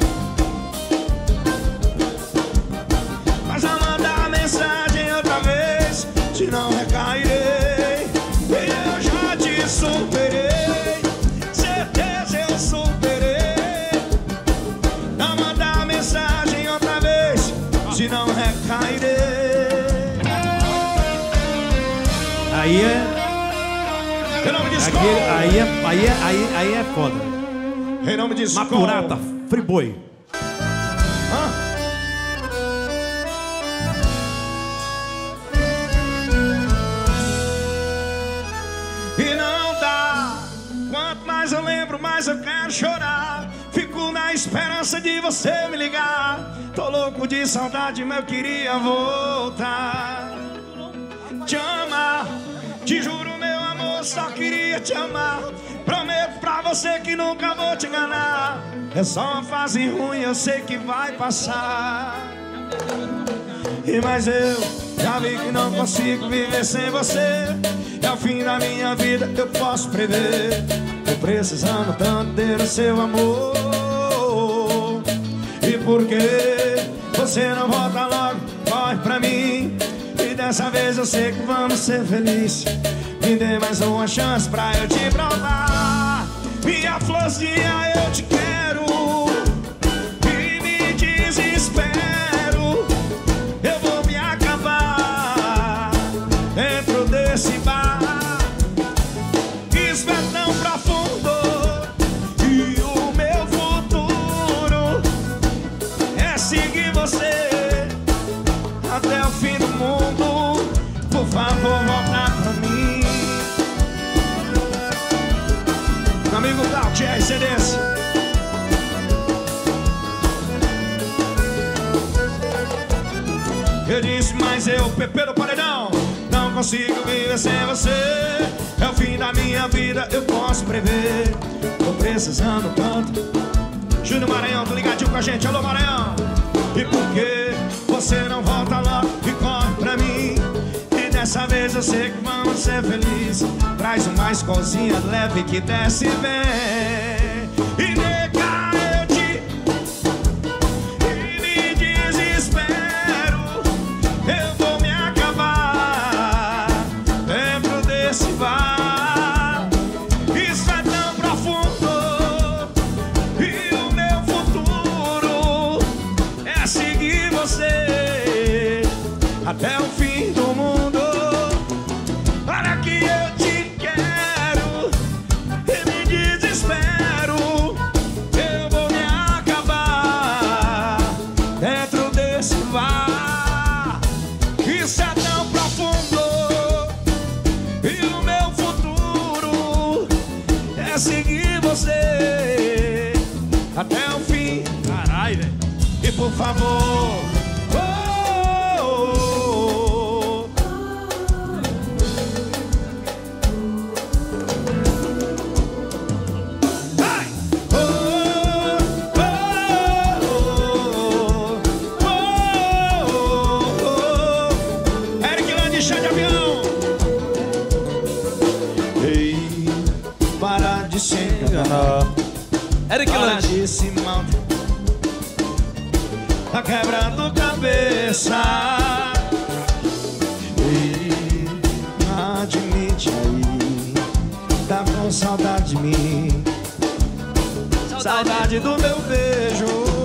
Mas não mandar mensagem outra vez, senão recairei. Eu já te superei, certeza eu superei. Não mandar mensagem outra vez, senão recairei. Aí é. Em nome de Aqui, escola. aí é foda. Em nome de escola. Macurata, Friboi. E não dá. Quanto mais eu lembro, mais eu quero chorar. Fico na esperança de você me ligar. Tô louco de saudade, mas eu queria voltar. Te amar, te juro meu amor, só queria te amar. Prometo pra você que nunca vou te enganar. É só uma fase ruim, eu sei que vai passar. Mas eu já vi que não consigo viver sem você. É o fim da minha vida, eu posso prever. Tô precisando tanto ter o seu amor. E por que você não volta logo, corre pra mim. E dessa vez eu sei que vamos ser felizes. Me dê mais uma chance pra eu te provar. Minha florzinha, eu te quero. E me desespero. Eu vou me acabar dentro desse bar. Isso é tão profundo. E o meu futuro é seguir você até o fim do mundo. Por favor, volta pra mim. Meu amigo Claudio RCDs. Eu disse, mas eu, Pepe do Paredão, não consigo viver sem você. É o fim da minha vida, eu posso prever. Tô precisando tanto. Júnior Maranhão, tô ligadinho com a gente, alô Maranhão. E por que você não volta lá e corre pra mim? E dessa vez eu sei que vamos ser felizes. Traz uma escolzinha leve que desce bem. E nega eu te... E me desespero. Eu vou me acabar dentro desse bar. Isso é tão profundo. E o meu futuro é seguir você até o fim do mundo. Para que eu te quero e me desespero. Eu vou me acabar dentro desse bar. Isso é tão profundo. E o meu futuro é seguir você até o fim. Caralho, velho. E por favor, Eric Land, chá de avião. Ei, para de se enganar. Eric Para Land. de se manter. Tá quebrando cabeça. E admite aí, tá com saudade de mim. Saudade do meu beijo.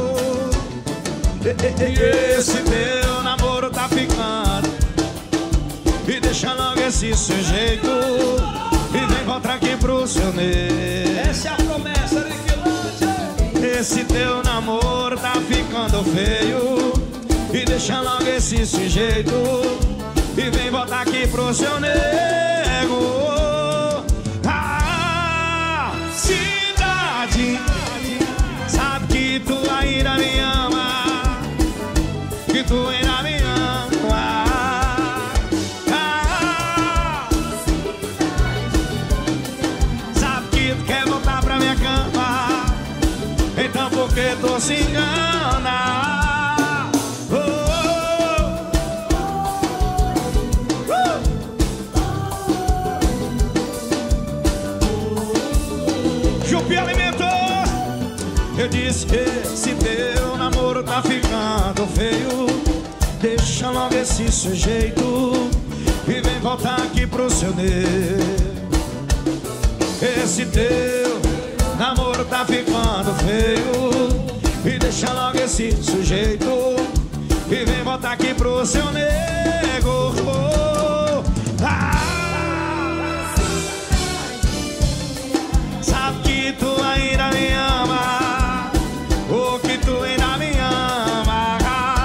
E esse teu namoro tá ficando. E deixa logo esse sujeito. E vem voltar aqui pro seu meio. Essa é a promessa, Eric Land. esse teu namoro tá ficando feio. E deixa logo esse sujeito e vem voltar aqui pro seu nego. Ah, cidade, sabe que tu ainda me ama, que tu ainda me ama. Ah, sabe que tu quer voltar pra minha cama, então por que tu se engana? Eu disse que esse teu namoro tá ficando feio. Deixa logo esse sujeito e vem voltar aqui pro seu nego. Esse teu namoro tá ficando feio. E deixa logo esse sujeito e vem voltar aqui pro seu nego. Sabe que tu ainda me ama, tu ainda me ama.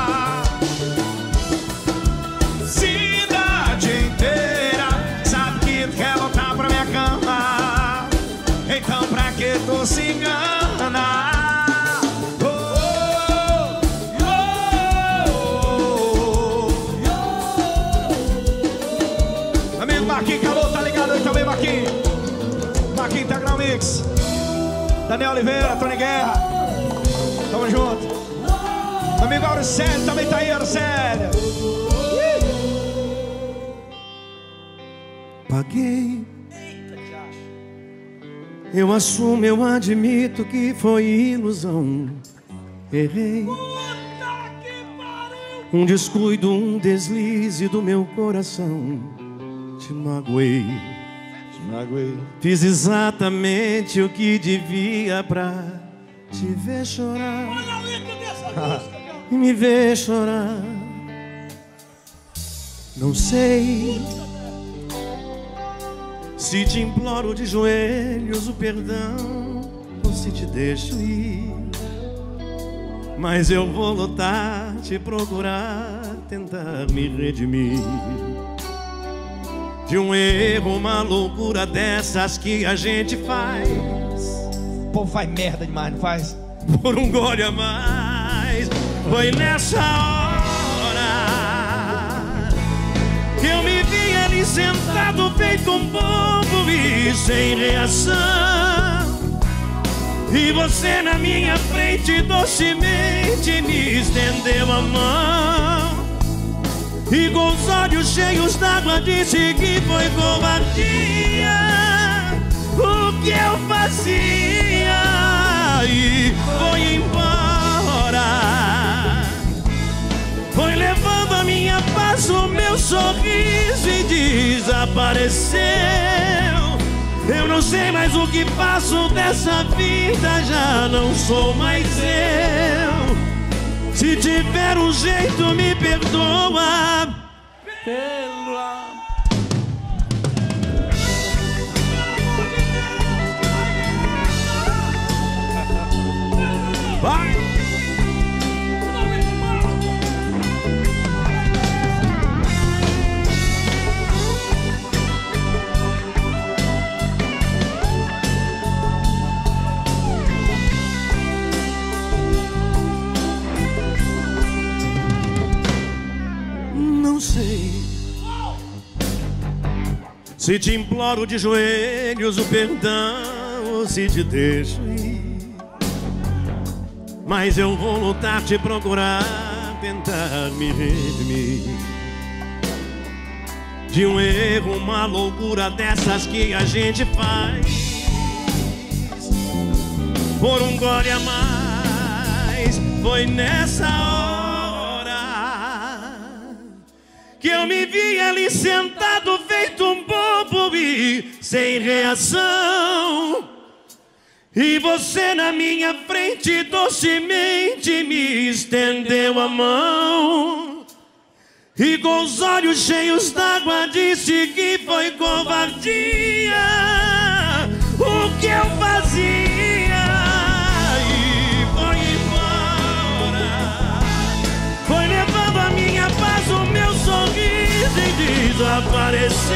Cidade inteira sabe que tu quer voltar pra minha cama, então pra que tu se engana? Amigo Marquinhos Calor, tá ligado aí também, Marquinhos? Marquinhos Integral Mix, Daniel Oliveira, Tony Guerra, tamo junto. Meu amigo Auricélio também tá aí, Auricélio. Paguei. Eu assumo, eu admito que foi ilusão. Errei. Um descuido, um deslize do meu coração. Te magoei. Fiz exatamente o que devia pra te ver chorar. Olha a letra dessa música, E me ver chorar. Não sei se te imploro de joelhos o perdão ou se te deixo ir, mas eu vou lutar, te procurar, tentar me redimir de um erro, uma loucura dessas que a gente faz. O povo faz merda demais, não faz? Por um gole a mais. Foi nessa hora que eu me vi ali sentado feito um bobo e sem reação, e você na minha frente docemente me estendeu a mão, e com os olhos cheios d'água disse que foi covardia o que eu fazia, e foi embora. Foi levando a minha paz, o meu sorriso e desapareceu. Eu não sei mais o que faço dessa vida, já não sou mais eu. Se tiver um jeito, me perdoa. pelo amor. Vai! Não sei se te imploro de joelhos o perdão ou se te deixo ir, mas eu vou lutar, te procurar, tentar me redimir de um erro, uma loucura dessas que a gente faz. Por um gole a mais, foi nessa hora que eu me vi ali sentado feito um bobo e sem reação, e você na minha frente docemente me estendeu a mão, e com os olhos cheios d'água disse que foi covardia o que eu fazia, e desapareceu.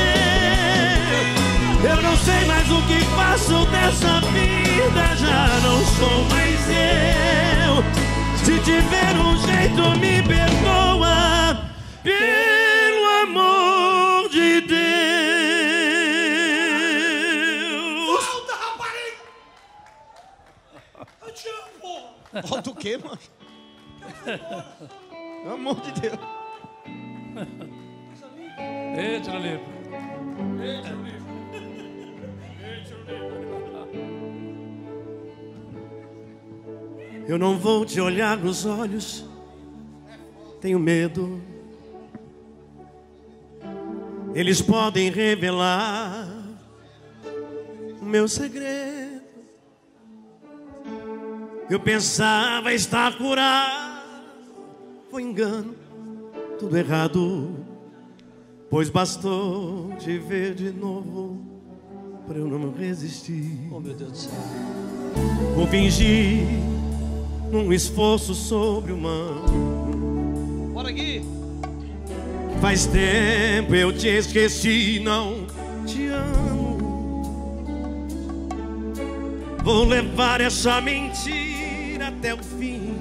Eu não sei mais o que faço dessa vida, já não sou mais eu. Se tiver um jeito, me perdoa, pelo amor de Deus. Volta, rapariga! Eu te amo, porra! Volta o quê, mano? Pelo amor de Deus. Ei, tira livre. Eu não vou te olhar nos olhos, tenho medo. Eles podem revelar o meu segredo. Eu pensava estar curado, foi engano, tudo errado. Pois bastou te ver de novo para eu não resistir. Oh, meu Deus do céu. Vou fingir num esforço sobre-humano. Bora aqui. Faz tempo eu te esqueci, não te amo. Vou levar essa mentira até o fim,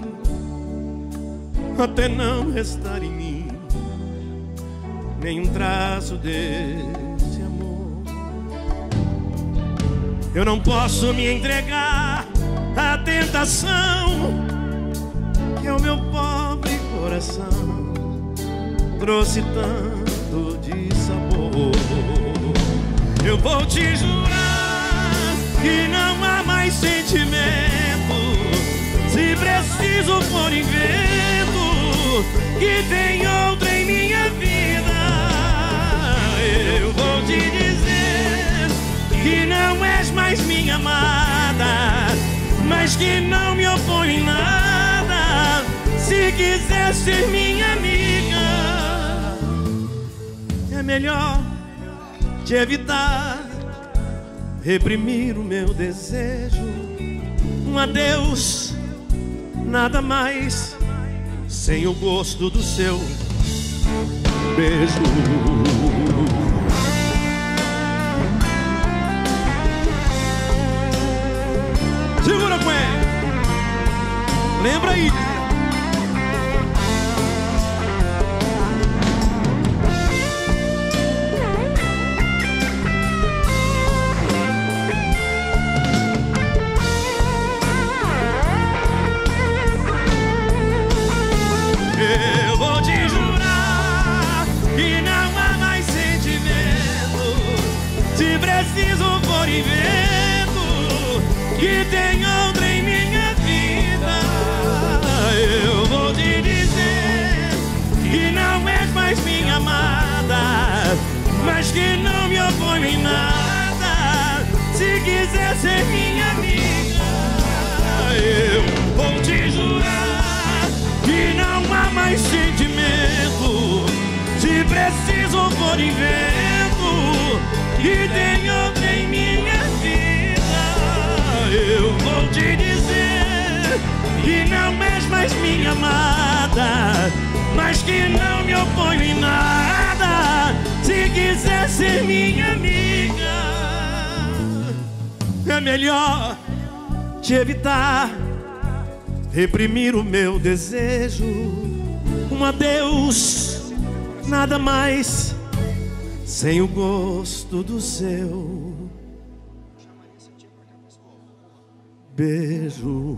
até não restar em mim nenhum traço desse amor. Eu não posso me entregar à tentação que o meu pobre coração trouxe tanto de sabor. Eu vou te jurar que não há mais sentimento. Se preciso for invento, que tem outra em minha vida. Eu vou te dizer que não és mais minha amada, mas que não me opõe em nada. Se quiser ser minha amiga, é melhor te evitar, reprimir o meu desejo. Um adeus, nada mais, sem o gosto do seu beijo. Segura com ele. Lembra aí. Eu vou te jurar que não há mais sentimento. Se preciso for invento, que tem outra em minha vida. Eu vou te dizer que não és mais minha amada, mas que não me opõe em nada. Se quiser ser minha amiga, eu vou te jurar que não há mais sentimento. Se preciso for invento, que tem outra em minha vida. Eu vou te dizer que não és mais minha amada, mas que não me oponho em nada. Se quiser ser minha amiga, é melhor te evitar, reprimir o meu desejo. Um adeus, nada mais, sem o gosto do seu beijo.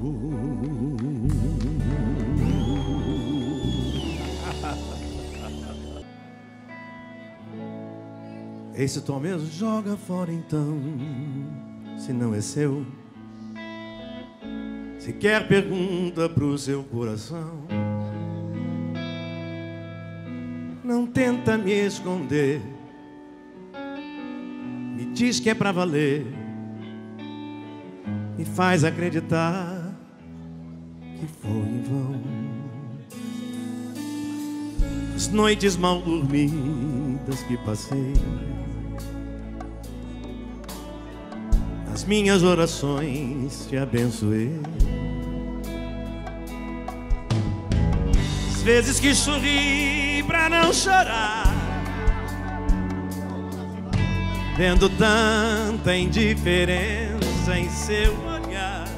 Esse tom mesmo? Joga fora então, se não é seu. Se quer, pergunta pro seu coração. Não tenta me esconder, me diz que é pra valer, me faz acreditar que foi em vão. As noites mal dormidas que passei, as minhas orações te abençoei. As vezes que sorri pra não chorar, vendo tanta indiferença em seu olhar.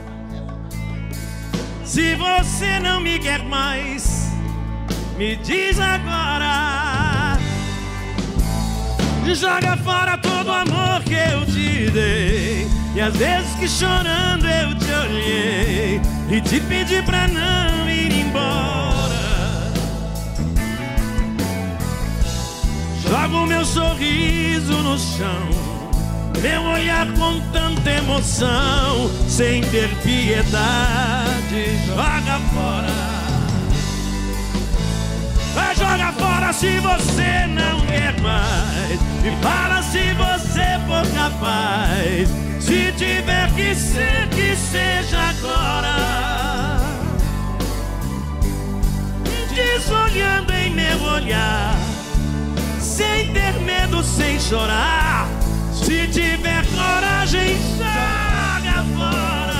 Se você não me quer mais, me diz agora. Joga fora todo o amor que eu te dei, e às vezes que chorando eu te olhei e te pedi pra não ir embora. Joga o meu sorriso no chão, meu olhar com tanta emoção, sem ter piedade. Joga fora. Vai, joga fora se você não quer mais. Me fala se você for capaz. Se tiver que ser, que seja agora. Me diz olhando em meu olhar, sem ter medo, sem chorar. Se tiver coragem, joga fora.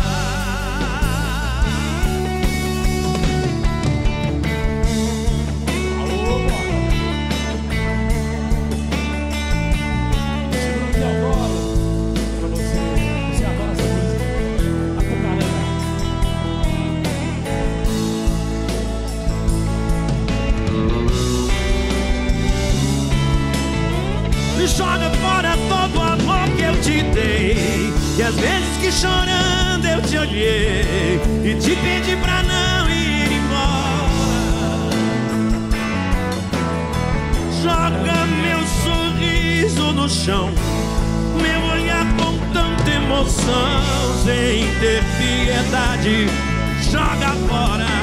Joga fora todo o amor que eu te dei, e às vezes que chorando eu te olhei e te pedi pra não ir embora. Joga meu sorriso no chão, meu olhar com tanta emoção, sem ter piedade. Joga fora.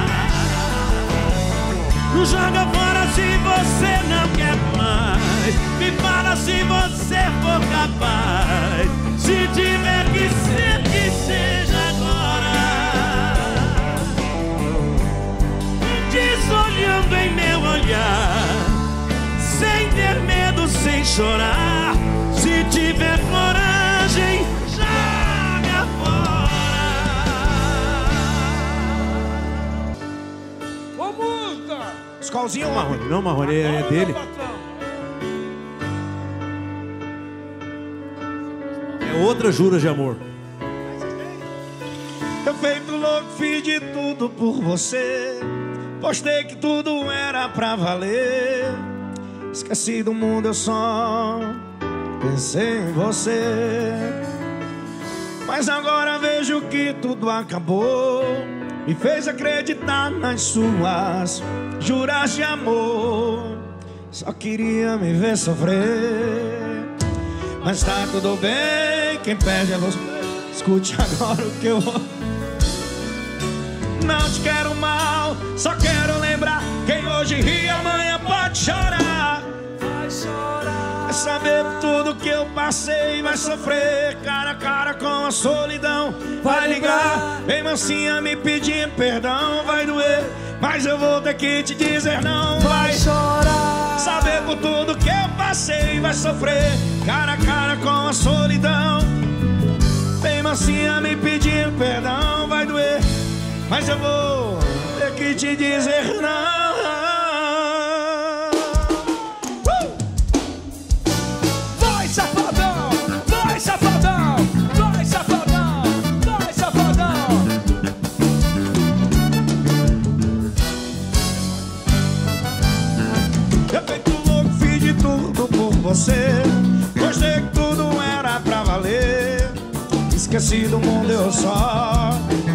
Joga fora se você não quer mais. Me fala se você for capaz. Se tiver que ser, que seja agora. Me diz olhando em meu olhar, sem ter medo, sem chorar. Se tiver coragem, joga fora. Ô, música! Escolzinho Não, Marrone, não, Marrone, é dele. É outra Juras de Amor. Eu feito louco, fiz de tudo por você. Postei que tudo era pra valer. Esqueci do mundo, eu só pensei em você. Mas agora vejo que tudo acabou. Me fez acreditar nas suas juras de amor. Só queria me ver sofrer. Mas tá tudo bem, quem perde é você. Escute agora o que eu vou. Não te quero mal, só quero lembrar. Quem hoje ri, amanhã pode chorar. Vai chorar. Vai saber tudo que eu passei, vai sofrer cara a cara com a solidão. Vai ligar, bem mansinha me pedindo perdão. Vai doer, mas eu vou ter que te dizer não. Vai chorar. Saber por tudo que eu passei, vai sofrer cara a cara com a solidão. Bem mansinha me pedindo perdão. Vai doer, mas eu vou ter que te dizer não. Vai, safadão! Vai, safadão! Vai, safadão! Vai, safadão! Eu feito louco, fiz de tudo por você. Gostei que tudo era pra valer. Esqueci do mundo, eu só.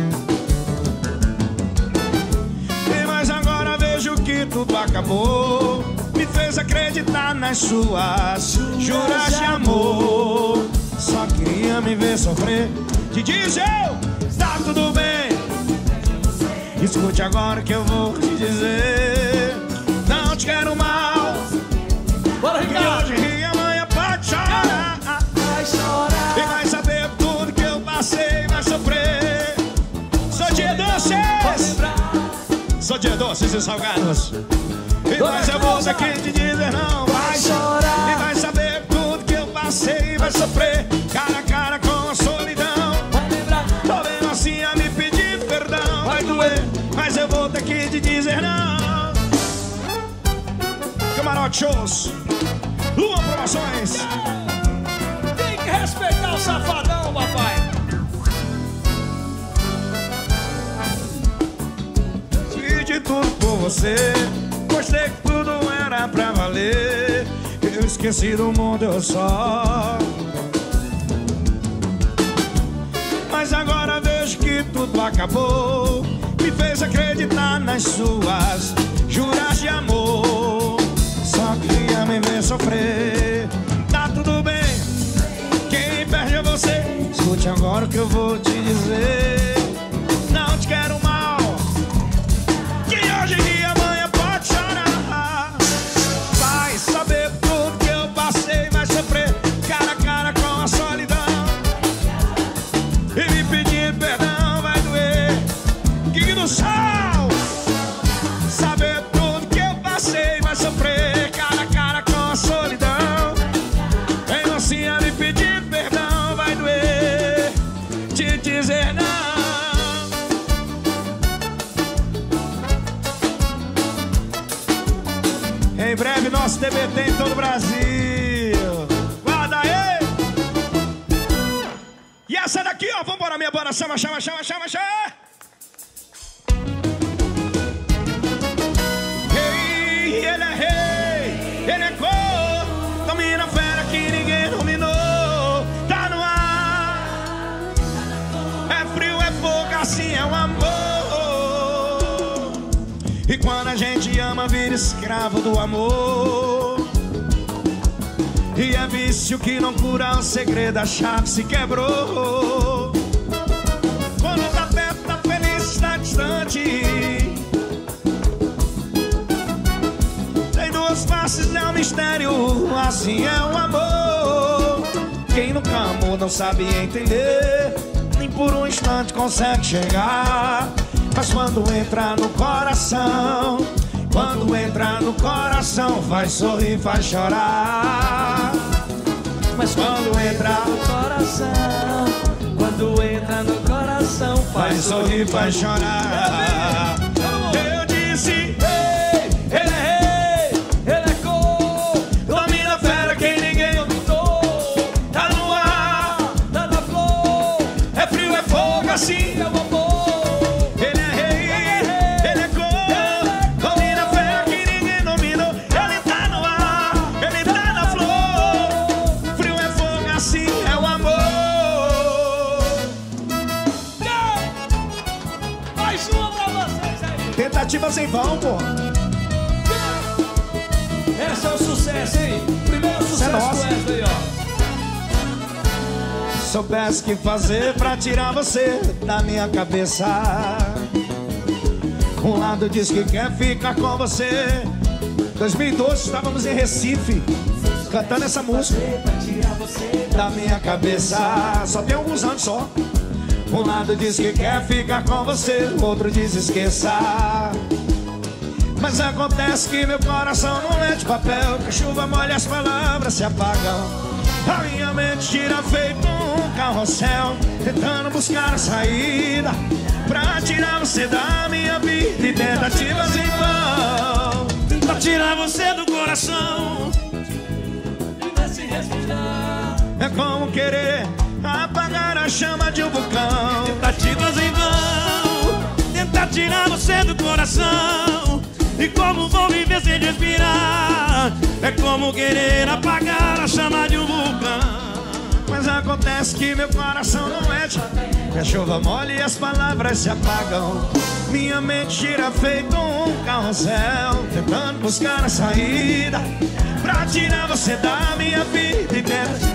Mas agora vejo que tudo acabou. Me fez acreditar nas suas juras de amor. Só queria me ver sofrer. Te diz eu, está tudo bem. Escute agora o que eu vou te dizer. Não te quero mal. Bora, Que Ricardo! hoje ri, amanhã pode chorar. Vai chorar! E vai saber tudo que eu passei, vai sofrer. Sou de doces, sou de doces e salgados. E mais eu vou aqui te dizer não. Vai chorar. E vai saber tudo que eu passei, vai sofrer cara a cara com a solidão. Vai lembrar! Tô vendo assim a me pedir perdão. Vai doer, mas eu vou ter que te dizer não. Camarote Shows, Lua Promoções, safadão, papai. Fiz de tudo por você, gostei que tudo era pra valer. Eu esqueci do mundo, eu só. Mas agora vejo que tudo acabou. Me fez acreditar nas suas juras de amor. Só queria me ver sofrer. Tá tudo bem, quem perde é você. Escute agora o que eu vou te dizer. Não te quero mal, que hoje e amanhã pode chorar. Vai saber tudo que eu passei, vai sofrer cara a cara com a solidão. E me pedir perdão vai doer. Que do sol, saber tudo que eu passei, vai sofrer cara a cara com a solidão. Em mocinha me pedir perdão vai doer. Te dizer não. Em breve nosso TBT em todo o Brasil. Guarda aí. E essa daqui, ó, vambora minha bora. Chama, chama, chama, chama, chama. Hey, ele é rei, ele é cor. Domina a fera que ninguém dominou. Tá no ar. É frio, é fogo, assim é o amor. E quando a gente ama, vira escravo do amor. E é vício que não cura, o segredo, a chave se quebrou. Quando tá perto, tá feliz, tá distante. Tem duas faces, é um mistério, assim é o amor. Quem nunca amou não sabe entender, nem por um instante consegue chegar. Mas quando entra no coração, quando entra no coração, faz sorrir, faz chorar. Mas quando entra no coração, quando entra no coração, faz sorrir, faz chorar. Eu disse, ei, ele é rei, ele é cor. Domina a fera quem ninguém dominou. Tá no ar, tá na flor. É frio, é fogo, assim é o amor. Tentativas em vão, pô. Esse é o sucesso, hein? Primeiro sucesso do Wesley, ó. Soubesse o que fazer pra tirar você da minha cabeça. Um lado diz que quer ficar com você. 2012 estávamos em Recife cantando essa música da minha cabeça. Só tem alguns anos só. Um lado diz que quer ficar com você, o outro diz esqueça. Mas acontece que meu coração não é de papel, que a chuva molha, as palavras se apagam. A minha mente gira feito um carrossel, tentando buscar a saída pra tirar você da minha vida. E tentativas em vão, pra tirar você do coração. E vai se respirar. É como querer apagar a chama de um vulcão. Tentativas em vão, tentar tirar você do coração. E como vou viver sem respirar? É como querer apagar a chama de um vulcão. Mas acontece que meu coração não é de a chuva molha e as palavras se apagam. Minha mente gira feito um carrossel, tentando buscar a saída pra tirar você da minha vida. E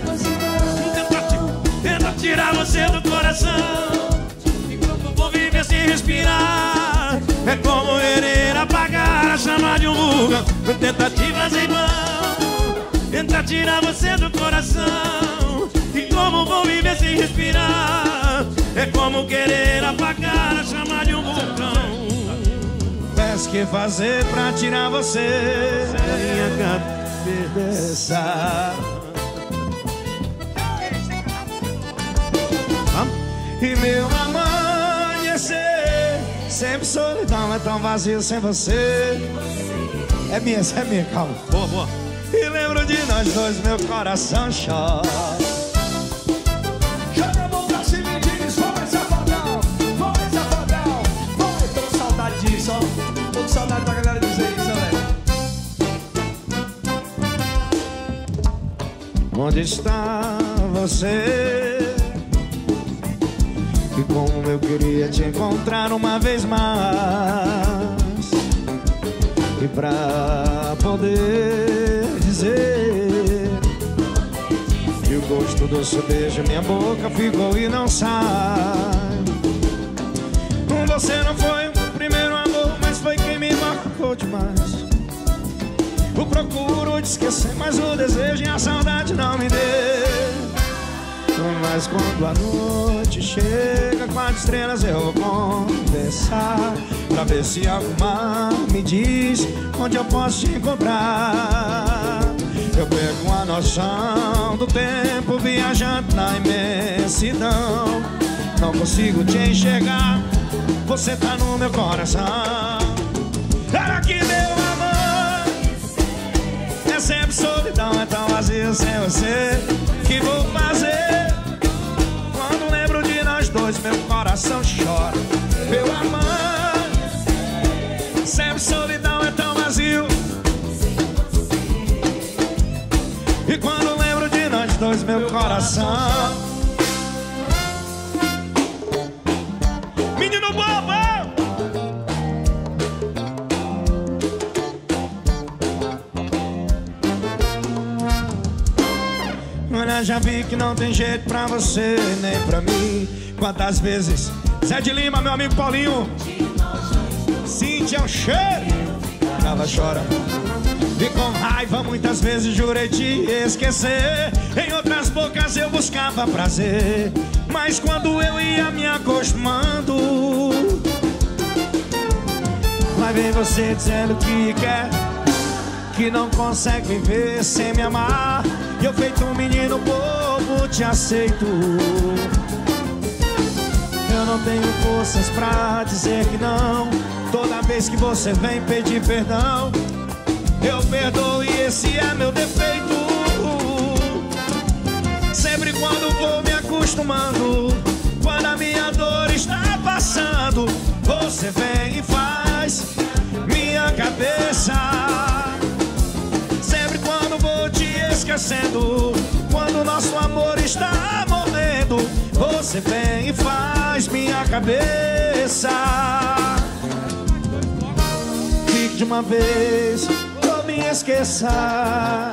tenta tirar você do coração. Enquanto vou viver sem respirar, é como querer apagar a chama de um vulcão. Tentativas em vão, tenta tirar você do coração. E como vou viver sem respirar, é como querer apagar a chama de um vulcão. Peço que fazer pra tirar você da minha cabeça. E meu amanhecer, sempre solidão, é tão vazio sem você. É minha, calma. Boa, boa. E lembro de nós dois, meu coração chora. oportunidade pra galera dizer isso, Alex. Onde está você? E como eu queria te encontrar uma vez mais, e pra poder dizer que o gosto do seu beijo minha boca ficou e não sai. Você não foi o primeiro amor, mas foi quem me marcou demais. Eu procuro te esquecer, mas o desejo e a saudade não me deu. Mas quando a noite chega com as estrelas eu vou conversar, pra ver se alguma me diz onde eu posso te encontrar. Eu perco a noção do tempo viajando na imensidão. Não consigo te enxergar, você tá no meu coração. Era que meu amor é sempre solidão, é tão vazio sem você. Que vou fazer quando lembro de nós dois, meu coração chora. Meu amor, sempre solidão, é tão vazio. E quando lembro de nós dois, meu coração. Menino bobo! Olha, já vi que não tem jeito pra você, nem pra mim. Quantas vezes Zé de Lima, meu amigo Paulinho, Cíntia, o cheiro, ela chora. E com raiva muitas vezes jurei te esquecer. Em outras bocas eu buscava prazer, mas quando eu ia me acostumando, lá vem você dizendo que quer, que não consegue viver sem me amar. E eu feito um menino bobo te aceito. Eu não tenho forças pra dizer que não. Toda vez que você vem pedir perdão, eu perdoo e esse é meu defeito. Sempre quando vou me acostumando, quando a minha dor está passando, você vem e faz minha cabeça. Sempre quando vou te esquecendo, quando nosso amor está morrendo, você vem e faz minha cabeça. Fique de uma vez, ou me esqueça.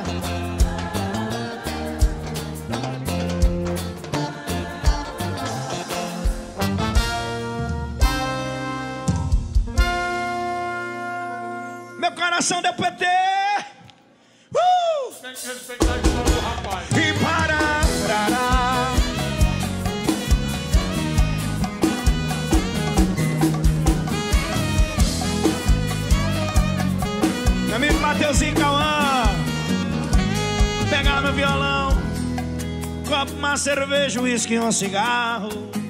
Meu coração deu PT. Tem que respeitar a história do rapaz. E parará. Meu amigo Mateuzinho Cauã, pegar meu violão, copo, uma cerveja, uísque e um cigarro.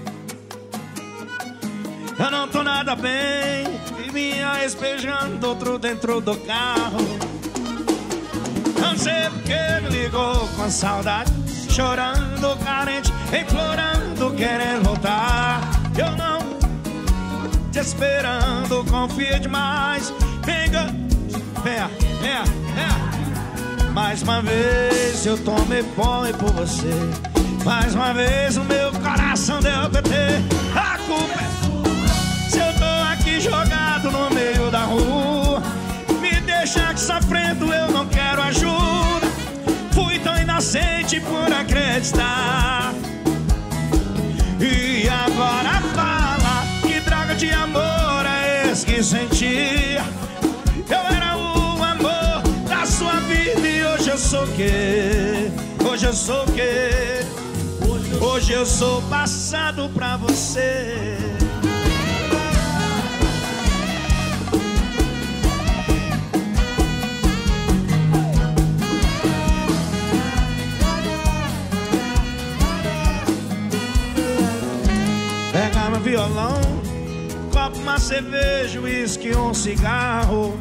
Eu não tô nada bem, e minha ex beijando outro dentro do carro. Não sei porque me ligou com saudade, chorando, carente, implorando, querendo voltar. Eu não te esperando, confia demais. Venha, venha, venha, venha. Mais uma vez eu tomei banho por você. Mais uma vez o meu coração deu PT. A culpa é sua se eu tô aqui jogado no meio da rua. Me deixa aqui sofrendo, eu não quero ajuda. Fui tão inocente por acreditar. E agora fala, que droga de amor é esse que sentia? Eu era o amor da sua vida e hoje eu sou o quê? Hoje eu sou o quê? Hoje eu sou passado pra você. Pega meu violão, copo, uma cerveja, uísque e um cigarro.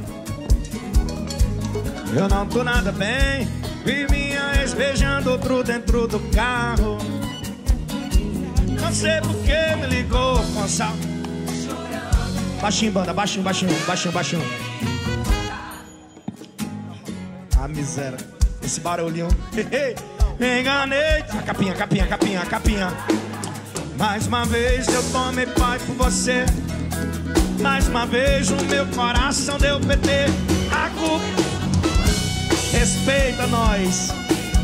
Eu não tô nada bem, vi minha ex beijando outro dentro do carro. Não sei por que me ligou com sal. Baixinho, banda, baixinho, baixinho, baixinho, baixinho. miséria. Esse barulhinho. Me enganei. A capinha, capinha, capinha, capinha. Mais uma vez eu tomei pai por você. Mais uma vez o meu coração deu PT. A culpa. Respeita nós.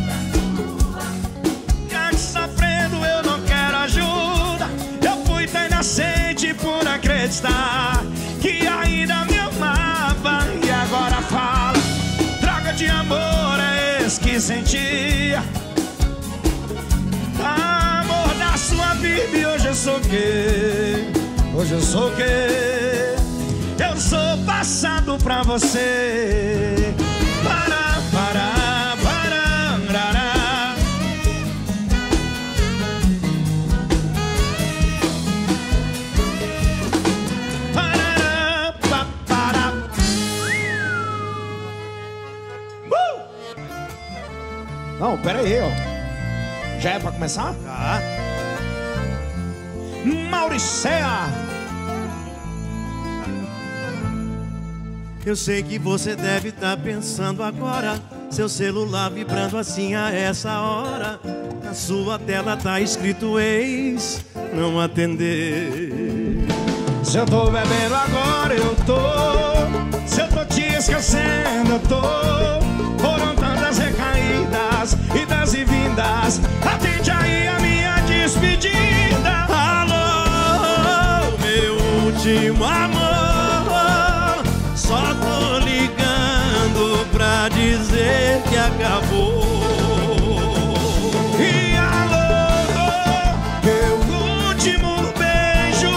Já que sofrendo eu não quero ajuda. Eu fui tão inocente por acreditar que ainda me amava. E agora fala, droga de amor é esse que sentia. Amor da sua vida e hoje eu sou o quê? Hoje eu sou o quê? Eu sou passado pra você. Para, para, para, para. Para, para, para. Não, pera aí, ó. Já é pra começar? Tá. Mauricéia. Eu sei que você deve estar pensando agora. Seu celular vibrando assim a essa hora. Na sua tela tá escrito ex, não atender. Se eu tô bebendo agora, eu tô. Se eu tô te esquecendo, eu tô. Foram tantas recaídas, idas e vindas. Atende aí a minha despedida. Alô, meu último amor, só tô ligando pra dizer que acabou. E alô, meu último beijo.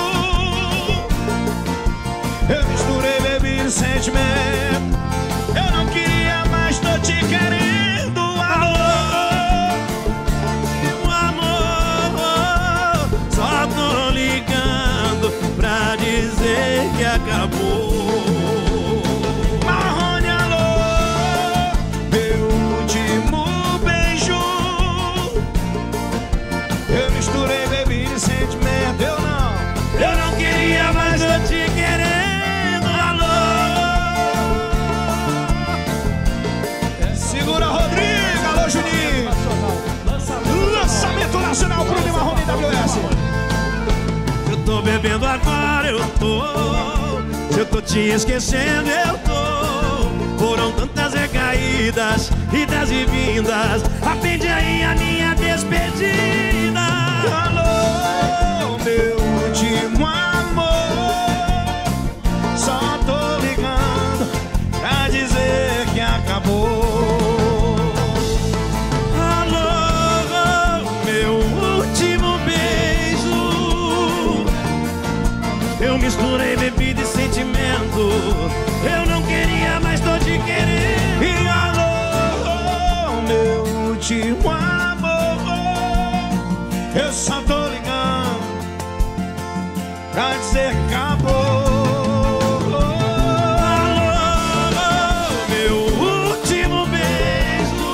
Eu misturei bebida e sentimento. Eu não queria mais, tô te querendo. Alô, Meu amor, só tô ligando pra dizer que acabou. Marrone, alô, meu último beijo. Eu misturei bebida e sentimento. Eu não queria mais, tô te querendo. Alô, segura, Rodrigo. Alô, Juninho. Lançamento nacional pro Lima Marrone WS. Eu tô bebendo agora, eu tô. Se eu tô te esquecendo, eu tô. Foram tantas recaídas, idas e vindas. Atende aí a minha despedida. Alô, meu último amor, só tô ligando pra dizer que acabou. Alô, meu último beijo. Eu misturei bebida e sentimento. Eu não queria, mas tô te querendo. E alô, meu último amor, eu só tô ligando pra dizer que acabou. Alô, meu último beijo.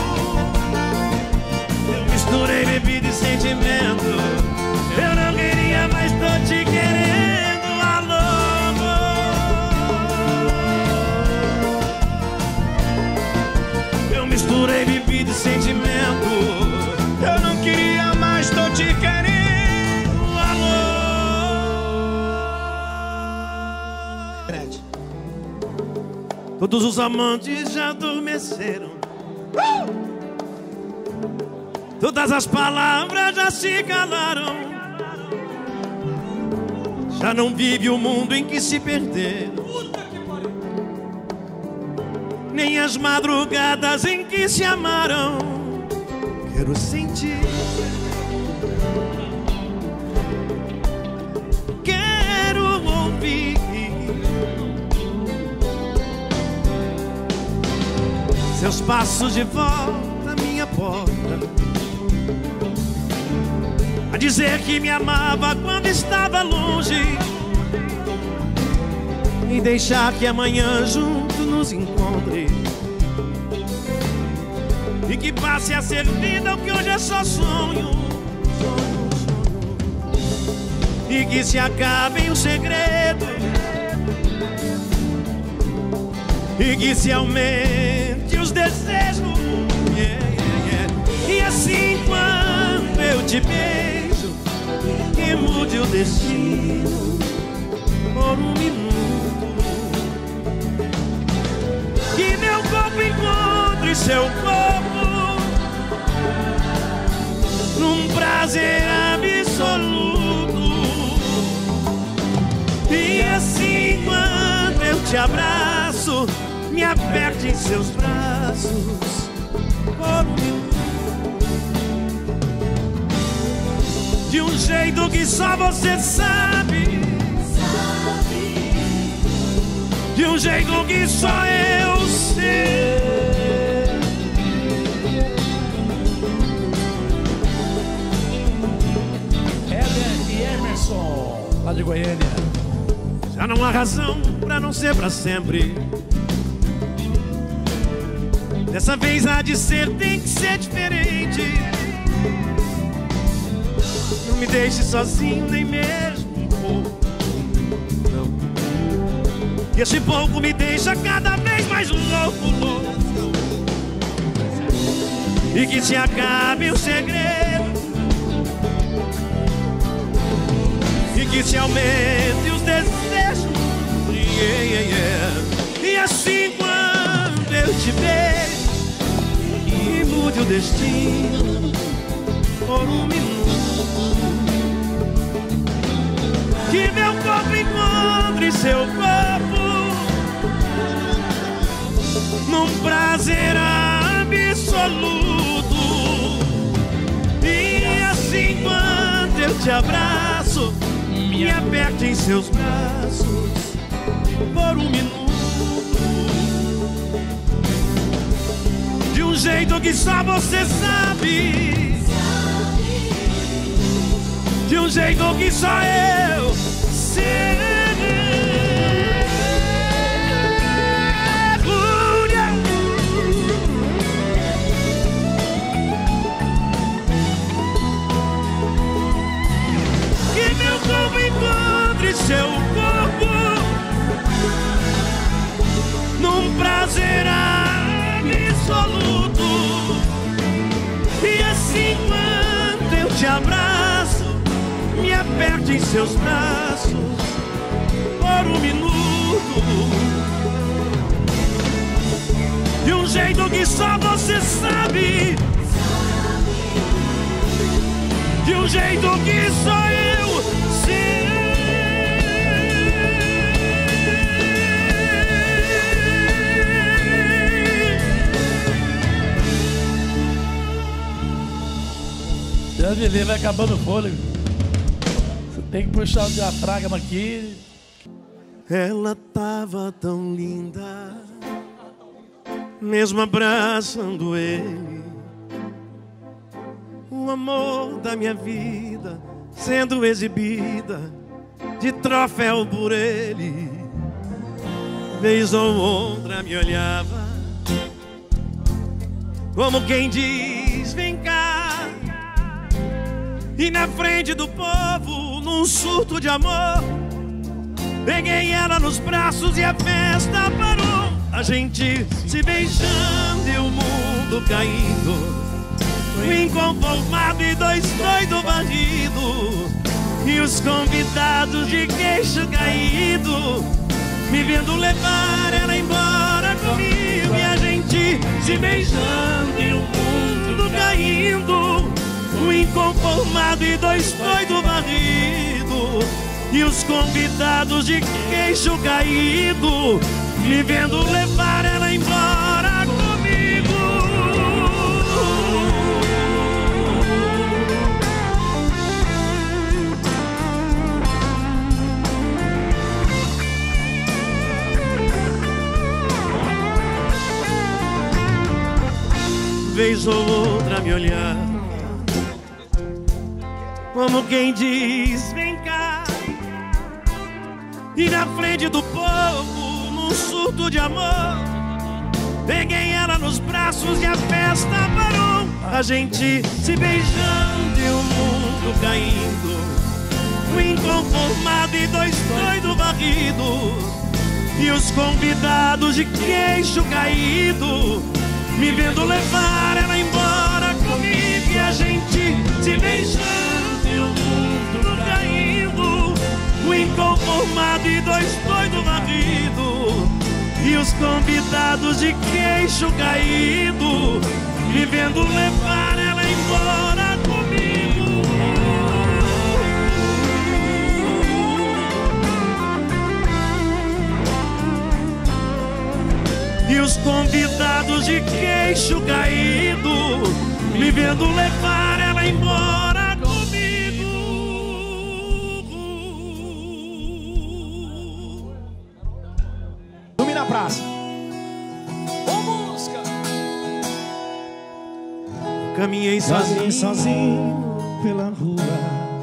Eu misturei bebida e sentimento. Eu não queria, mas tô te querendo. Alô, eu misturei bebida e sentimento. Eu não queria mais, tô te querendo. Todos os amantes já adormeceram. Todas as palavras já se calaram. Já não vive o mundo em que se perderam. Nem as madrugadas em que se amaram. Quero sentir. Quero ouvir seus passos de volta à minha porta, a dizer que me amava quando estava longe, e deixar que amanhã junto nos encontre, e que passe a ser vida o que hoje é só sonho, e que se acabem os segredos, e que se aumente os desejos. te beijo e mude o destino por um minuto. Que meu corpo encontre seu corpo num prazer absoluto. E assim quando eu te abraço, me aperte em seus braços por um minuto. De um jeito que só você sabe, de um jeito que só eu sei. Éder e Emerson, lá de Goiânia. Já não há razão pra não ser pra sempre. Dessa vez há de ser, tem que ser diferente. Não me deixe sozinho nem mesmo um pouco, não. E esse pouco me deixa cada vez mais louco, louco. E que se acabe o segredo, e que se aumente os desejos, E assim quando eu te beijo e mude o destino por um minuto. Que meu corpo encontre seu corpo num prazer absoluto. E assim quando eu te abraço, me aperte em seus braços por um minuto. De um jeito que só você sabe, de um jeito que só eu sei. Que meu corpo encontre seu corpo num prazer absoluto. E assim quando eu te abraço, me aperte em seus braços por um minuto. De um jeito que só você sabe, de um jeito que só eu sei. Já Lelê vai acabando o fôlego. Você tem que puxar o diafragma aqui. Ela tava tão linda, mesmo abraçando ele, o amor da minha vida sendo exibida de troféu por ele. Vez ou outra me olhava, como quem diz, vem cá. E na frente do povo, num surto de amor, peguei ela nos braços e a festa parou. A gente se beijando e o mundo caindo, um inconformado e dois doidos varridos, e os convidados de queixo caído, me vendo levar ela embora comigo. E a gente se beijando e o mundo caindo, um inconformado e dois doidos varridos, e os convidados de queixo caído, me vendo levar ela embora comigo. Vez ou outra me olhar, como quem diz, vem cá. E na frente do povo, num surto de amor, peguei ela nos braços e a festa parou. A gente se beijando e o mundo caindo, um inconformado e dois doidos varridos, e os convidados de queixo caído, me vendo levar ela embora comigo. E a gente te beijando e o mundo caindo, o inconformado e dois doidos varridos, e os convidados de queixo caído, vivendo levar ela embora comigo. E os convidados de queixo caído, vivendo levar ela embora comigo. Dormir na praça. Caminhei Sozinho pela rua,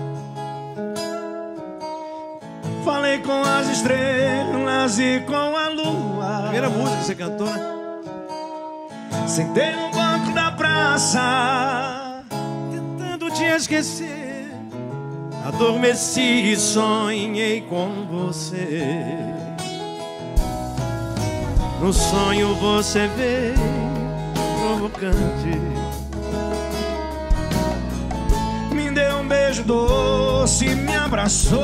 falei com as estrelas e com a lua. Primeira música que você cantou, né? Sentei no banco da praça, Tentando te esquecer, adormeci e sonhei com você. No sonho você veio provocante, me deu um beijo doce, me abraçou.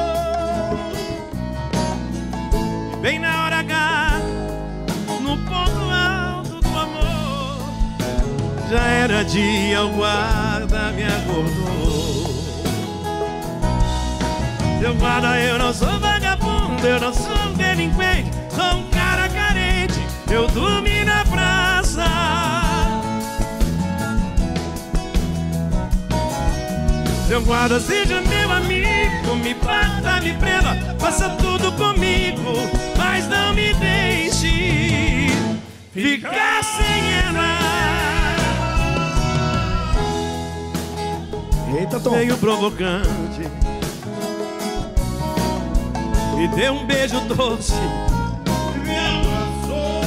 bem na hora H, no ponto alto do amor. Já era dia, o guarda me acordou. Seu guarda, eu não sou vagabundo, eu não sou delinquente, sou um cara carente, eu dormi na praça. Seu guarda, seja meu amigo, me bata, me prenda, faça tudo comigo, mas não me deixe ficar sem ela. Eita, Tom. Meio provocante, me deu um beijo doce, me abraçou,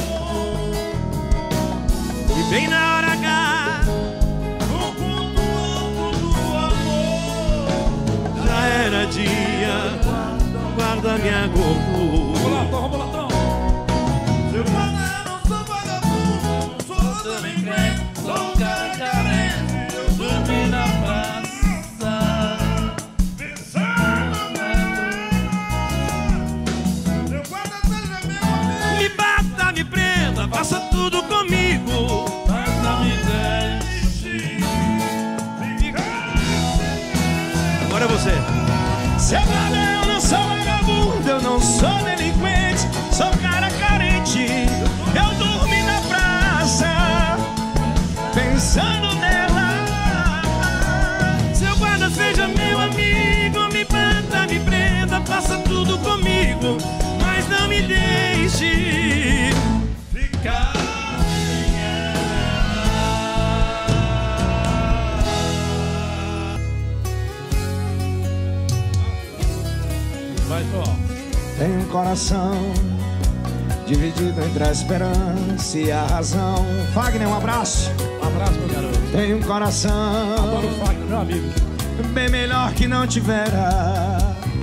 e bem na hora H, no ponto alto do amor, já era dia, guarda me acordou. Vamos lá, Tom. Seu guarda, eu não sou vagabundo, não sou delinquente, sou um cara carente, eu dormi na praça. Faça tudo comigo, mas não me deixe ficar. Agora é você. Seu guarda, eu não sou vagabundo, eu não sou delinquente, sou cara carente, eu dormi na praça, pensando nela. Seu guarda, seja meu amigo, me bata, me prenda, faça tudo comigo, mas não me deixe ficar. Vai, Tom. Tem um coração dividido entre a esperança e a razão. Fagner, um abraço. Um abraço, meu garoto. Tem um coração Adoro o Fagner, meu amigo. bem melhor que não tivera.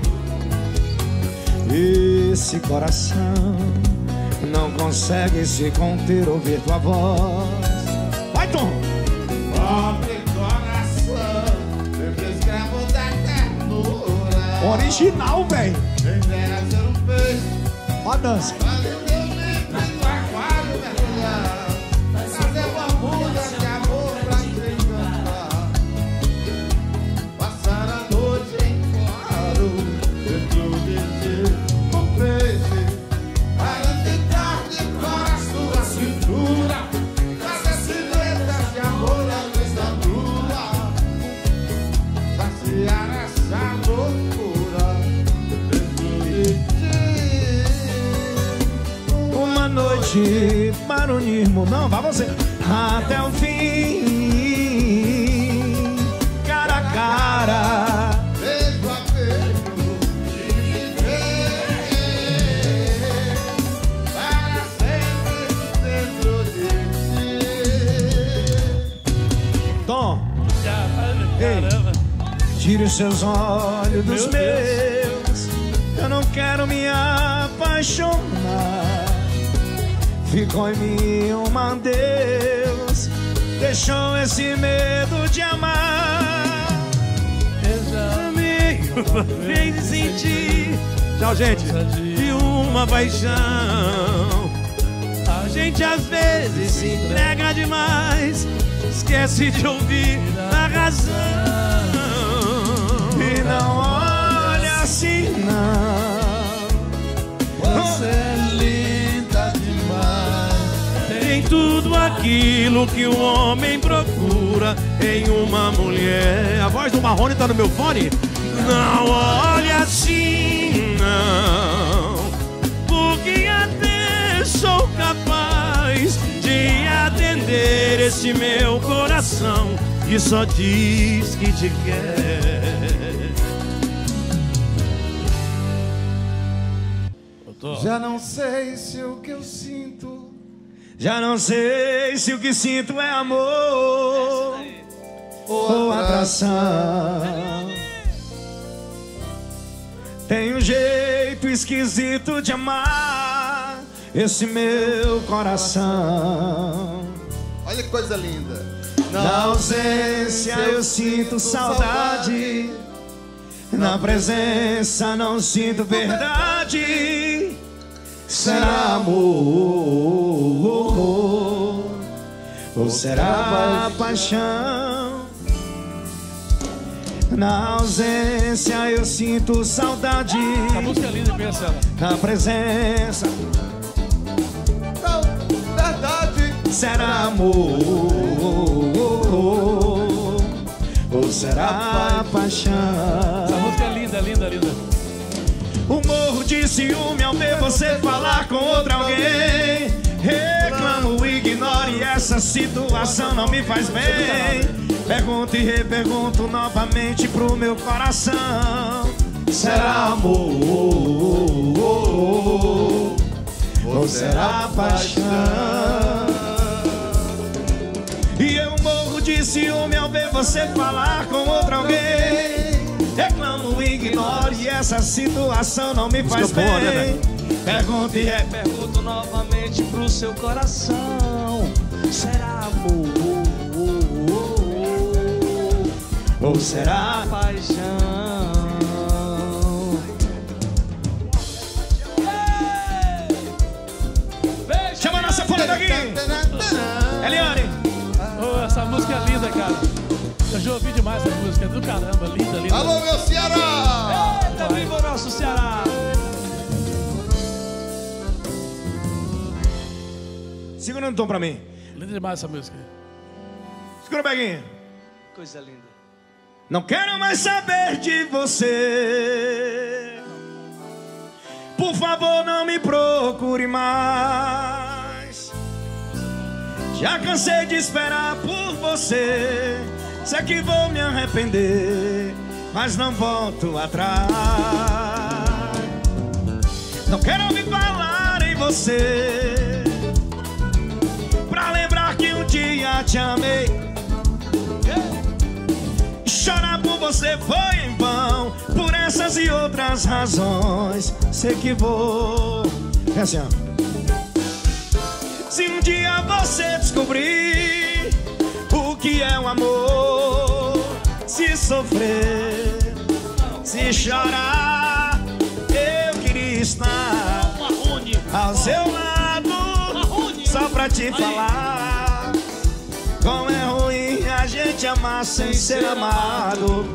Esse coração não consegue se conter, ouvir tua voz. Vai, Tom! Pobre coração, sempre escravo da ternura. Original, velho! Quem dera ser um peixe, Ó a dança. fazer teu livro no aquário mergulhar, trazer borbulha de amor pra te encantar, passar a noite em claro, dentro de ti, um peixe, para tentar decorar sua cintura, trazer silhuetas de amor à luz da lua, saciar essa loucura dentro de ti. Uma noite para unirmos, não, vai você, até o fim, cara a cara. Beijo a beijo e viver para sempre dentro de ti. Tom, Caramba. tire os seus olhos dos Meu meus, eu não quero me apaixonar. Ficou em mim um Deus, deixou esse medo de amar. fez sentir. Tchau, gente. De uma paixão. A gente às vezes se entrega demais, esquece de ouvir a razão. E não olha assim, não. Você é linda demais. Tem tudo aquilo que o homem procura em uma mulher. A voz do Marrone tá no meu fone? Não olha assim, não, porque até sou capaz de atender esse meu coração que só diz que te quer. Já não sei se o que eu sinto. Já não sei se o que sinto é amor ou atração. Tem um jeito esquisito de amar esse meu coração. Olha que coisa linda. Na ausência eu sinto saudade, na presença não sinto verdade. Será amor ou será paixão? Na ausência eu sinto saudade, A música é linda, pensa ela. na presença Não, verdade. será amor ou será paixão? Essa música é linda, linda, linda. O morro de ciúme ao ver você falar com outra alguém. Reclamo, ignore, essa situação não me faz bem. Pergunto e repergunto novamente pro meu coração: será amor ou será paixão? E eu morro de ciúme ao ver você falar com outra alguém. Reclamo, ignore, essa situação não me faz bem. Boa, né, Pergunto e Pergunto novamente pro seu coração: será amor ou será paixão? Chama a nossa folha daqui! Eliane! Oh, essa música é linda, cara. Eu já ouvi demais essa música. É do caramba, linda, linda. Alô, meu Ceará! Eita, viva o nosso Ceará! Segura um tom pra mim. Linda demais essa música. Segura o beguinho. Coisa linda. Não quero mais saber de você. Por favor, não me procure mais. Já cansei de esperar por você. Sei que vou me arrepender, mas não volto atrás. Não quero ouvir falar em você, pra lembrar que um dia te amei. Chorar por você foi em vão, por essas e outras razões. Sei que vou. É assim, ó. Se um dia você descobrir o que é o amor, se sofrer, se chorar, eu queria estar ao seu lado, só pra te falar como é ruim a gente amar sem ser amado.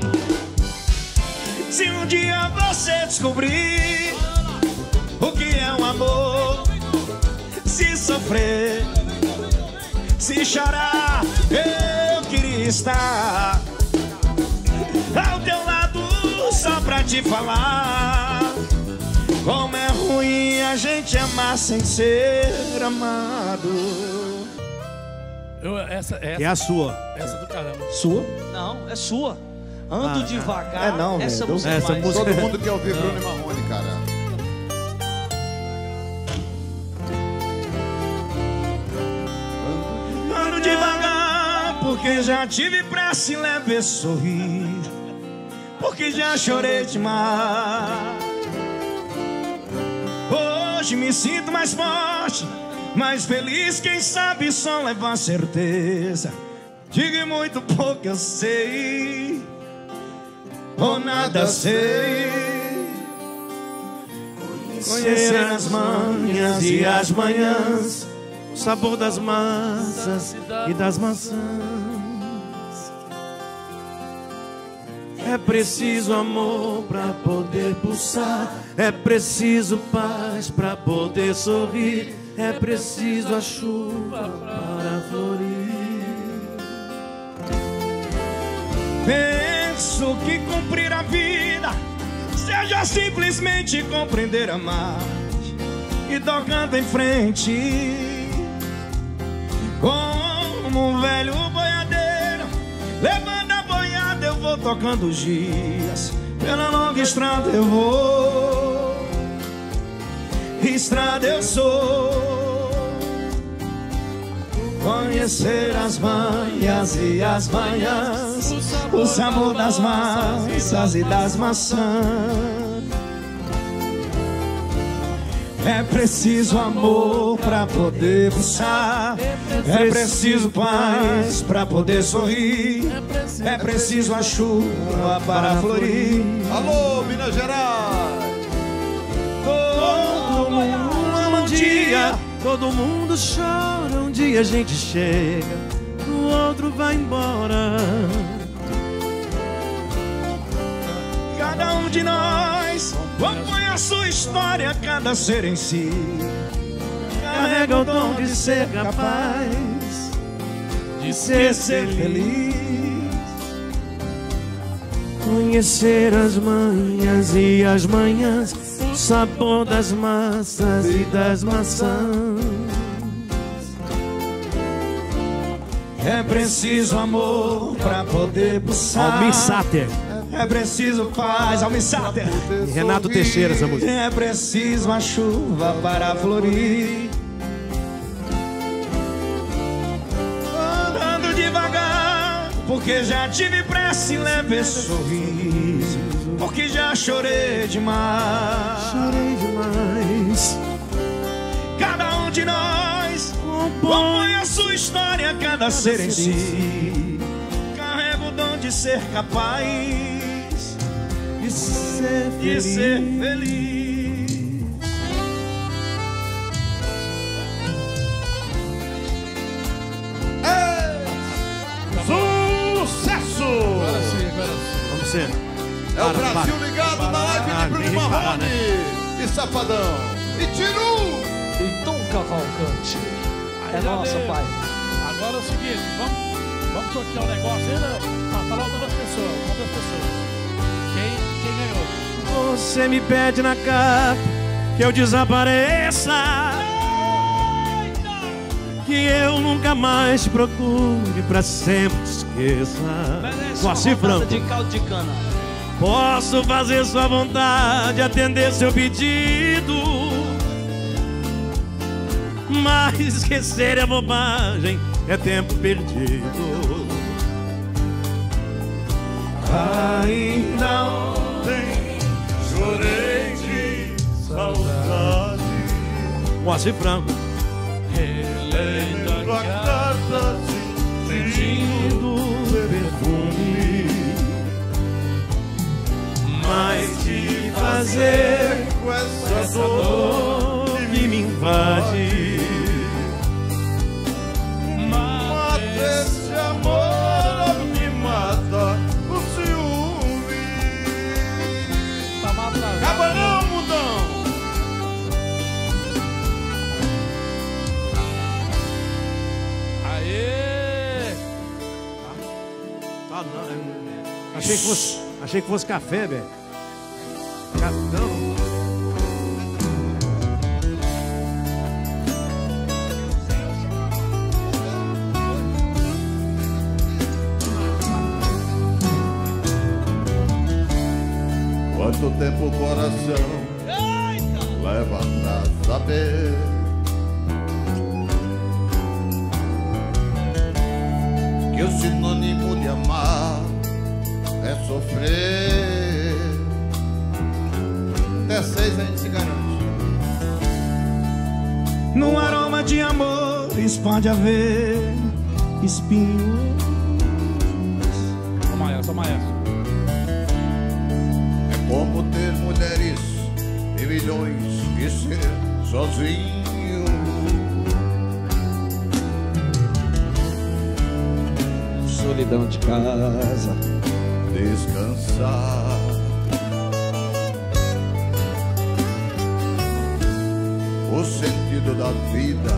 Se um dia você descobrir o que é um amor, se sofrer, se chorar, eu queria estar ao teu lado só pra te falar como é ruim a gente amar sem ser amado. Essa É a sua. essa do caramba. Sua? Não, é sua. Ando devagar. É não, essa velho. música é Essa mais. música- Todo mundo quer ouvir Bruno e Marrone, cara. Ando devagar, porque já tive pressa em leve sorrir, porque já chorei demais. Hoje me sinto mais forte, mais feliz, quem sabe só levar certeza. Digo muito pouco eu sei. ou nada sei. Conhecer as manhas e as manhãs, o sabor das massas e das maçãs. É preciso amor pra poder pulsar, é preciso paz pra poder sorrir, é preciso a chuva para florir. Penso que cumprir a vida seja simplesmente compreender a marcha e tocando em frente, como um velho boiadeiro levando a boiada. Eu vou tocando os dias, pela longa estrada eu vou, estrada eu sou. Conhecer as manhas e as manhãs, o sabor das massas e das maçãs. É preciso amor pra poder pulsar, é preciso paz pra poder sorrir, é preciso a chuva para florir. Alô, Minas Gerais! Todo mundo ama um dia, todo mundo chora, um dia a gente chega, o outro vai embora. Cada um de nós compõe a sua história, cada ser em si carrega o dom de ser capaz de ser feliz. Conhecer as manhas e as manhãs, o sabor das massas e das maçãs. É preciso amor pra poder pulsar, Almir Sater é preciso paz, Almir Sater e Renato Teixeira, essa música. É preciso a chuva para florir. Andando devagar, porque já tive pressa em leve sorriso, porque já chorei demais. Chorei demais. Cada um de nós compõe a sua história, cada ser em si carrega o dom de ser capaz De ser de feliz. ser feliz. Sucesso! Agora sim. Vamos ser. É o Brasil ligado na live de Bruno Marrone e Safadão e Tiru. E Tom Cavalcante. É Aí já nossa, deu. pai. Agora é o seguinte, vamos sortear o negócio ainda pra falar uma das pessoas. Quem ganhou? Você me pede na capa que eu desapareça, que eu nunca mais te procure, pra sempre te esqueça. Merece uma Moacir rodada Franco. de caldo de cana. Posso fazer sua vontade, atender seu pedido, mas esquecer é bobagem, é tempo perdido. Ainda ontem Chorei de saudade. Moacir Franco. Lendo a carta sentindo perfume, Mas te fazer com essa dor que me invade. mata esse amor, me mata o ciúme. Tava atrasado. Acaba não, mundão! Aê! Ah, não. Achei que fosse café, velho. Não. Quanto tempo o coração leva pra saber que o sinônimo de amar é sofrer. Até 6 a gente se garante. num aroma de amores pode haver espinhos. Toma essa. milhões que ser sozinho. Solidão de casa, descansar. O sentido da vida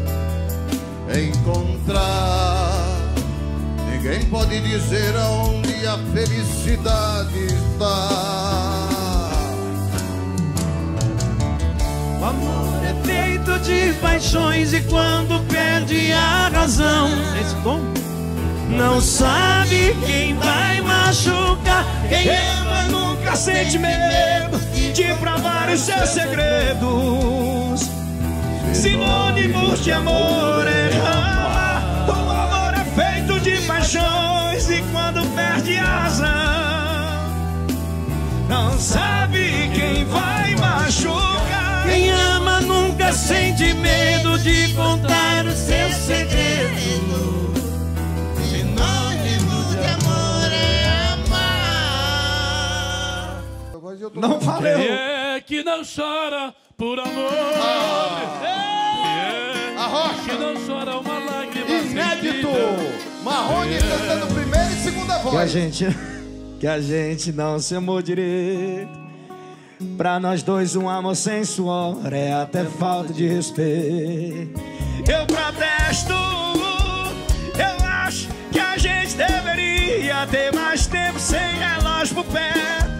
encontrar. Ninguém pode dizer aonde a felicidade está. O amor é feito de paixões e quando perde a razão, esse tom não sabe quem vai machucar. Quem ama nunca sente medo de provar os seus segredos. Sinônimos de amor é amar. O amor é feito de paixões e quando perde a razão, não sabe quem vai machucar. Quem ama nunca sente medo de contar os seus segredos. não valeu. Quem é que não chora por amor? Arrocha. Que não chora uma lágrima. Inédito. Marrone cantando primeira e segunda voz. Que a gente não se amou direito. Pra nós dois um amor sem suor é até falta de respeito. Eu protesto. Eu acho que a gente deveria ter mais tempo sem relógio pro pé.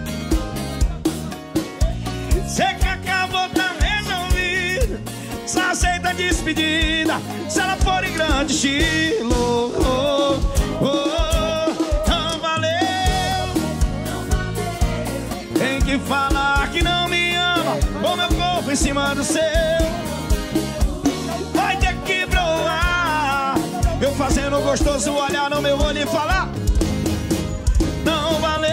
Sei que acabou, tá resolvido. Só aceita a despedida se ela for em grande estilo. Não valeu. Tem que falar que não me ama com meu corpo em cima do seu. Vai ter que provar. Eu fazendo gostoso, olhar no meu olho e falar: não valeu.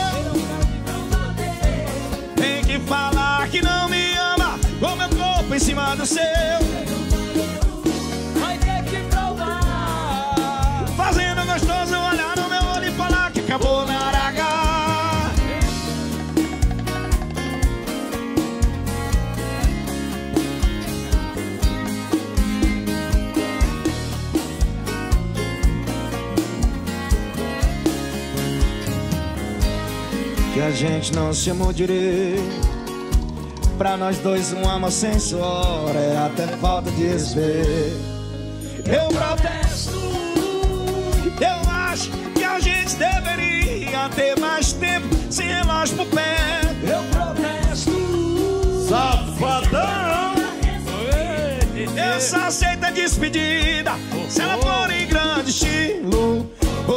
Tem que falar que não me ama com meu corpo em cima do seu. Vai ter que provar. Fazendo gostoso, olhar no meu olho e falar que acabou na hora H. Que a gente não se amou direito. Pra nós dois um amor sem suor é até falta de respeito. Eu protesto. Eu acho que a gente deveria ter mais tempo sem relógio pro pé. Eu protesto. Safadão. Eu só aceito a despedida se ela for em grande estilo.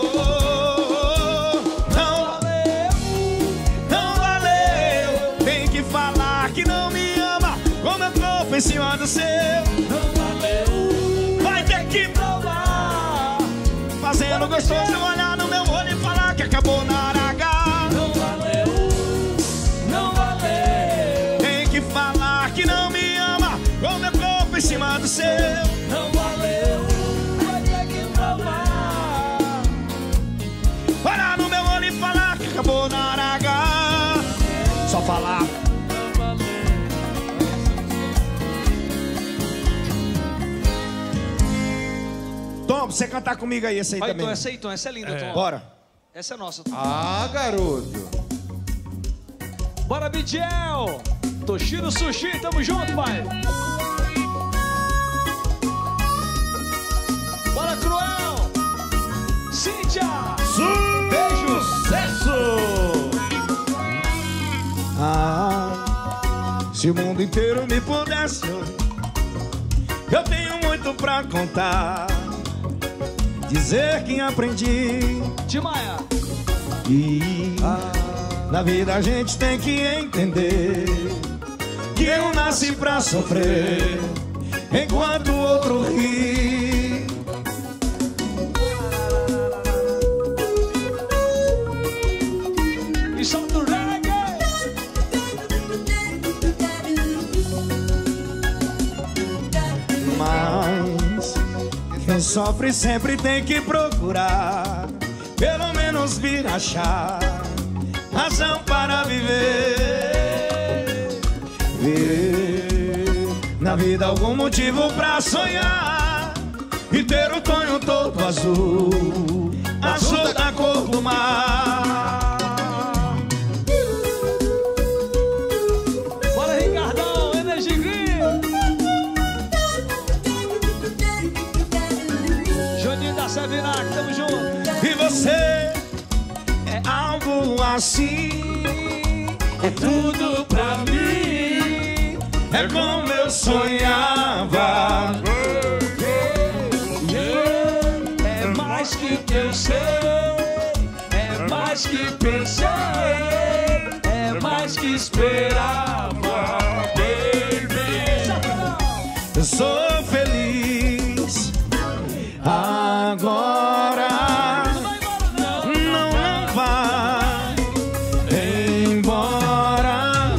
Não valeu. Não valeu. Tem que falar que não me ama com meu corpo em cima do seu. Não valeu. Vai ter que provar. Fazendo gostoso, olhar no meu olho e falar que acabou na hora H. Não valeu. Não valeu. Tem que falar que não me ama com meu corpo em cima do seu. Não valeu. Vai ter que provar. Olhar no meu olho e falar que acabou na hora H. Só falar. Tom, pra você cantar comigo aí, essa aí Vai, também. Tom, essa aí, Tom, essa é linda, Tom. Bora. Essa é nossa, Tom. Ah, garoto. Bora, Bidiel! Toshiro Sushi, tamo junto, pai! Bora, Cruel! Cíntia! Beijo! Sucesso! Se o mundo inteiro me pudesse, eu tenho muito pra contar. Dizer que aprendi. Timaya! E na vida a gente tem que entender que eu nasci pra sofrer enquanto o outro ri. E solta o reggae! Mas quem sofre sempre tem que procurar pelo menos vir achar razão para viver. ver na vida algum motivo pra sonhar e ter o sonho todo azul, azul da cor do mar. Bora, Ricardão, Energy Green. Juninho da Sevinac, tamo junto. E você é algo assim, é tudo pra mim, é como eu sonhava. É mais que eu sei, é mais que pensei, é mais que esperava, baby. Eu sou feliz agora. Não vai embora,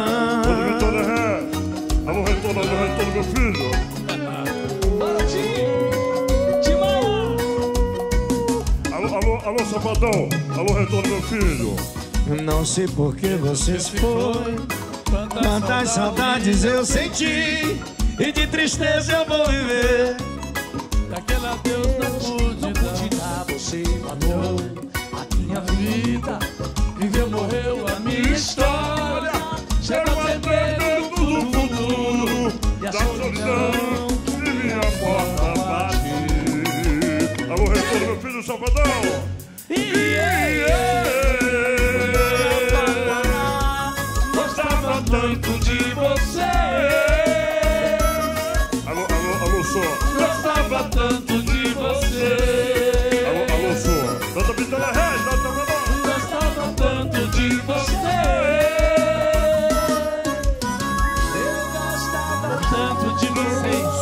não. Alô, retorno, meu filho. Alô, Safadão. Alô, retorno, meu filho. Não sei por que você se foi, quantas saudades eu senti, e de tristeza eu vou viver. Daquele adeus não pude dar. Você matou a minha vida, Viveu, morreu a minha história. Quero aprender tudo do futuro e a da solidão e minha porta bate. Alô, retorno, meu filho, Safadão. Gostava tanto de você. Alô, só. Gostava tanto de você. Alô, só. Dá também pela rede, dá também lá. Gostava tanto de você. Eu gostava Tanto de vocês.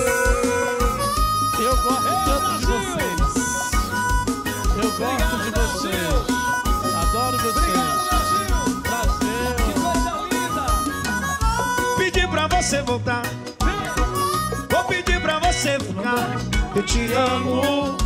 Eu gosto tanto de vocês. Eu gosto de vocês. Adoro vocês. Prazer. Pedi pra você voltar, vou pedir pra você ficar. Eu te amo.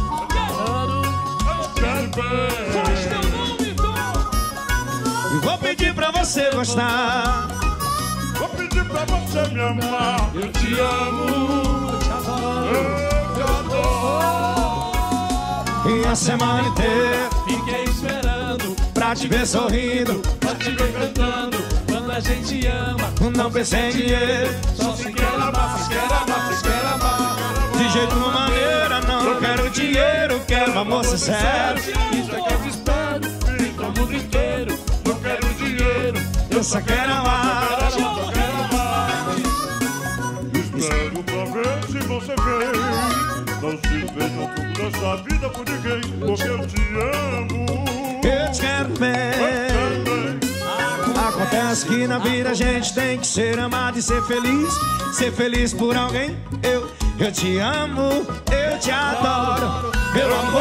Faz teu nome, Tom. E vou pedir pra você gostar. Vou pedir pra você me amar. Eu te amo. Eu te adoro. Eu te adoro. E a semana inteira Fiquei esperando pra te ver sorrindo. pra te ver cantando. Quando a gente ama, Não pensei em dinheiro, só se quer amar, se quer amar, se quer amar. de jeito uma maneira. Não quero dinheiro, quero amor sincero. Isso é que eu espero, fica o mundo inteiro. Não quero dinheiro. Eu só quero amar. Só quero amar. Espero pra ver se você vem. Não se veja tudo nessa vida por ninguém, porque eu te amo. Eu te quero bem. Acontece que na vida a gente tem que ser amado e ser feliz. Ser feliz por alguém. Eu te amo, eu te adoro, meu amor.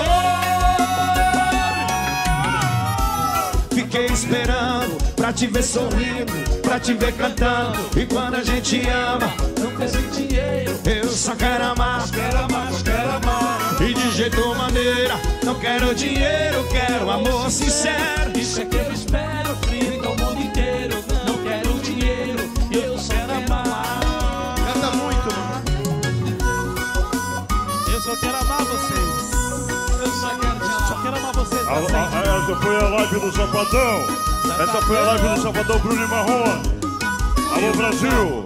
Fiquei esperando pra te ver sorrindo, pra te ver cantando. E quando a gente ama, Não penso em dinheiro, eu só quero amar. quero amar, quero amar. E de jeito ou maneira, não quero dinheiro, quero amor sincero. Isso é que eu espero, fica o mundo inteiro. Não quero dinheiro, eu só quero amar. Canta muito, mano. Eu só quero amar vocês. Eu só quero te amar. Só quero amar vocês. pra sempre. Essa foi a live do Safadão. Essa foi a live do Safadão Bruno e Marrom. Alô, Brasil.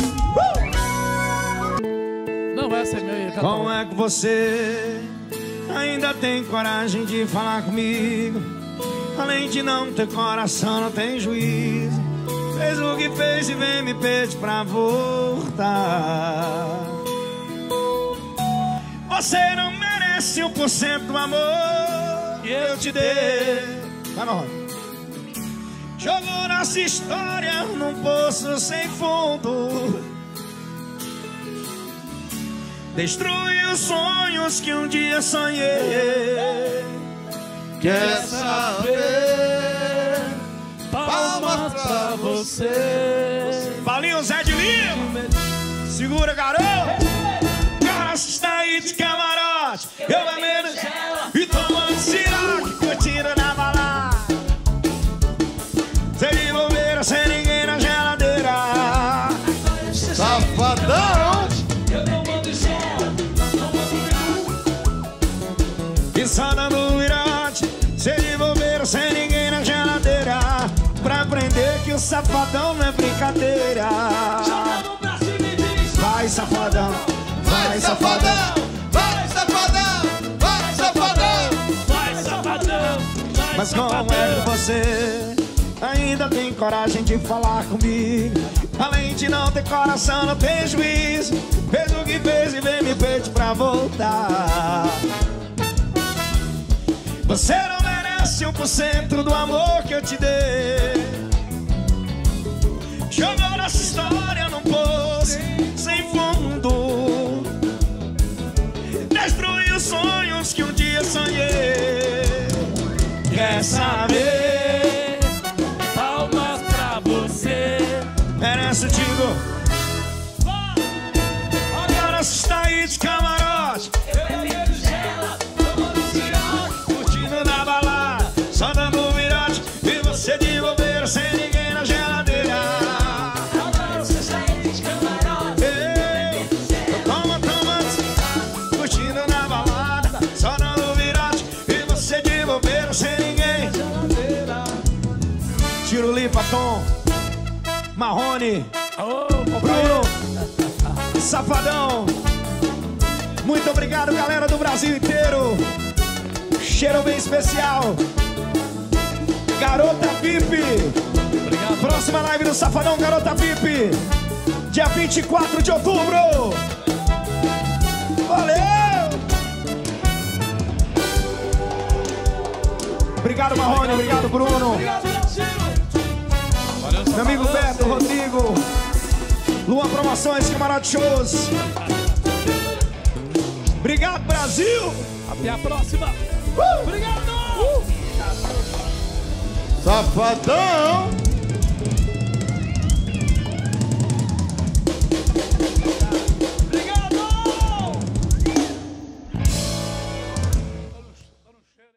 Não, essa é minha. Como é que você ainda tem coragem de falar comigo? Além de não ter coração, não tem juízo. Fez o que fez e vem me pedir pra voltar. Você não merece 1% do amor que eu te dei. Vai na roda. Jogou nossa história num poço sem fundo. Destrui os sonhos que um dia sonhei. Quer saber? Palmas pra você. Paulinho Zé de Lima. Segura, garoto. Cara, se está aí de camarote. Eu bebendo e tomando siroque, curtindo na balada. Sem de bobeira, sem ninguém na geladeira. safadão. Eu não mando som, não mando peru. E só dando virote, se envolveram sem ninguém na geladeira, pra aprender que o safadão não é brincadeira. Joga a mão pra cima e diz: Vai, safadão. Vai, safadão! Vai, safadão! Vai, safadão! Vai, safadão. Vai, Mas como safadão. é que você ainda tem coragem de falar comigo? Além de não ter coração, não tem juízo. Fez o que fez e vem me pedir pra voltar. Você não merece 1% do amor que eu te dei. Jogou nossa história num poço sem fundo. Destruiu os sonhos que um dia sonhei. Quer saber? Palmas pra você. Merece o Tigo. Agora você está aí de camarote, Eu bebo gela, eu mando cirote. curtindo na balada, só dando virote. E você de bobeira sem ninguém na geladeira. Agora você sai de camarote. Ei, toma, curtindo na balada, só dando virote. E você de bobeira sem ninguém. Tirulipa, Tom, Marrone, Bruno, Safadão. Muito obrigado, galera do Brasil inteiro. Cheiro bem especial. Garota VIP. Obrigado. Próxima live do Safadão, Garota VIP, dia 24 de outubro. Valeu! Obrigado, Marrone. Obrigado, Bruno. Valeu, Meu amigo safadão. Beto, Rodrigo, Luan Promoções, Camarote Shows. Obrigado, Brasil! Até a próxima. Obrigado. Safadão!